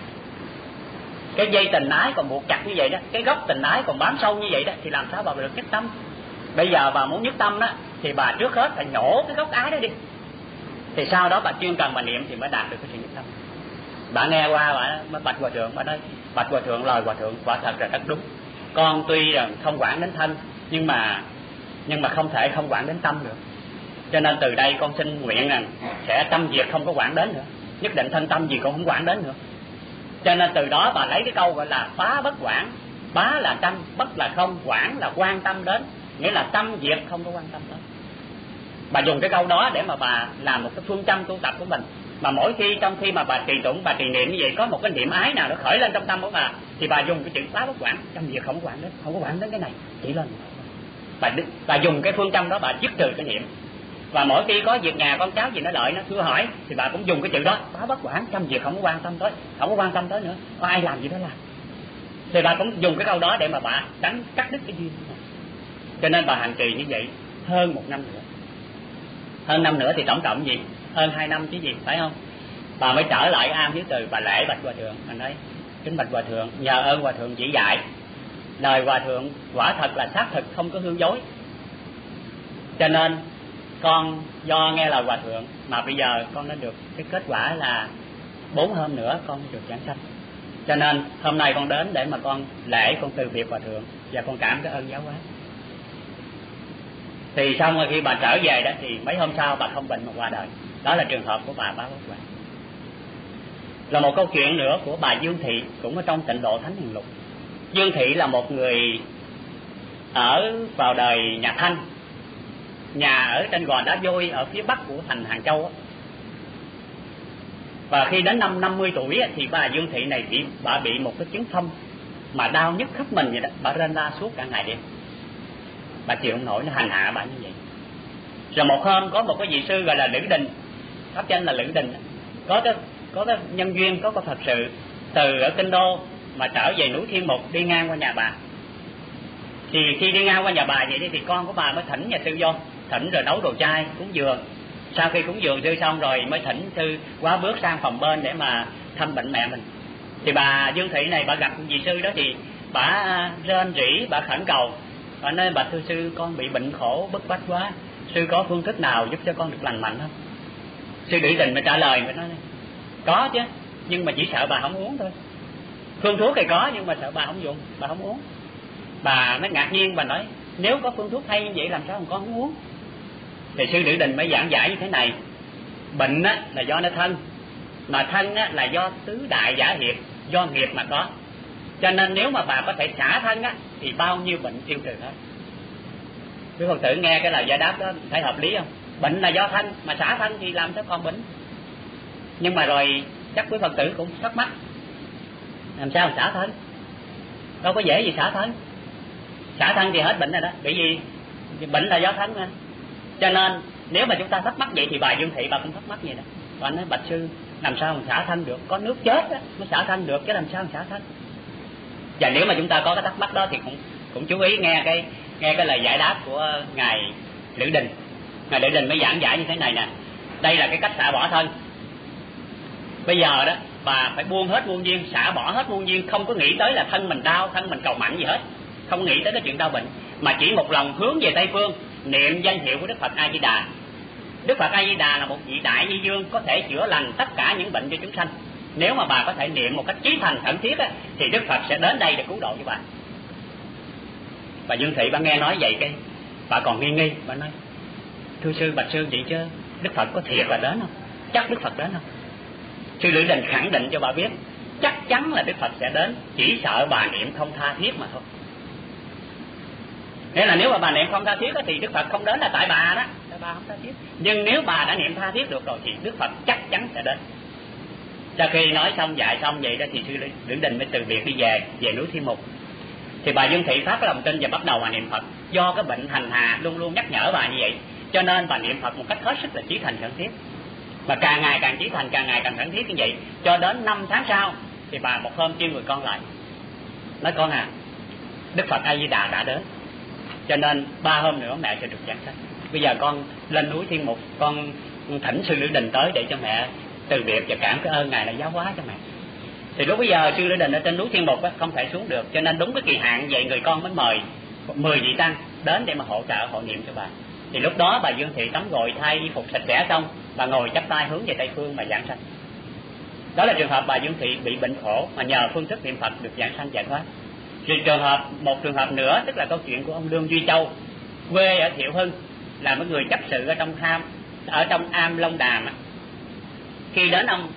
Cái dây tình ái còn buộc chặt như vậy đó, cái gốc tình ái còn bám sâu như vậy đó, thì làm sao bà được nhất tâm? Bây giờ bà muốn nhất tâm đó, thì bà trước hết phải nhổ cái gốc ái đó đi, thì sau đó bà chuyên cần bà niệm thì mới đạt được cái sự nhất tâm. Bà nghe qua bà mới bạch Hòa Thượng, bà nói: bạch Hòa Thượng, lời Hòa Thượng quả thật là rất đúng. Con tuy rằng không quản đến thân, nhưng mà không thể không quản đến tâm được. Cho nên từ đây con xin nguyện rằng sẽ tâm việc không có quản đến nữa, nhất định thân tâm gì con không quản đến nữa. Cho nên từ đó bà lấy cái câu gọi là bá bất quản. Bá là tâm, bất là không, quản là quan tâm đến, nghĩa là tâm việc không có quan tâm đến. Bà dùng cái câu đó để mà bà làm một cái phương châm tu tập của mình. Mà mỗi khi trong khi mà bà trì tụng, bà trì niệm như vậy, có một cái niệm ái nào nó khởi lên trong tâm của bà, thì bà dùng cái chữ bá bất quản, tâm việc không quản đến, không có quản đến cái này, chỉ lên. Bà dùng cái phương châm đó bà dứt trừ cái niệm. Và mỗi khi có việc nhà con cháu gì nó lợi, nó thưa hỏi, thì bà cũng dùng cái chữ đó, bá bất quản, tâm việc không có quan tâm tới, không có quan tâm tới nữa, có ai làm gì đó làm. Thì bà cũng dùng cái câu đó để mà bà đánh cắt đứt cái duyên này. Cho nên bà hành trì như vậy hơn 1 năm nữa. Hơn năm nữa thì tổng cộng gì? Hơn 2 năm chứ gì, phải không? Bà mới trở lại Am Hiếu Từ, bà lễ bạch Hòa Thượng, bà nói: kính bạch Hòa Thượng, nhờ ơn Hòa Thượng chỉ dạy, lời Hòa Thượng quả thật là xác thực, không có hư dối. Cho nên con do nghe lời Hòa Thượng mà bây giờ con đã được cái kết quả là 4 hôm nữa con được giảng sanh. Cho nên hôm nay con đến để mà con lễ, con từ biệt Hòa Thượng và con cảm cái ơn giáo hóa. Thì xong rồi khi bà trở về đó thì mấy hôm sau bà không bệnh mà qua đời. Đó là trường hợp của bà Bá Bất Quản. Là một câu chuyện nữa của bà Dương Thị, cũng ở trong Tịnh Độ Thánh Hiền Lục. Dương Thị là một người ở vào đời nhà Thanh, nhà ở trên gò đá vôi ở phía bắc của thành Hàng Châu. Và khi đến năm 50 tuổi thì bà Dương Thị này bà bị một cái chứng phong mà đau nhức khắp mình vậy đó, bà rên la suốt cả ngày đêm. Bà chịu không nổi, nó hành hạ bà như vậy. Rồi một hôm có một cái vị sư gọi là Lữ Đình, pháp danh là Lữ Đình, có cái nhân duyên, có cái Phật sự từ ở Kinh Đô mà trở về núi Thiên Mục, đi ngang qua nhà bà. Thì khi đi ngang qua nhà bà vậy thì con của bà mới thỉnh nhà sư vô, thỉnh rồi nấu đồ chay cúng dường. Sau khi cúng dường sư xong rồi mới thỉnh sư quá bước sang phòng bên để mà thăm bệnh mẹ mình. Thì bà Dương Thị này bà gặp vị sư đó thì bà rên rỉ, bà khẩn cầu, bà nói: bạch thưa sư, con bị bệnh khổ bức bách quá, sư có phương thức nào giúp cho con được lành mạnh không? Sư Lữ Đình mới trả lời, mới nói: có chứ, nhưng mà chỉ sợ bà không uống thôi. Phương thuốc thì có nhưng mà sợ bà không dùng, bà không uống. Bà mới ngạc nhiên, bà nói: nếu có phương thuốc hay như vậy làm sao con không uống? Thì sư Lữ Đình mới giảng giải như thế này: bệnh á là do nó thân, mà thân á là do tứ đại giả hiệp, do nghiệp mà có. Cho nên nếu mà bà có thể xả thân á thì bao nhiêu bệnh tiêu trừ hết. Quý Phật tử nghe cái lời giải đáp đó thấy hợp lý không? Bệnh là do thân, mà xả thân thì làm sao còn bệnh? Nhưng mà rồi chắc quý Phật tử cũng thắc mắc, làm sao xả thân? Đâu có dễ gì xả thân. Xả thân thì hết bệnh rồi đó, bởi vì bệnh là do thân mà. Cho nên nếu mà chúng ta thắc mắc vậy thì bà Dương Thị bà cũng thắc mắc vậy đó. Bà nói: bạch sư, làm sao mà xả thân được? Có nước chết á mới xả thân được, chứ làm sao mà xả thân? Và nếu mà chúng ta có cái thắc mắc đó thì cũng chú ý nghe cái lời giải đáp của ngài Lữ Đình. Ngài Lữ Đình mới giảng giải như thế này nè: đây là cái cách xả bỏ thân. Bây giờ đó bà phải buông hết muôn duyên, xả bỏ hết muôn duyên, không có nghĩ tới là thân mình đau, thân mình cầu mạnh gì hết, không nghĩ tới cái chuyện đau bệnh, mà chỉ một lòng hướng về Tây Phương, niệm danh hiệu của Đức Phật A Di Đà. Đức Phật A Di Đà là một vị đại nhi dương, có thể chữa lành tất cả những bệnh cho chúng sanh. Nếu mà bà có thể niệm một cách chí thành khẩn thiết á, thì Đức Phật sẽ đến đây để cứu độ cho bà. Bà Dương Thị bà nghe nói vậy cái bà còn nghi, bà nói: thưa sư, bạch sư, vậy chứ Đức Phật có thiệt là đến không? Chắc Đức Phật đến không? Sư Lữ Đình khẳng định cho bà biết chắc chắn là Đức Phật sẽ đến, chỉ sợ bà niệm không tha thiết mà thôi. Nghĩa là nếu mà bà niệm không tha thiết thì Đức Phật không đến là tại bà đó, thôi bà không tha thiết. Nhưng nếu bà đã niệm tha thiết được rồi thì Đức Phật chắc chắn sẽ đến. Sau khi nói xong dạy xong vậy đó thì sư Lữ Đình mới từ biệt đi về núi Thiên Mục. Thì bà Dương Thị phát cái lòng tin và bắt đầu bà niệm Phật. Do cái bệnh hành hà luôn luôn nhắc nhở bà như vậy, cho nên bà niệm Phật một cách hết sức là chí thành khẩn thiết. Mà càng ngày càng chí thành, càng ngày càng khẩn thiết như vậy, cho đến 5 tháng sau thì bà một hôm kêu người con lại, nói con à, Đức Phật A Di Đà đã đến, cho nên 3 hôm nữa mẹ sẽ được giảng sanh. Bây giờ con lên núi Thiên Mục, con thỉnh sư Lữ Đình tới để cho mẹ từ biệt và cảm cái ơn ngài đã giáo hóa cho mẹ. Thì lúc bây giờ sư Lữ Đình ở trên núi Thiên Mục không thể xuống được, cho nên đúng cái kỳ hạn vậy người con mới mời 10 vị tăng đến để mà hỗ trợ hộ niệm cho bà. Thì lúc đó bà Dương Thị tắm gội thay y phục sạch sẽ xong, bà ngồi chắp tay hướng về Tây Phương mà giảng sanh. Đó là trường hợp bà Dương Thị bị bệnh khổ mà nhờ phương thức niệm Phật được giảng sanh giải thoát. Rồi một trường hợp nữa tức là câu chuyện của ông Lương Duy Châu, quê ở Thiệu Hưng, là một người chấp sự ở trong am Long Đàm. Khi đến ông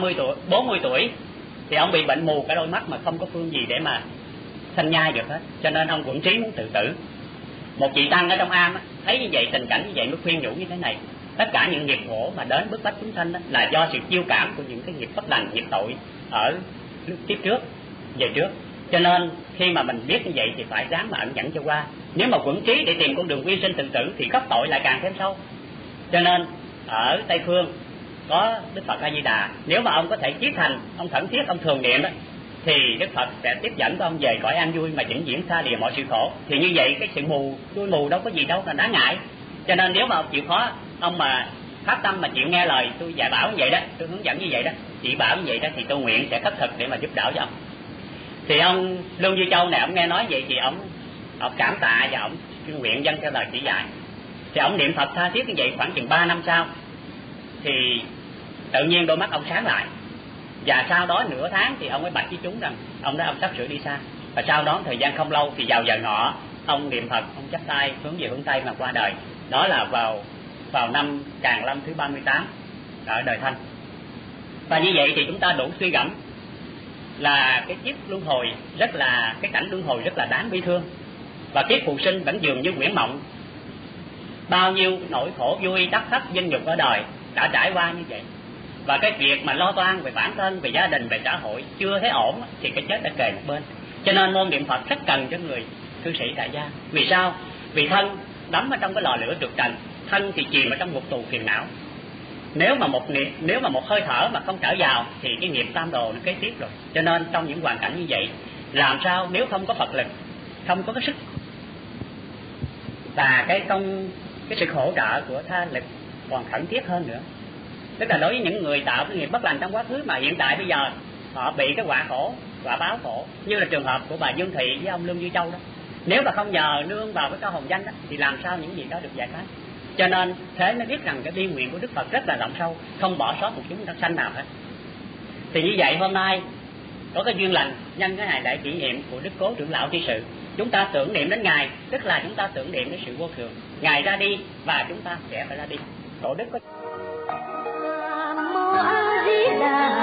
40 tuổi thì ông bị bệnh mù cả đôi mắt mà không có phương gì để mà sanh nhai được hết, cho nên ông quẫn trí muốn tự tử. Một vị tăng ở trong am thấy như vậy, tình cảnh như vậy mới khuyên nhủ như thế này: tất cả những nghiệp khổ mà đến bức bách chúng sanh là do sự chiêu cảm của những cái nghiệp bất lành, nghiệp tội ở kiếp trước về trước. Cho nên khi mà mình biết như vậy thì phải dám mà ẩn nhẫn cho qua. Nếu mà quẫn trí để tìm con đường quy sinh tự tử thì gốc tội lại càng thêm sâu. Cho nên ở Tây Phương có Đức Phật A Di Đà, nếu mà ông có thể chí thành, ông khẩn thiết, ông thường niệm đó, thì Đức Phật sẽ tiếp dẫn ông về cõi an vui mà vĩnh viễn xa lìa mọi sự khổ. Thì như vậy cái sự đuôi mù đâu có gì đâu là đáng ngại. Cho nên nếu mà ông chịu khó, ông mà phát tâm mà chịu nghe lời tôi dạy bảo như vậy đó, tôi hướng dẫn như vậy đó, chỉ bảo như vậy đó, thì tôi nguyện sẽ khất thực để mà giúp đỡ cho ông. Thì ông Lương Duy Châu này, ông nghe nói vậy thì ông cảm tạ và ông nguyện dâng theo lời chỉ dạy. Thì ông niệm Phật tha thiết như vậy khoảng chừng 3 năm sau thì tự nhiên đôi mắt ông sáng lại. Và sau đó nửa tháng thì ông mới bạch với chúng rằng ông sắp sửa đi xa. Và sau đó thời gian không lâu thì vào giờ ngọ ông niệm Phật, ông chắp tay hướng về hướng Tây mà qua đời. Đó là vào năm Càn Lâm thứ 38 ở đời Thanh. Và như vậy thì chúng ta đủ suy gẫm là cái kiếp luân hồi cái cảnh luân hồi rất là đáng bi thương, và kiếp phù sinh vẫn dường như huyễn mộng. Bao nhiêu nỗi khổ vui đắc thất vinh nhục ở đời đã trải qua như vậy, và cái việc mà lo toan về bản thân, về gia đình, về xã hội chưa thấy ổn thì cái chết đã kề một bên. Cho nên môn niệm Phật rất cần cho người cư sĩ tại gia. Vì sao? Vì thân đắm ở trong cái lò lửa trượt trần, thân thì chìm ở trong ngục tù phiền não. Nếu mà một hơi thở mà không trở vào thì cái nghiệp tam đồ nó kế tiếp rồi. Cho nên trong những hoàn cảnh như vậy, làm sao nếu không có Phật lực, không có cái sức và cái sự hỗ trợ của tha lực còn khẩn thiết hơn nữa. Tức là đối với những người tạo cái nghiệp bất lành trong quá khứ mà hiện tại bây giờ họ bị cái quả khổ, quả báo khổ, như là trường hợp của bà Dương Thị với ông Lương Duy Châu đó. Nếu mà không nhờ nương vào cái cao hồng danh đó, thì làm sao những gì đó được giải thoát. Cho nên thế mới biết rằng cái bi nguyện của Đức Phật rất là rộng sâu, không bỏ sót một chúng sanh nào hết. Thì như vậy hôm nay có cái duyên lành nhân cái ngày lễ kỷ niệm của Đức Cố Trưởng Lão Tri Sự, chúng ta tưởng niệm đến Ngài, tức là chúng ta tưởng niệm đến sự vô thường. Ngài ra đi và chúng ta sẽ phải ra đi. Tổ đức có